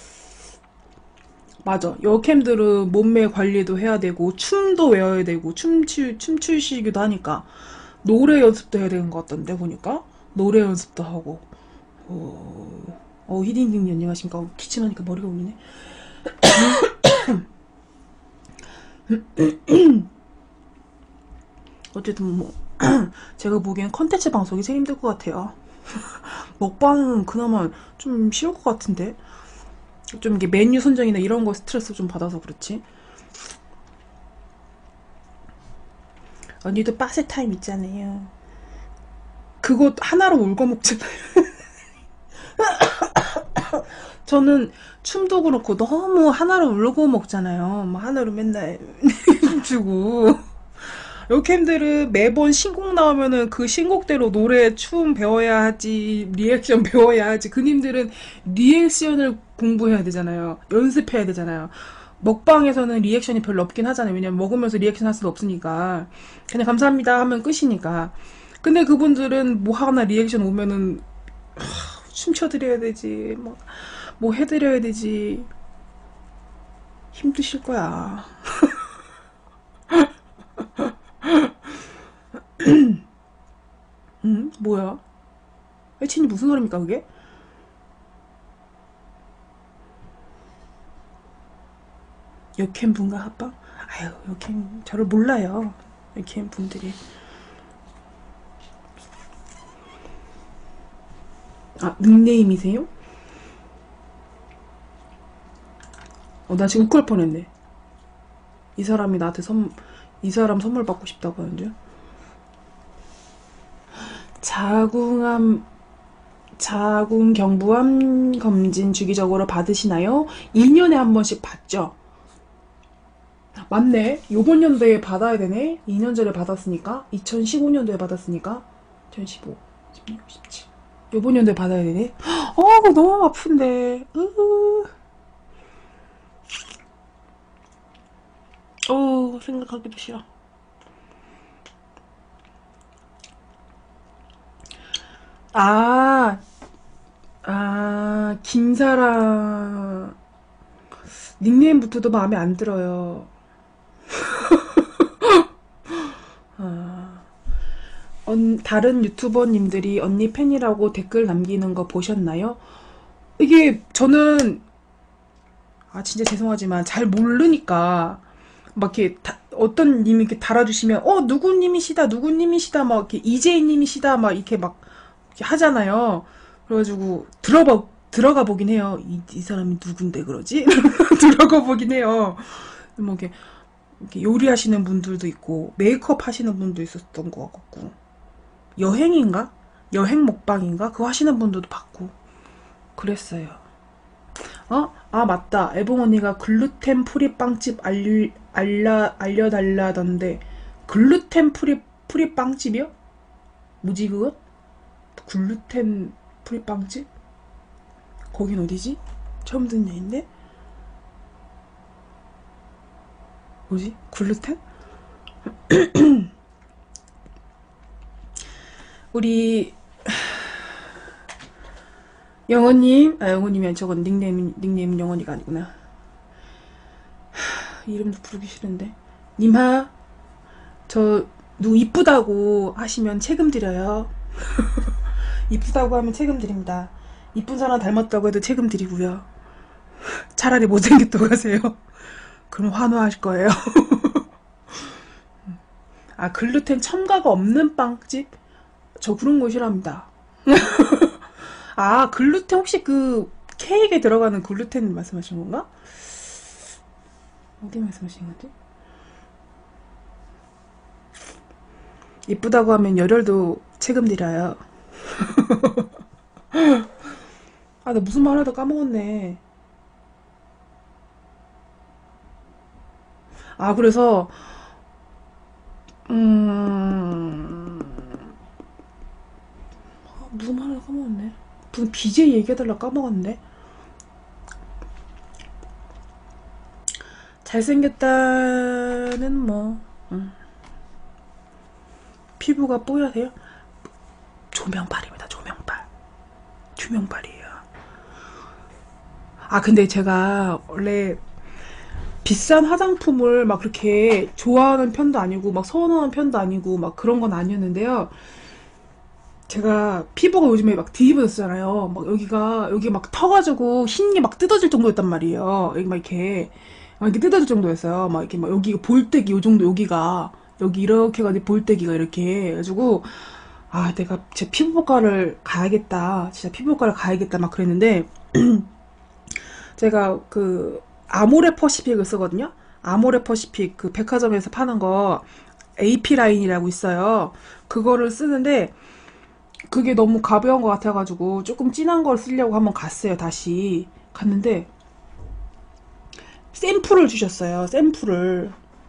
Speaker 1: 맞아. 여캠들은 몸매 관리도 해야 되고 춤도 외워야 되고 춤추 춤추시기도 하니까 노래 연습도 해야 되는 것 같던데 보니까 노래 연습도 하고. 어, 어 히딩딩님 안녕하십니까. 어, 기침하니까 머리가 울리네. 어쨌든 뭐 제가 보기엔 컨텐츠 방송이 제일 힘들 것 같아요. 먹방은 그나마 좀 쉬울 것 같은데 좀 이게 메뉴 선정이나 이런 거 스트레스 좀 받아서 그렇지. 언니도 빠세 타임 있잖아요. 그거 하나로 울고 먹잖아요. 저는 춤도 그렇고 너무 하나로 울고 먹잖아요. 뭐 하나로 맨날 춤추고. 여캠들은 매번 신곡 나오면은 그 신곡대로 노래, 춤 배워야 하지, 리액션 배워야 하지. 그님들은 리액션을 공부해야 되잖아요. 연습해야 되잖아요. 먹방에서는 리액션이 별로 없긴 하잖아요. 왜냐면 먹으면서 리액션 할 수는 없으니까. 그냥 감사합니다 하면 끝이니까. 근데 그분들은 뭐 하나 리액션 오면은 하, 춤춰드려야 되지. 뭐, 뭐 해드려야 되지. 힘드실 거야. 응? 뭐야? 해친이 무슨 소리입니까 그게? 여캠 분과 합방? 아유 여캠 저를 몰라요. 여캠 분들이. 아 닉네임이세요? 어 나 지금 욱할 뻔했네. 이 사람이 나한테 선, 이 사람 선물 받고 싶다고 하는 줄? 자궁암, 자궁경부암 검진 주기적으로 받으시나요? 일 년에 한 번씩 받죠. 맞네. 요번 연도에 받아야 되네. 이 년 전에 받았으니까. 이천십오 년도에 받았으니까. 이천십오, 십육, 십칠. 요번 연도에 받아야 되네. 어, 그거 너무 아픈데. 으. 어, 생각하기도 싫어. 아, 아, 김사랑 닉네임부터도 마음에 안 들어요. 아, 언, 다른 유튜버님들이 언니 팬이라고 댓글 남기는 거 보셨나요? 이게 저는 아 진짜 죄송하지만 잘 모르니까 막 이렇게 다- 어떤 님이 이렇게 달아주시면 어 누구님이시다 누구님이시다 막 이렇게 이제이님이시다 막 이렇게 막 이렇게 하잖아요. 그래가지고 들어봐 들어가 보긴 해요. 이, 이 사람이 누군데 그러지? 들어가 보긴 해요. 뭐 이렇게, 이렇게 요리하시는 분들도 있고 메이크업 하시는 분도 있었던 것 같고 여행인가? 여행 먹방인가? 그거 하시는 분들도 봤고 그랬어요. 어? 아 맞다. 애봉 언니가 글루텐 프리 빵집 알, 알려, 알려달라던데 글루텐 프리 프리 빵집이요? 뭐지 그거? 글루텐 프리 빵집? 거긴 어디지? 처음 듣는 얘긴데? 뭐지? 글루텐? 우리 영원님, 아 영원님이 아니 저건 닉네임 닉네임 영원이가 아니구나. 이름도 부르기 싫은데. 님하, 저 누구 이쁘다고 하시면 책임드려요. 이쁘다고 하면 책임드립니다. 이쁜 사람 닮았다고 해도 책임드리고요. 차라리 못생겼다고 하세요. 그럼 환호하실 거예요. 아 글루텐 첨가가 없는 빵집? 저 그런 거 싫어합니다. 아 글루텐 혹시 그 케이크에 들어가는 글루텐 말씀하신 건가? 어디 말씀하신 거지? 이쁘다고 하면 열혈도 책임드려요. 아, 나 무슨 말 하다 까먹었네. 아, 그래서, 음, 아, 무슨 말 하다 까먹었네. 무슨 비제이 얘기해달라 까먹었네. 잘생겼다는 뭐, 음, 피부가 뽀얗세요? 조명빨입니다, 조명빨. 조명빨이에요. 아, 근데 제가 원래 비싼 화장품을 막 그렇게 좋아하는 편도 아니고 막 선호하는 편도 아니고 막 그런 건 아니었는데요. 제가 피부가 요즘에 막 뒤집어졌잖아요. 막 여기가 여기 막 터가지고 흰 게 막 뜯어질 정도였단 말이에요. 여기 막 이렇게 막 이렇게 뜯어질 정도였어요. 막 이렇게 막 여기 볼때기 요 정도 여기가 여기 이렇게 해가지고 볼때기가 이렇게 해가지고 아 내가 제 피부과를 가야겠다. 진짜 피부과를 가야겠다 막 그랬는데 제가 그 아모레 퍼시픽을 쓰거든요. 아모레 퍼시픽 그 백화점에서 파는 거 에이피 라인이라고 있어요. 그거를 쓰는데 그게 너무 가벼운 것 같아가지고 조금 진한 걸 쓰려고 한번 갔어요. 다시 갔는데 샘플을 주셨어요. 샘플을.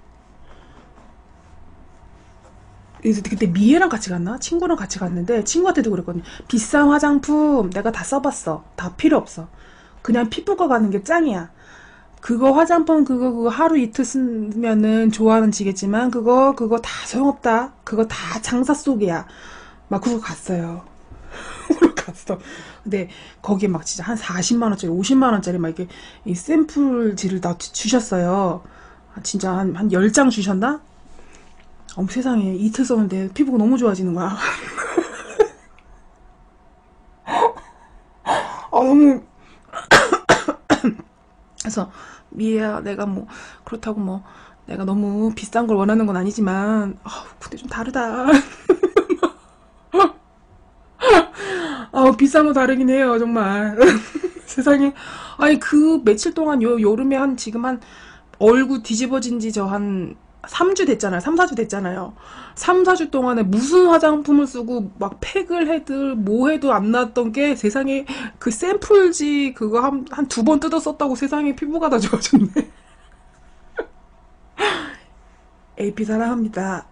Speaker 1: 그래서 그때 미애랑 같이 갔나? 친구랑 같이 갔는데 친구한테도 그랬거든요. 비싼 화장품 내가 다 써봤어. 다 필요 없어. 그냥 피부과 가는 게 짱이야. 그거 화장품 그거 그거 하루 이틀 쓰면은 좋아하는 지겠지만 그거 그거 다 소용없다. 그거 다 장사 속이야. 막 그거 갔어요. 갔어. 근데 거기에 막 진짜 한 사십만 원짜리, 오십만 원짜리 막 이렇게 이 샘플지를 다 주셨어요. 아, 진짜 한, 한 열 장 주셨나? 어머 세상에 이틀 썼는데 피부가 너무 좋아지는 거야. 아 너무 그래서 미애야 내가 뭐 그렇다고 뭐 내가 너무 비싼 걸 원하는 건 아니지만 아 근데 좀 다르다. 아 비싼 거 다르긴 해요 정말. 세상에 아니 그 며칠 동안 요 여름에 한 지금 한 얼굴 뒤집어진 지 저 한 삼 주 됐잖아요. 삼, 사 주 됐잖아요. 삼, 사 주 동안에 무슨 화장품을 쓰고 막 팩을 해도 뭐 해도 안 나왔던 게 세상에 그 샘플지 그거 한 한 두 번 뜯어 썼다고 세상에 피부가 다 좋아졌네. 에이피 사랑합니다.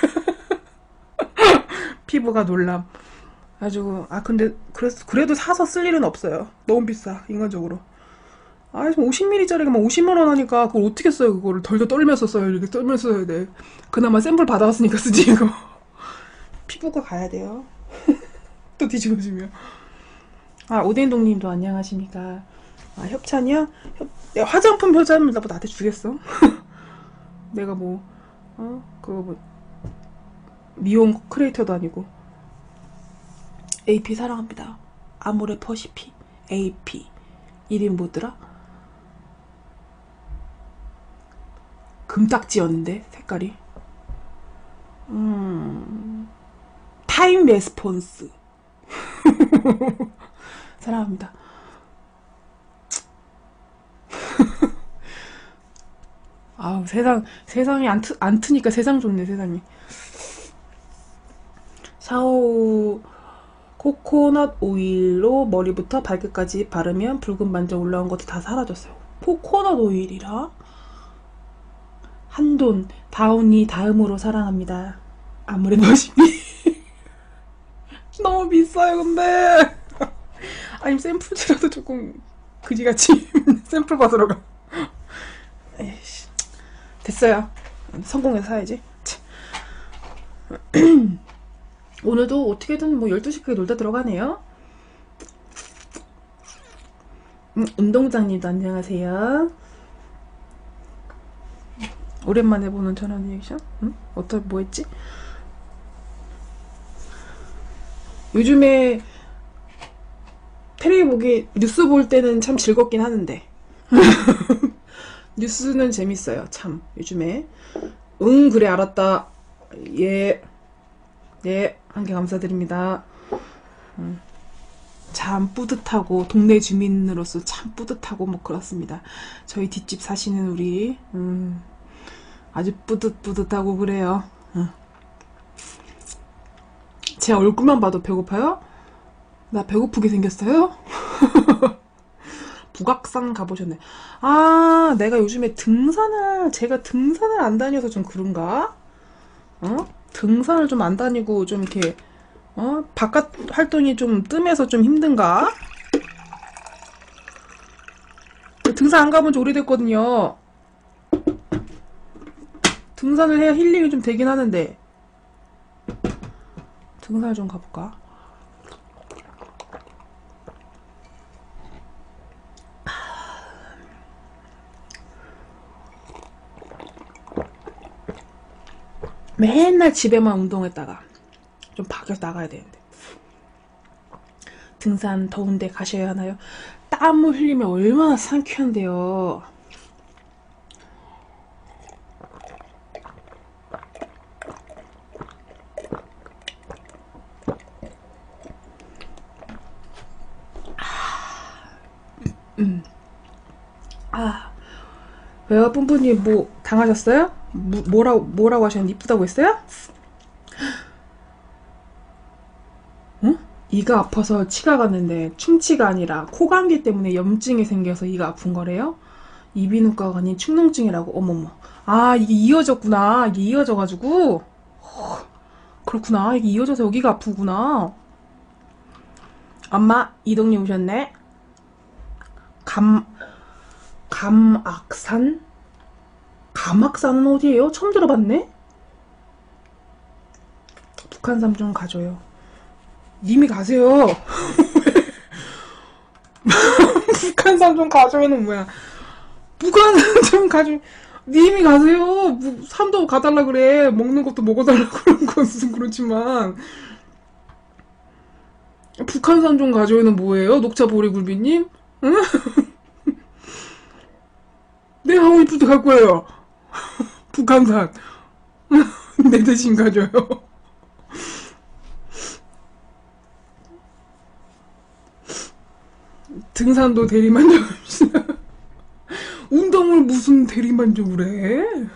Speaker 1: 피부가 놀람. 가지고 아 근데 그래서 그래도 사서 쓸 일은 없어요. 너무 비싸 인간적으로. 아 오십 밀리리터짜리가 막 오십만 원 하니까 그걸 어떻게 써요? 그거를 덜덜 떨면서 써요. 이렇게 떨면서 써야 돼. 그나마 샘플 받아왔으니까 쓰지 이거. 피부과 가야 돼요. 또 뒤집어지면. 아 오덴동님도 안녕하십니까. 아 협찬이요? 협, 내가 화장품 협찬을 나 나한테 주겠어? 내가 뭐 어? 그거 뭐 미용 크리에이터도 아니고. 에이피 사랑합니다. 아모레 퍼시피 에이피 이름 뭐더라? 금딱지였는데 색깔이. 음 타임 레스폰스. 사랑합니다. 아우 세상 세상이 안, 트, 안 트니까 세상 좋네 세상이. 샤오 코코넛 오일로 머리부터 발끝까지 바르면 붉은 반점 올라온 것도 다 사라졌어요. 코코넛 오일이라? 한돈 다운이 다음으로 사랑합니다. 아무리 멋있니? 너무 비싸요 근데. 아니면 샘플이라도 조금 그지같이 샘플 받으러 가. 에이씨. 됐어요. 성공해서 사야지. 오늘도 어떻게든 뭐 열두 시까지 놀다 들어가네요. 음, 운동장님도 안녕하세요. 오랜만에 보는 전화 리액션? 응? 어떤 뭐 했지? 요즘에 텔레비 보기 뉴스 볼 때는 참 즐겁긴 하는데 뉴스는 재밌어요 참 요즘에. 응 그래 알았다. 예. 네, 한 개 감사드립니다. 음, 참 뿌듯하고 동네 주민으로서 참 뿌듯하고 뭐 그렇습니다. 저희 뒷집 사시는 우리 음, 아주 뿌듯뿌듯하고 그래요. 음. 제 얼굴만 봐도 배고파요? 나 배고프게 생겼어요? 북악산 가보셨네. 아 내가 요즘에 등산을 제가 등산을 안 다녀서 좀 그런가? 어? 등산을 좀 안 다니고 좀 이렇게 어? 바깥 활동이 좀 뜸해서 좀 힘든가? 등산 안 가본 지 오래됐거든요. 등산을 해야 힐링이 좀 되긴 하는데 등산을 좀 가볼까? 맨날 집에만 운동했다가 좀 밖에서 나가야 되는데. 등산 더운데 가셔야 하나요? 땀을 흘리면 얼마나 상쾌한데요. 음. 아, 왜요, 뿜뿜님 뭐 당하셨어요? 뭐, 뭐라고 뭐라고 하셨는데 이쁘다고 했어요? 응? 이가 아파서 치과 갔는데 충치가 아니라 코감기 때문에 염증이 생겨서 이가 아픈 거래요? 이비인후과가 아닌 축농증이라고. 어머머. 아 이게 이어졌구나. 이게 이어져가지고. 허, 그렇구나. 이게 이어져서 여기가 아프구나. 엄마 이동님 오셨네. 감 감악산? 감악산은 어디예요? 처음 들어봤네. 북한산 좀 가줘요. 님이 가세요. 북한산 좀 가줘요는 뭐야? 북한산 좀 가줘. 님이 가세요. 뭐, 산도 가달라 그래. 먹는 것도 먹어달라 그런 것은 그렇지만 북한산 좀 가줘요는 뭐예요? 녹차 보리굴비님? 응? 내가 하고 싶을 때 갈 거예요. 북한산. 내 대신 가줘요. 등산도 대리만족합시다. 운동을 무슨 대리만족을 해?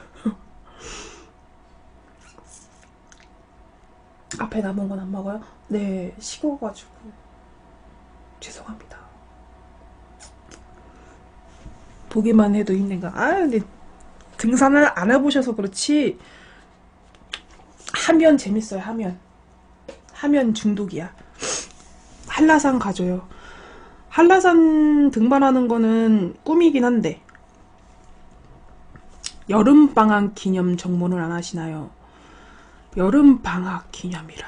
Speaker 1: 앞에 남은 건 안 먹어요? 네, 식어가지고 죄송합니다. 보기만 해도 힘든가? 아, 근데 등산을 안 해보셔서 그렇지 하면 재밌어요. 하면 하면 중독이야. 한라산 가줘요. 한라산 등반하는 거는 꿈이긴 한데 여름방학 기념 정모는 안 하시나요? 여름방학 기념이라.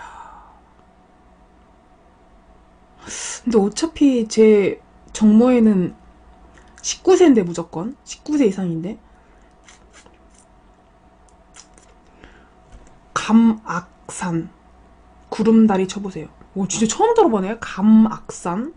Speaker 1: 근데 어차피 제 정모에는 십구 세인데 무조건 십구 세 이상인데 감악산 구름다리 쳐보세요. 오, 진짜 처음 들어보네요. 감악산.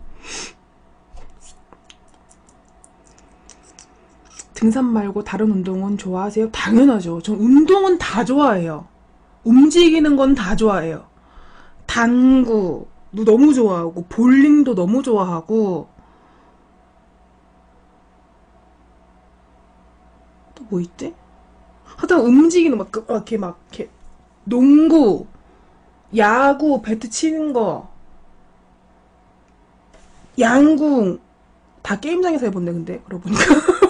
Speaker 1: 등산 말고 다른 운동은 좋아하세요? 당연하죠. 전 운동은 다 좋아해요. 움직이는 건 다 좋아해요. 당구도 너무 좋아하고 볼링도 너무 좋아하고 또 뭐 있지? 하여튼 움직이는 막 이렇게 막 이렇게 농구, 야구, 배트 치는 거, 양궁 다 게임장에서 해본대. 근데 그러고 보니까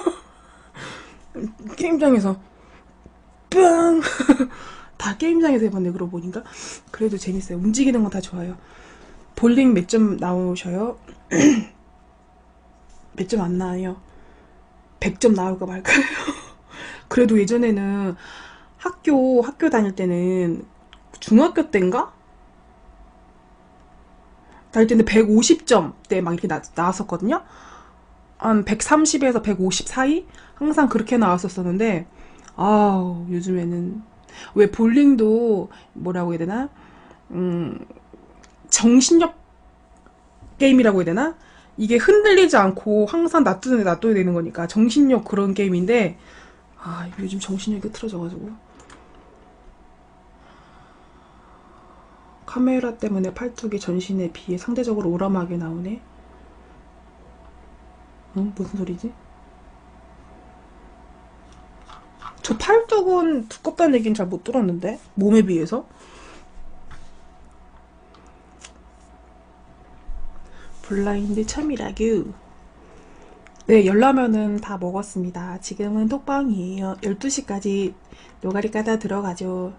Speaker 1: 게임장에서 뿅 다 게임장에서 해봤네. 그러고 보니까 그래도 재밌어요. 움직이는 거 다 좋아요. 볼링 몇 점 나오셔요? 몇 점 안 나와요. 백 점 나올까 말까요? 그래도 예전에는 학교 학교 다닐 때는 중학교 때인가? 다닐 때는 백오십 점대 막 이렇게 나, 나왔었거든요. 한 백삼십에서 백오십 사이? 항상 그렇게 나왔었었는데 아우 요즘에는 왜 볼링도 뭐라고 해야 되나? 음, 정신력 게임이라고 해야 되나? 이게 흔들리지 않고 항상 놔두는 데 놔둬야 되는 거니까 정신력 그런 게임인데 아 요즘 정신력이 틀어져가지고 카메라 때문에 팔뚝이 전신에 비해 상대적으로 오람하게 나오네. 응? 무슨 소리지? 저 팔뚝은 두껍다는 얘기는 잘 못 들었는데 몸에 비해서. 블라인드 참이라규. 네, 열라면은 다 먹었습니다. 지금은 톡방이에요. 열두 시까지 노가리 까다 들어가죠.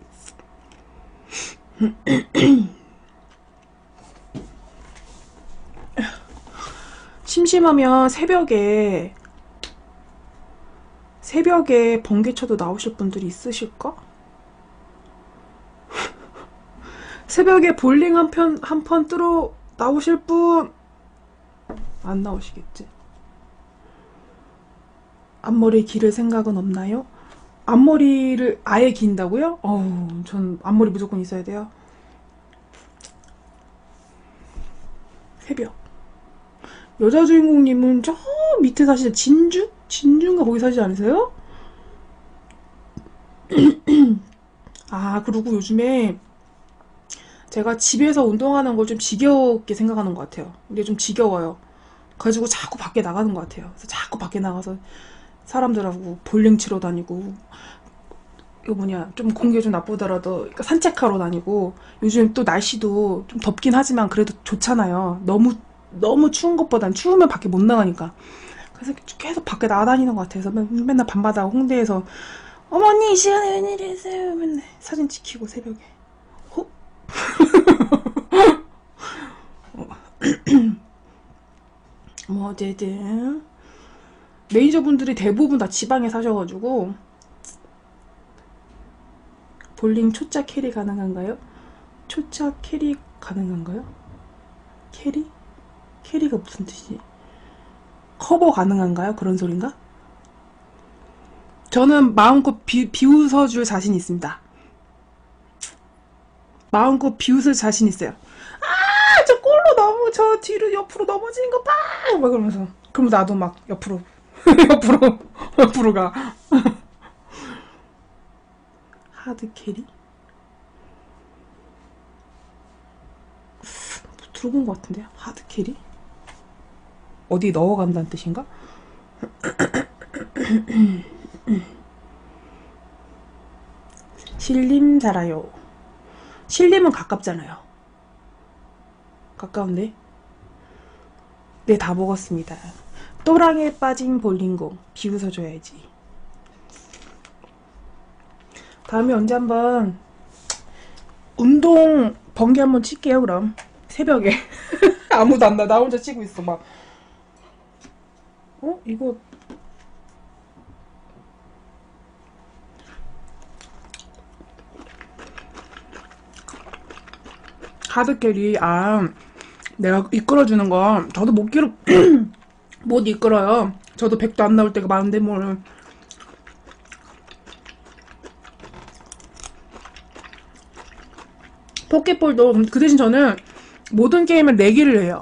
Speaker 1: 심심하면 새벽에 새벽에 번개쳐도 나오실 분들이 있으실까? 새벽에 볼링 한 편, 한 판 뜨러 나오실 분? 안 나오시겠지? 앞머리 기를 생각은 없나요? 앞머리를 아예 긴다고요? 어우, 전 앞머리 무조건 있어야 돼요. 새벽. 여자 주인공님은 저 밑에 사시는 진주? 진주인가 거기 사시지 않으세요? 아, 그리고 요즘에 제가 집에서 운동하는 걸 좀 지겹게 생각하는 것 같아요. 근데 좀 지겨워요. 그래가지고 자꾸 밖에 나가는 것 같아요. 그래서 자꾸 밖에 나가서 사람들하고 볼링 치러 다니고, 이거 뭐냐, 좀 공기 좀 나쁘더라도 산책하러 다니고, 요즘 또 날씨도 좀 덥긴 하지만 그래도 좋잖아요. 너무, 너무 추운 것보단 추우면 밖에 못 나가니까. 그래서 계속 밖에 나가다니는 것 같아서 맨- 맨날 밤마다 홍대에서 어머니 이 시간에 웬일이세요? 맨날 사진 찍히고 새벽에. 호? 뭐 어쨌든 매니저분들이 대부분 다 지방에 사셔가지고 볼링 초짜 캐리 가능한가요? 초짜 캐리 가능한가요? 캐리? 캐리가 무슨 뜻이지? 커버 가능한가요? 그런 소린가? 저는 마음껏 비, 비웃어줄 자신 있습니다. 마음껏 비웃을 자신 있어요. 아, 저 꼴로 너무 저 뒤로 옆으로 넘어지는 거 봐! 막 그러면서. 그럼 나도 막 옆으로, 옆으로, 옆으로 가. 하드 캐리? 들어본 것 같은데? 하드 캐리? 어디 넣어간다는 뜻인가? 신림 살아요. 신림은 가깝잖아요. 가까운데? 네, 다 먹었습니다. 또랑에 빠진 볼링공 비웃어줘야지. 다음에 언제 한번 운동 번개 한번 칠게요 그럼. 새벽에. 아무도 안 나. 나 혼자 치고 있어 막. 어? 이거 하드캐리. 아, 내가 이끌어주는 거 저도 못 기록 못 이끌어요. 저도 백도 안 나올 때가 많은데 뭘. 포켓볼도 그 대신 저는 모든 게임을 내기를 해요.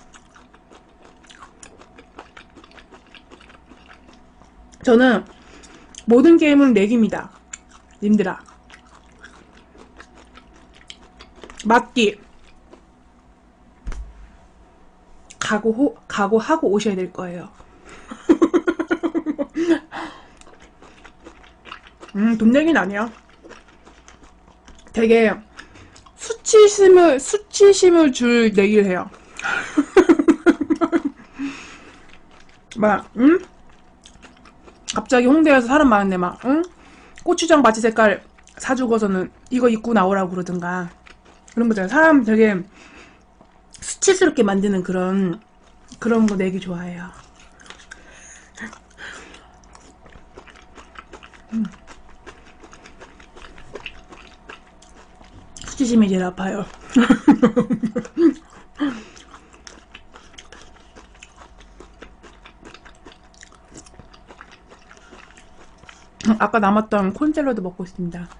Speaker 1: 저는 모든 게임은 내기입니다. 님들아. 맞기. 각오, 각오하고 오셔야 될 거예요. 음, 돈 내기는 아니야. 되게 수치심을, 수치심을 줄 내기를 해요. 막, 응? 갑자기 홍대에서 사람 많은데 막, 응? 고추장 바지 색깔 사주고서는 이거 입고 나오라고 그러든가. 그런 거잖아요. 사람 되게 수치스럽게 만드는 그런, 그런 거 내기 좋아해요. 음. 수치심이 제일 아파요. 아까 남았던 콘샐러드 먹고 있습니다.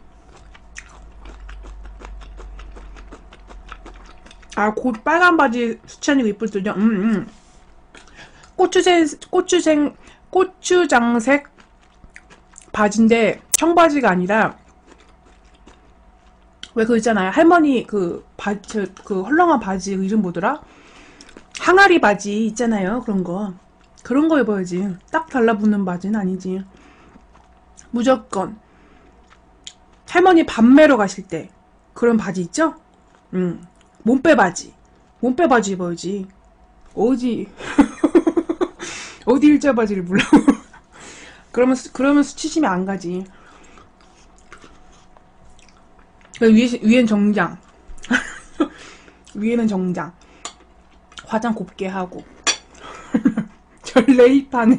Speaker 1: 아, 곧 빨간 바지 수찬이가 이쁠 때죠. 음, 음. 고추생, 고추생, 고추장색 바지인데 청바지가 아니라 왜 그거 있잖아요. 할머니 그 바지, 그 헐렁한 바지 그 이름 뭐더라? 항아리 바지 있잖아요. 그런 거. 그런 거 입어야지. 딱 달라붙는 바지는 아니지. 무조건 할머니 밥 매러 가실 때 그런 바지 있죠? 응. 몸빼 바지. 몸빼 바지 입어야지. 어디 어디 일자 바지를 몰라. 그러면 수- 그러면 수치심이 안 가지. 그 위에 위엔 정장. 위에는 정장. 화장 곱게 하고. 저 레이파네.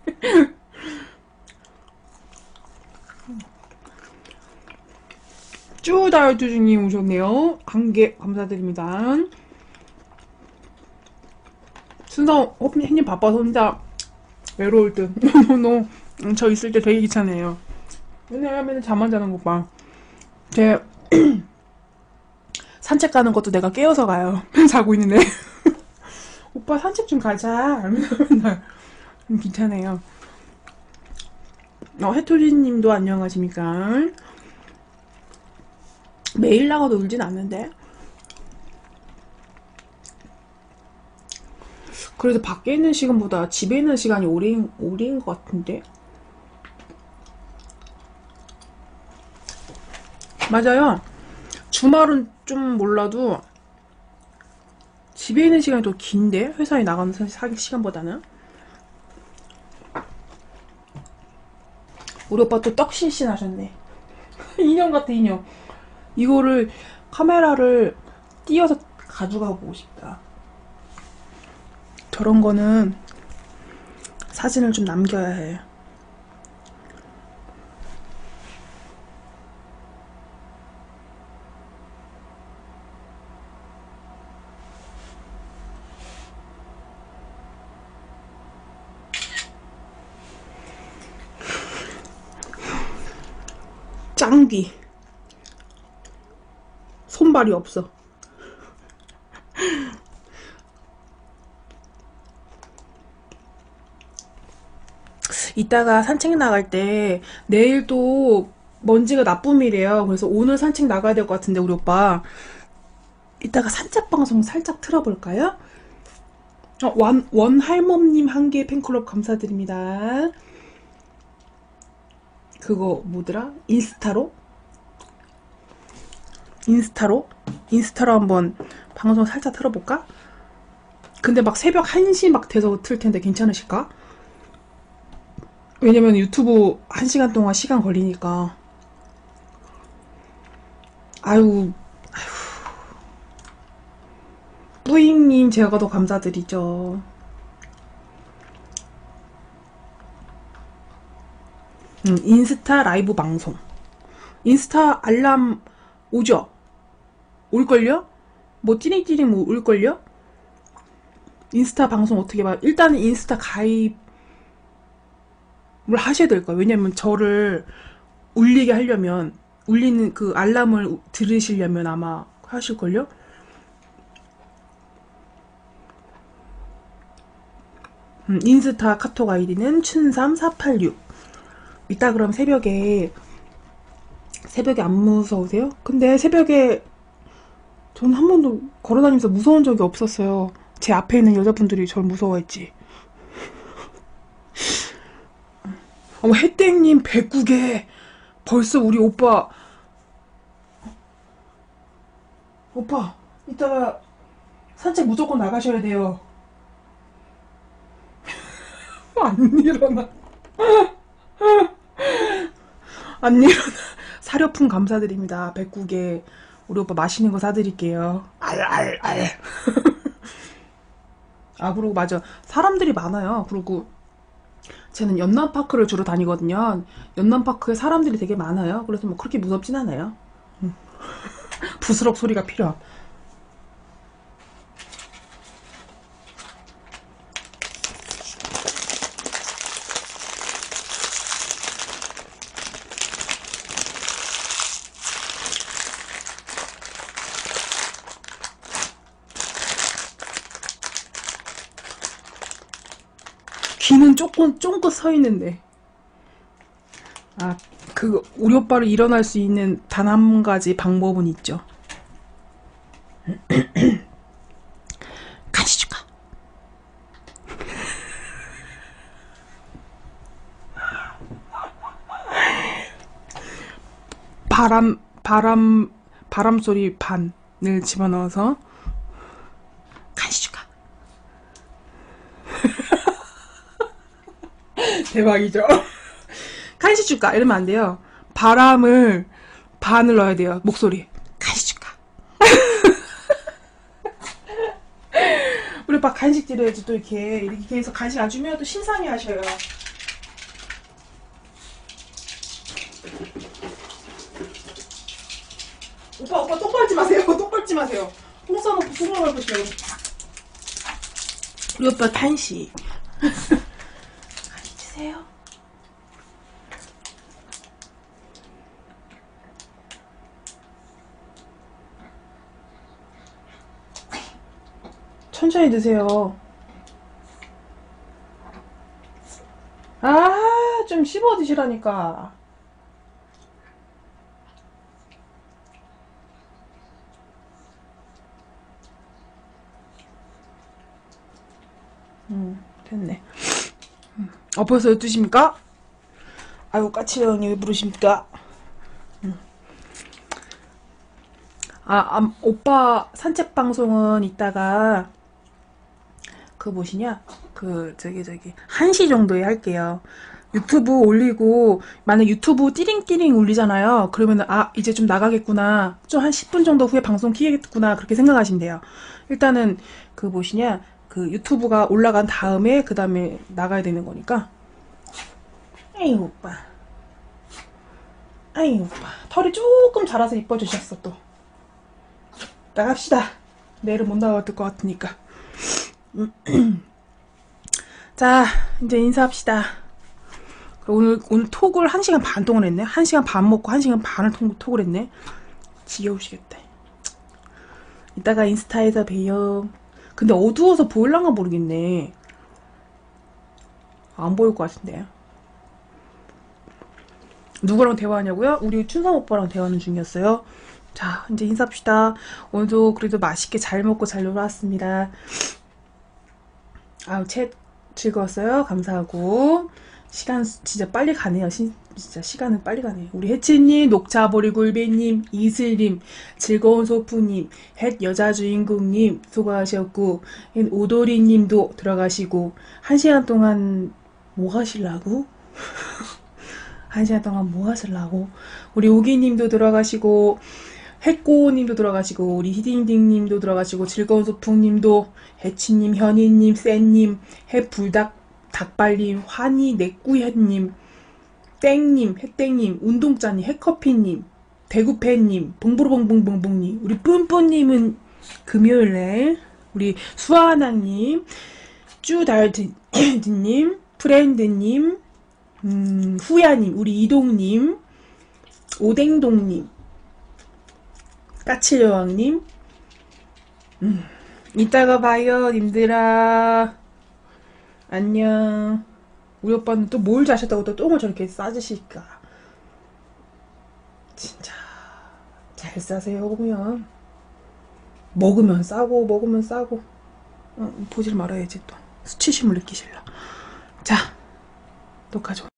Speaker 1: 쭈다이어트주님 오셨네요. 한 개 감사드립니다. 순서 햇님 바빠서 혼자 외로울 듯. 너무 저 있을 때 되게 귀찮아요. 왜냐하면 잠 안 자는 것 봐. 제 산책 가는 것도 내가 깨워서 가요. 자고 있는데. 오빠 산책 좀 가자. 맨날 좀 귀찮아요. 어, 해토리님도 안녕하십니까? 매일 나가도 울진 않는데. 그래도 밖에 있는 시간보다 집에 있는 시간이 오래인, 오래인 것 같은데. 맞아요. 주말은 좀 몰라도 집에 있는 시간이 더 긴데? 회사에 나가는 사- 사- 시간보다는. 우리 오빠 또 떡신신 하셨네. 인형 같아, 인형. 이거를 카메라를 띄어서 가져가 보고 싶다. 저런 거는 사진을 좀 남겨야 해. 짱귀. 손발이 없어. 이따가 산책 나갈 때 내일도 먼지가 나쁨이래요. 그래서 오늘 산책 나가야 될 것 같은데 우리 오빠 이따가 산책 방송 살짝 틀어볼까요? 어, 원, 원할멈님 한 개 팬클럽 감사드립니다. 그거 뭐더라? 인스타로? 인스타로? 인스타로 한번 방송 살짝 틀어볼까? 근데 막 새벽 한 시 막 돼서 틀 텐데 괜찮으실까? 왜냐면 유튜브 한 시간 동안 시간 걸리니까. 아유, 뿌잉님 제가 더 감사드리죠. 음, 인스타 라이브 방송. 인스타 알람 오죠? 올걸요? 뭐 띠링띠링 뭐 올걸요? 인스타 방송 어떻게 봐? 일단은 인스타 가입을 하셔야 될 거예요. 왜냐면 저를 울리게 하려면, 울리는 그 알람을 들으시려면 아마 하실걸요? 음, 인스타 카톡 아이디는 춘삼사팔육. 이따 그럼 새벽에, 새벽에 안 무서우세요? 근데 새벽에 전 한 번도 걸어다니면서 무서운 적이 없었어요. 제 앞에 있는 여자분들이 저를 무서워했지. 어머, 혜땡님 백국에 벌써 우리 오빠 오빠 이따가 산책 무조건 나가셔야 돼요. 안 일어나. 안 일어나. 사료품 감사드립니다. 백국에 우리 오빠 맛있는 거 사드릴게요. 알알알. 아, 그리고 맞아. 사람들이 많아요. 그리고 쟤는 연남파크를 주로 다니거든요. 연남파크에 사람들이 되게 많아요. 그래서 뭐 그렇게 무섭진 않아요. 음. 부스럭 소리가 필요함. 귀는 쫑긋 쫑긋 서 있는데. 아, 그 우리 오빠를 일어날 수 있는 단 한 가지 방법은 있죠. 간식 줄까? 바람 바람 바람 소리 반을 집어넣어서 간식 줄까? 대박이죠. 간식 줄까? 이러면 안 돼요. 바람을 반을 넣어야 돼요. 목소리. 간식 줄까? 우리 오빠 간식 드려야지. 또 이렇게 이렇게 해서 간식 안 주면 또 신상이 하셔요. 오빠 오빠 똥 밟지 마세요. 똥 밟지 마세요. 똥 싸놓고 똥을 밟으시요. 우리 오빠 간식. 간식 주세요. 천천히 드세요. 아, 좀 씹어 드시라니까. 음, 됐네. 음. 어, 벌써 열두 시입니까? 아이고, 까칠형이 왜 부르십니까? 음. 아, 아, 오빠 산책 방송은 이따가 그 뭐시냐? 그 저기 저기 한 시 정도에 할게요. 유튜브 올리고 만약 유튜브 띠링띠링 울리잖아요. 그러면은 아 이제 좀 나가겠구나. 좀 한 십 분 정도 후에 방송 키겠구나. 그렇게 생각하시면 돼요. 일단은 그 뭐시냐? 그 유튜브가 올라간 다음에 그 다음에 나가야 되는 거니까. 에이 오빠. 에이 오빠. 털이 조금 자라서 이뻐지셨어 또. 나갑시다. 내일은 못 나갈 것 같으니까. 자, 이제 인사합시다. 오늘, 오늘 톡을 한 시간 반 동안 했네? 한 시간 반 먹고 한 시간 반을 톡, 톡을 했네? 지겨우시겠다. 이따가 인스타에서 봬요. 근데 어두워서 보일란가 모르겠네. 안 보일 것 같은데. 누구랑 대화하냐고요? 우리 춘상 오빠랑 대화하는 중이었어요. 자, 이제 인사합시다. 오늘도 그래도 맛있게 잘 먹고 잘 놀았습니다. 아우, 챗 즐거웠어요. 감사하고. 시간 진짜 빨리 가네요. 시, 진짜 시간은 빨리 가네요. 우리 혜치님, 녹차보리굴배님, 이슬님, 즐거운 소프님, 햇 여자주인공님 수고하셨고, 오도리님도 들어가시고, 한 시간 동안 뭐 하실라고? 한 시간 동안 뭐 하실라고? 우리 오기님도 들어가시고, 해꼬님도 들어가시고, 우리 히딩딩님도 들어가시고, 즐거운 소풍님도, 해치님, 현이님, 쌤님, 해불닭, 닭발님, 환희, 내꾸현님, 땡님, 해땡님, 운동짜님, 해커피님, 대구팬님, 봉보로봉봉봉봉님, 우리 뿜뿜님은 금요일에, 우리 수아하나님, 쭈달드님, 프렌드님, 음, 후야님, 우리 이동님, 오댕동님, 까칠여왕님, 음, 이따가 봐요, 님들아. 안녕. 우리 오빠는 또 뭘 자셨다고 또 똥을 저렇게 싸주실까. 진짜, 잘 싸세요, 보면. 먹으면 싸고, 먹으면 싸고. 어, 보질 말아야지, 또. 수치심을 느끼실라. 자, 녹화 좀.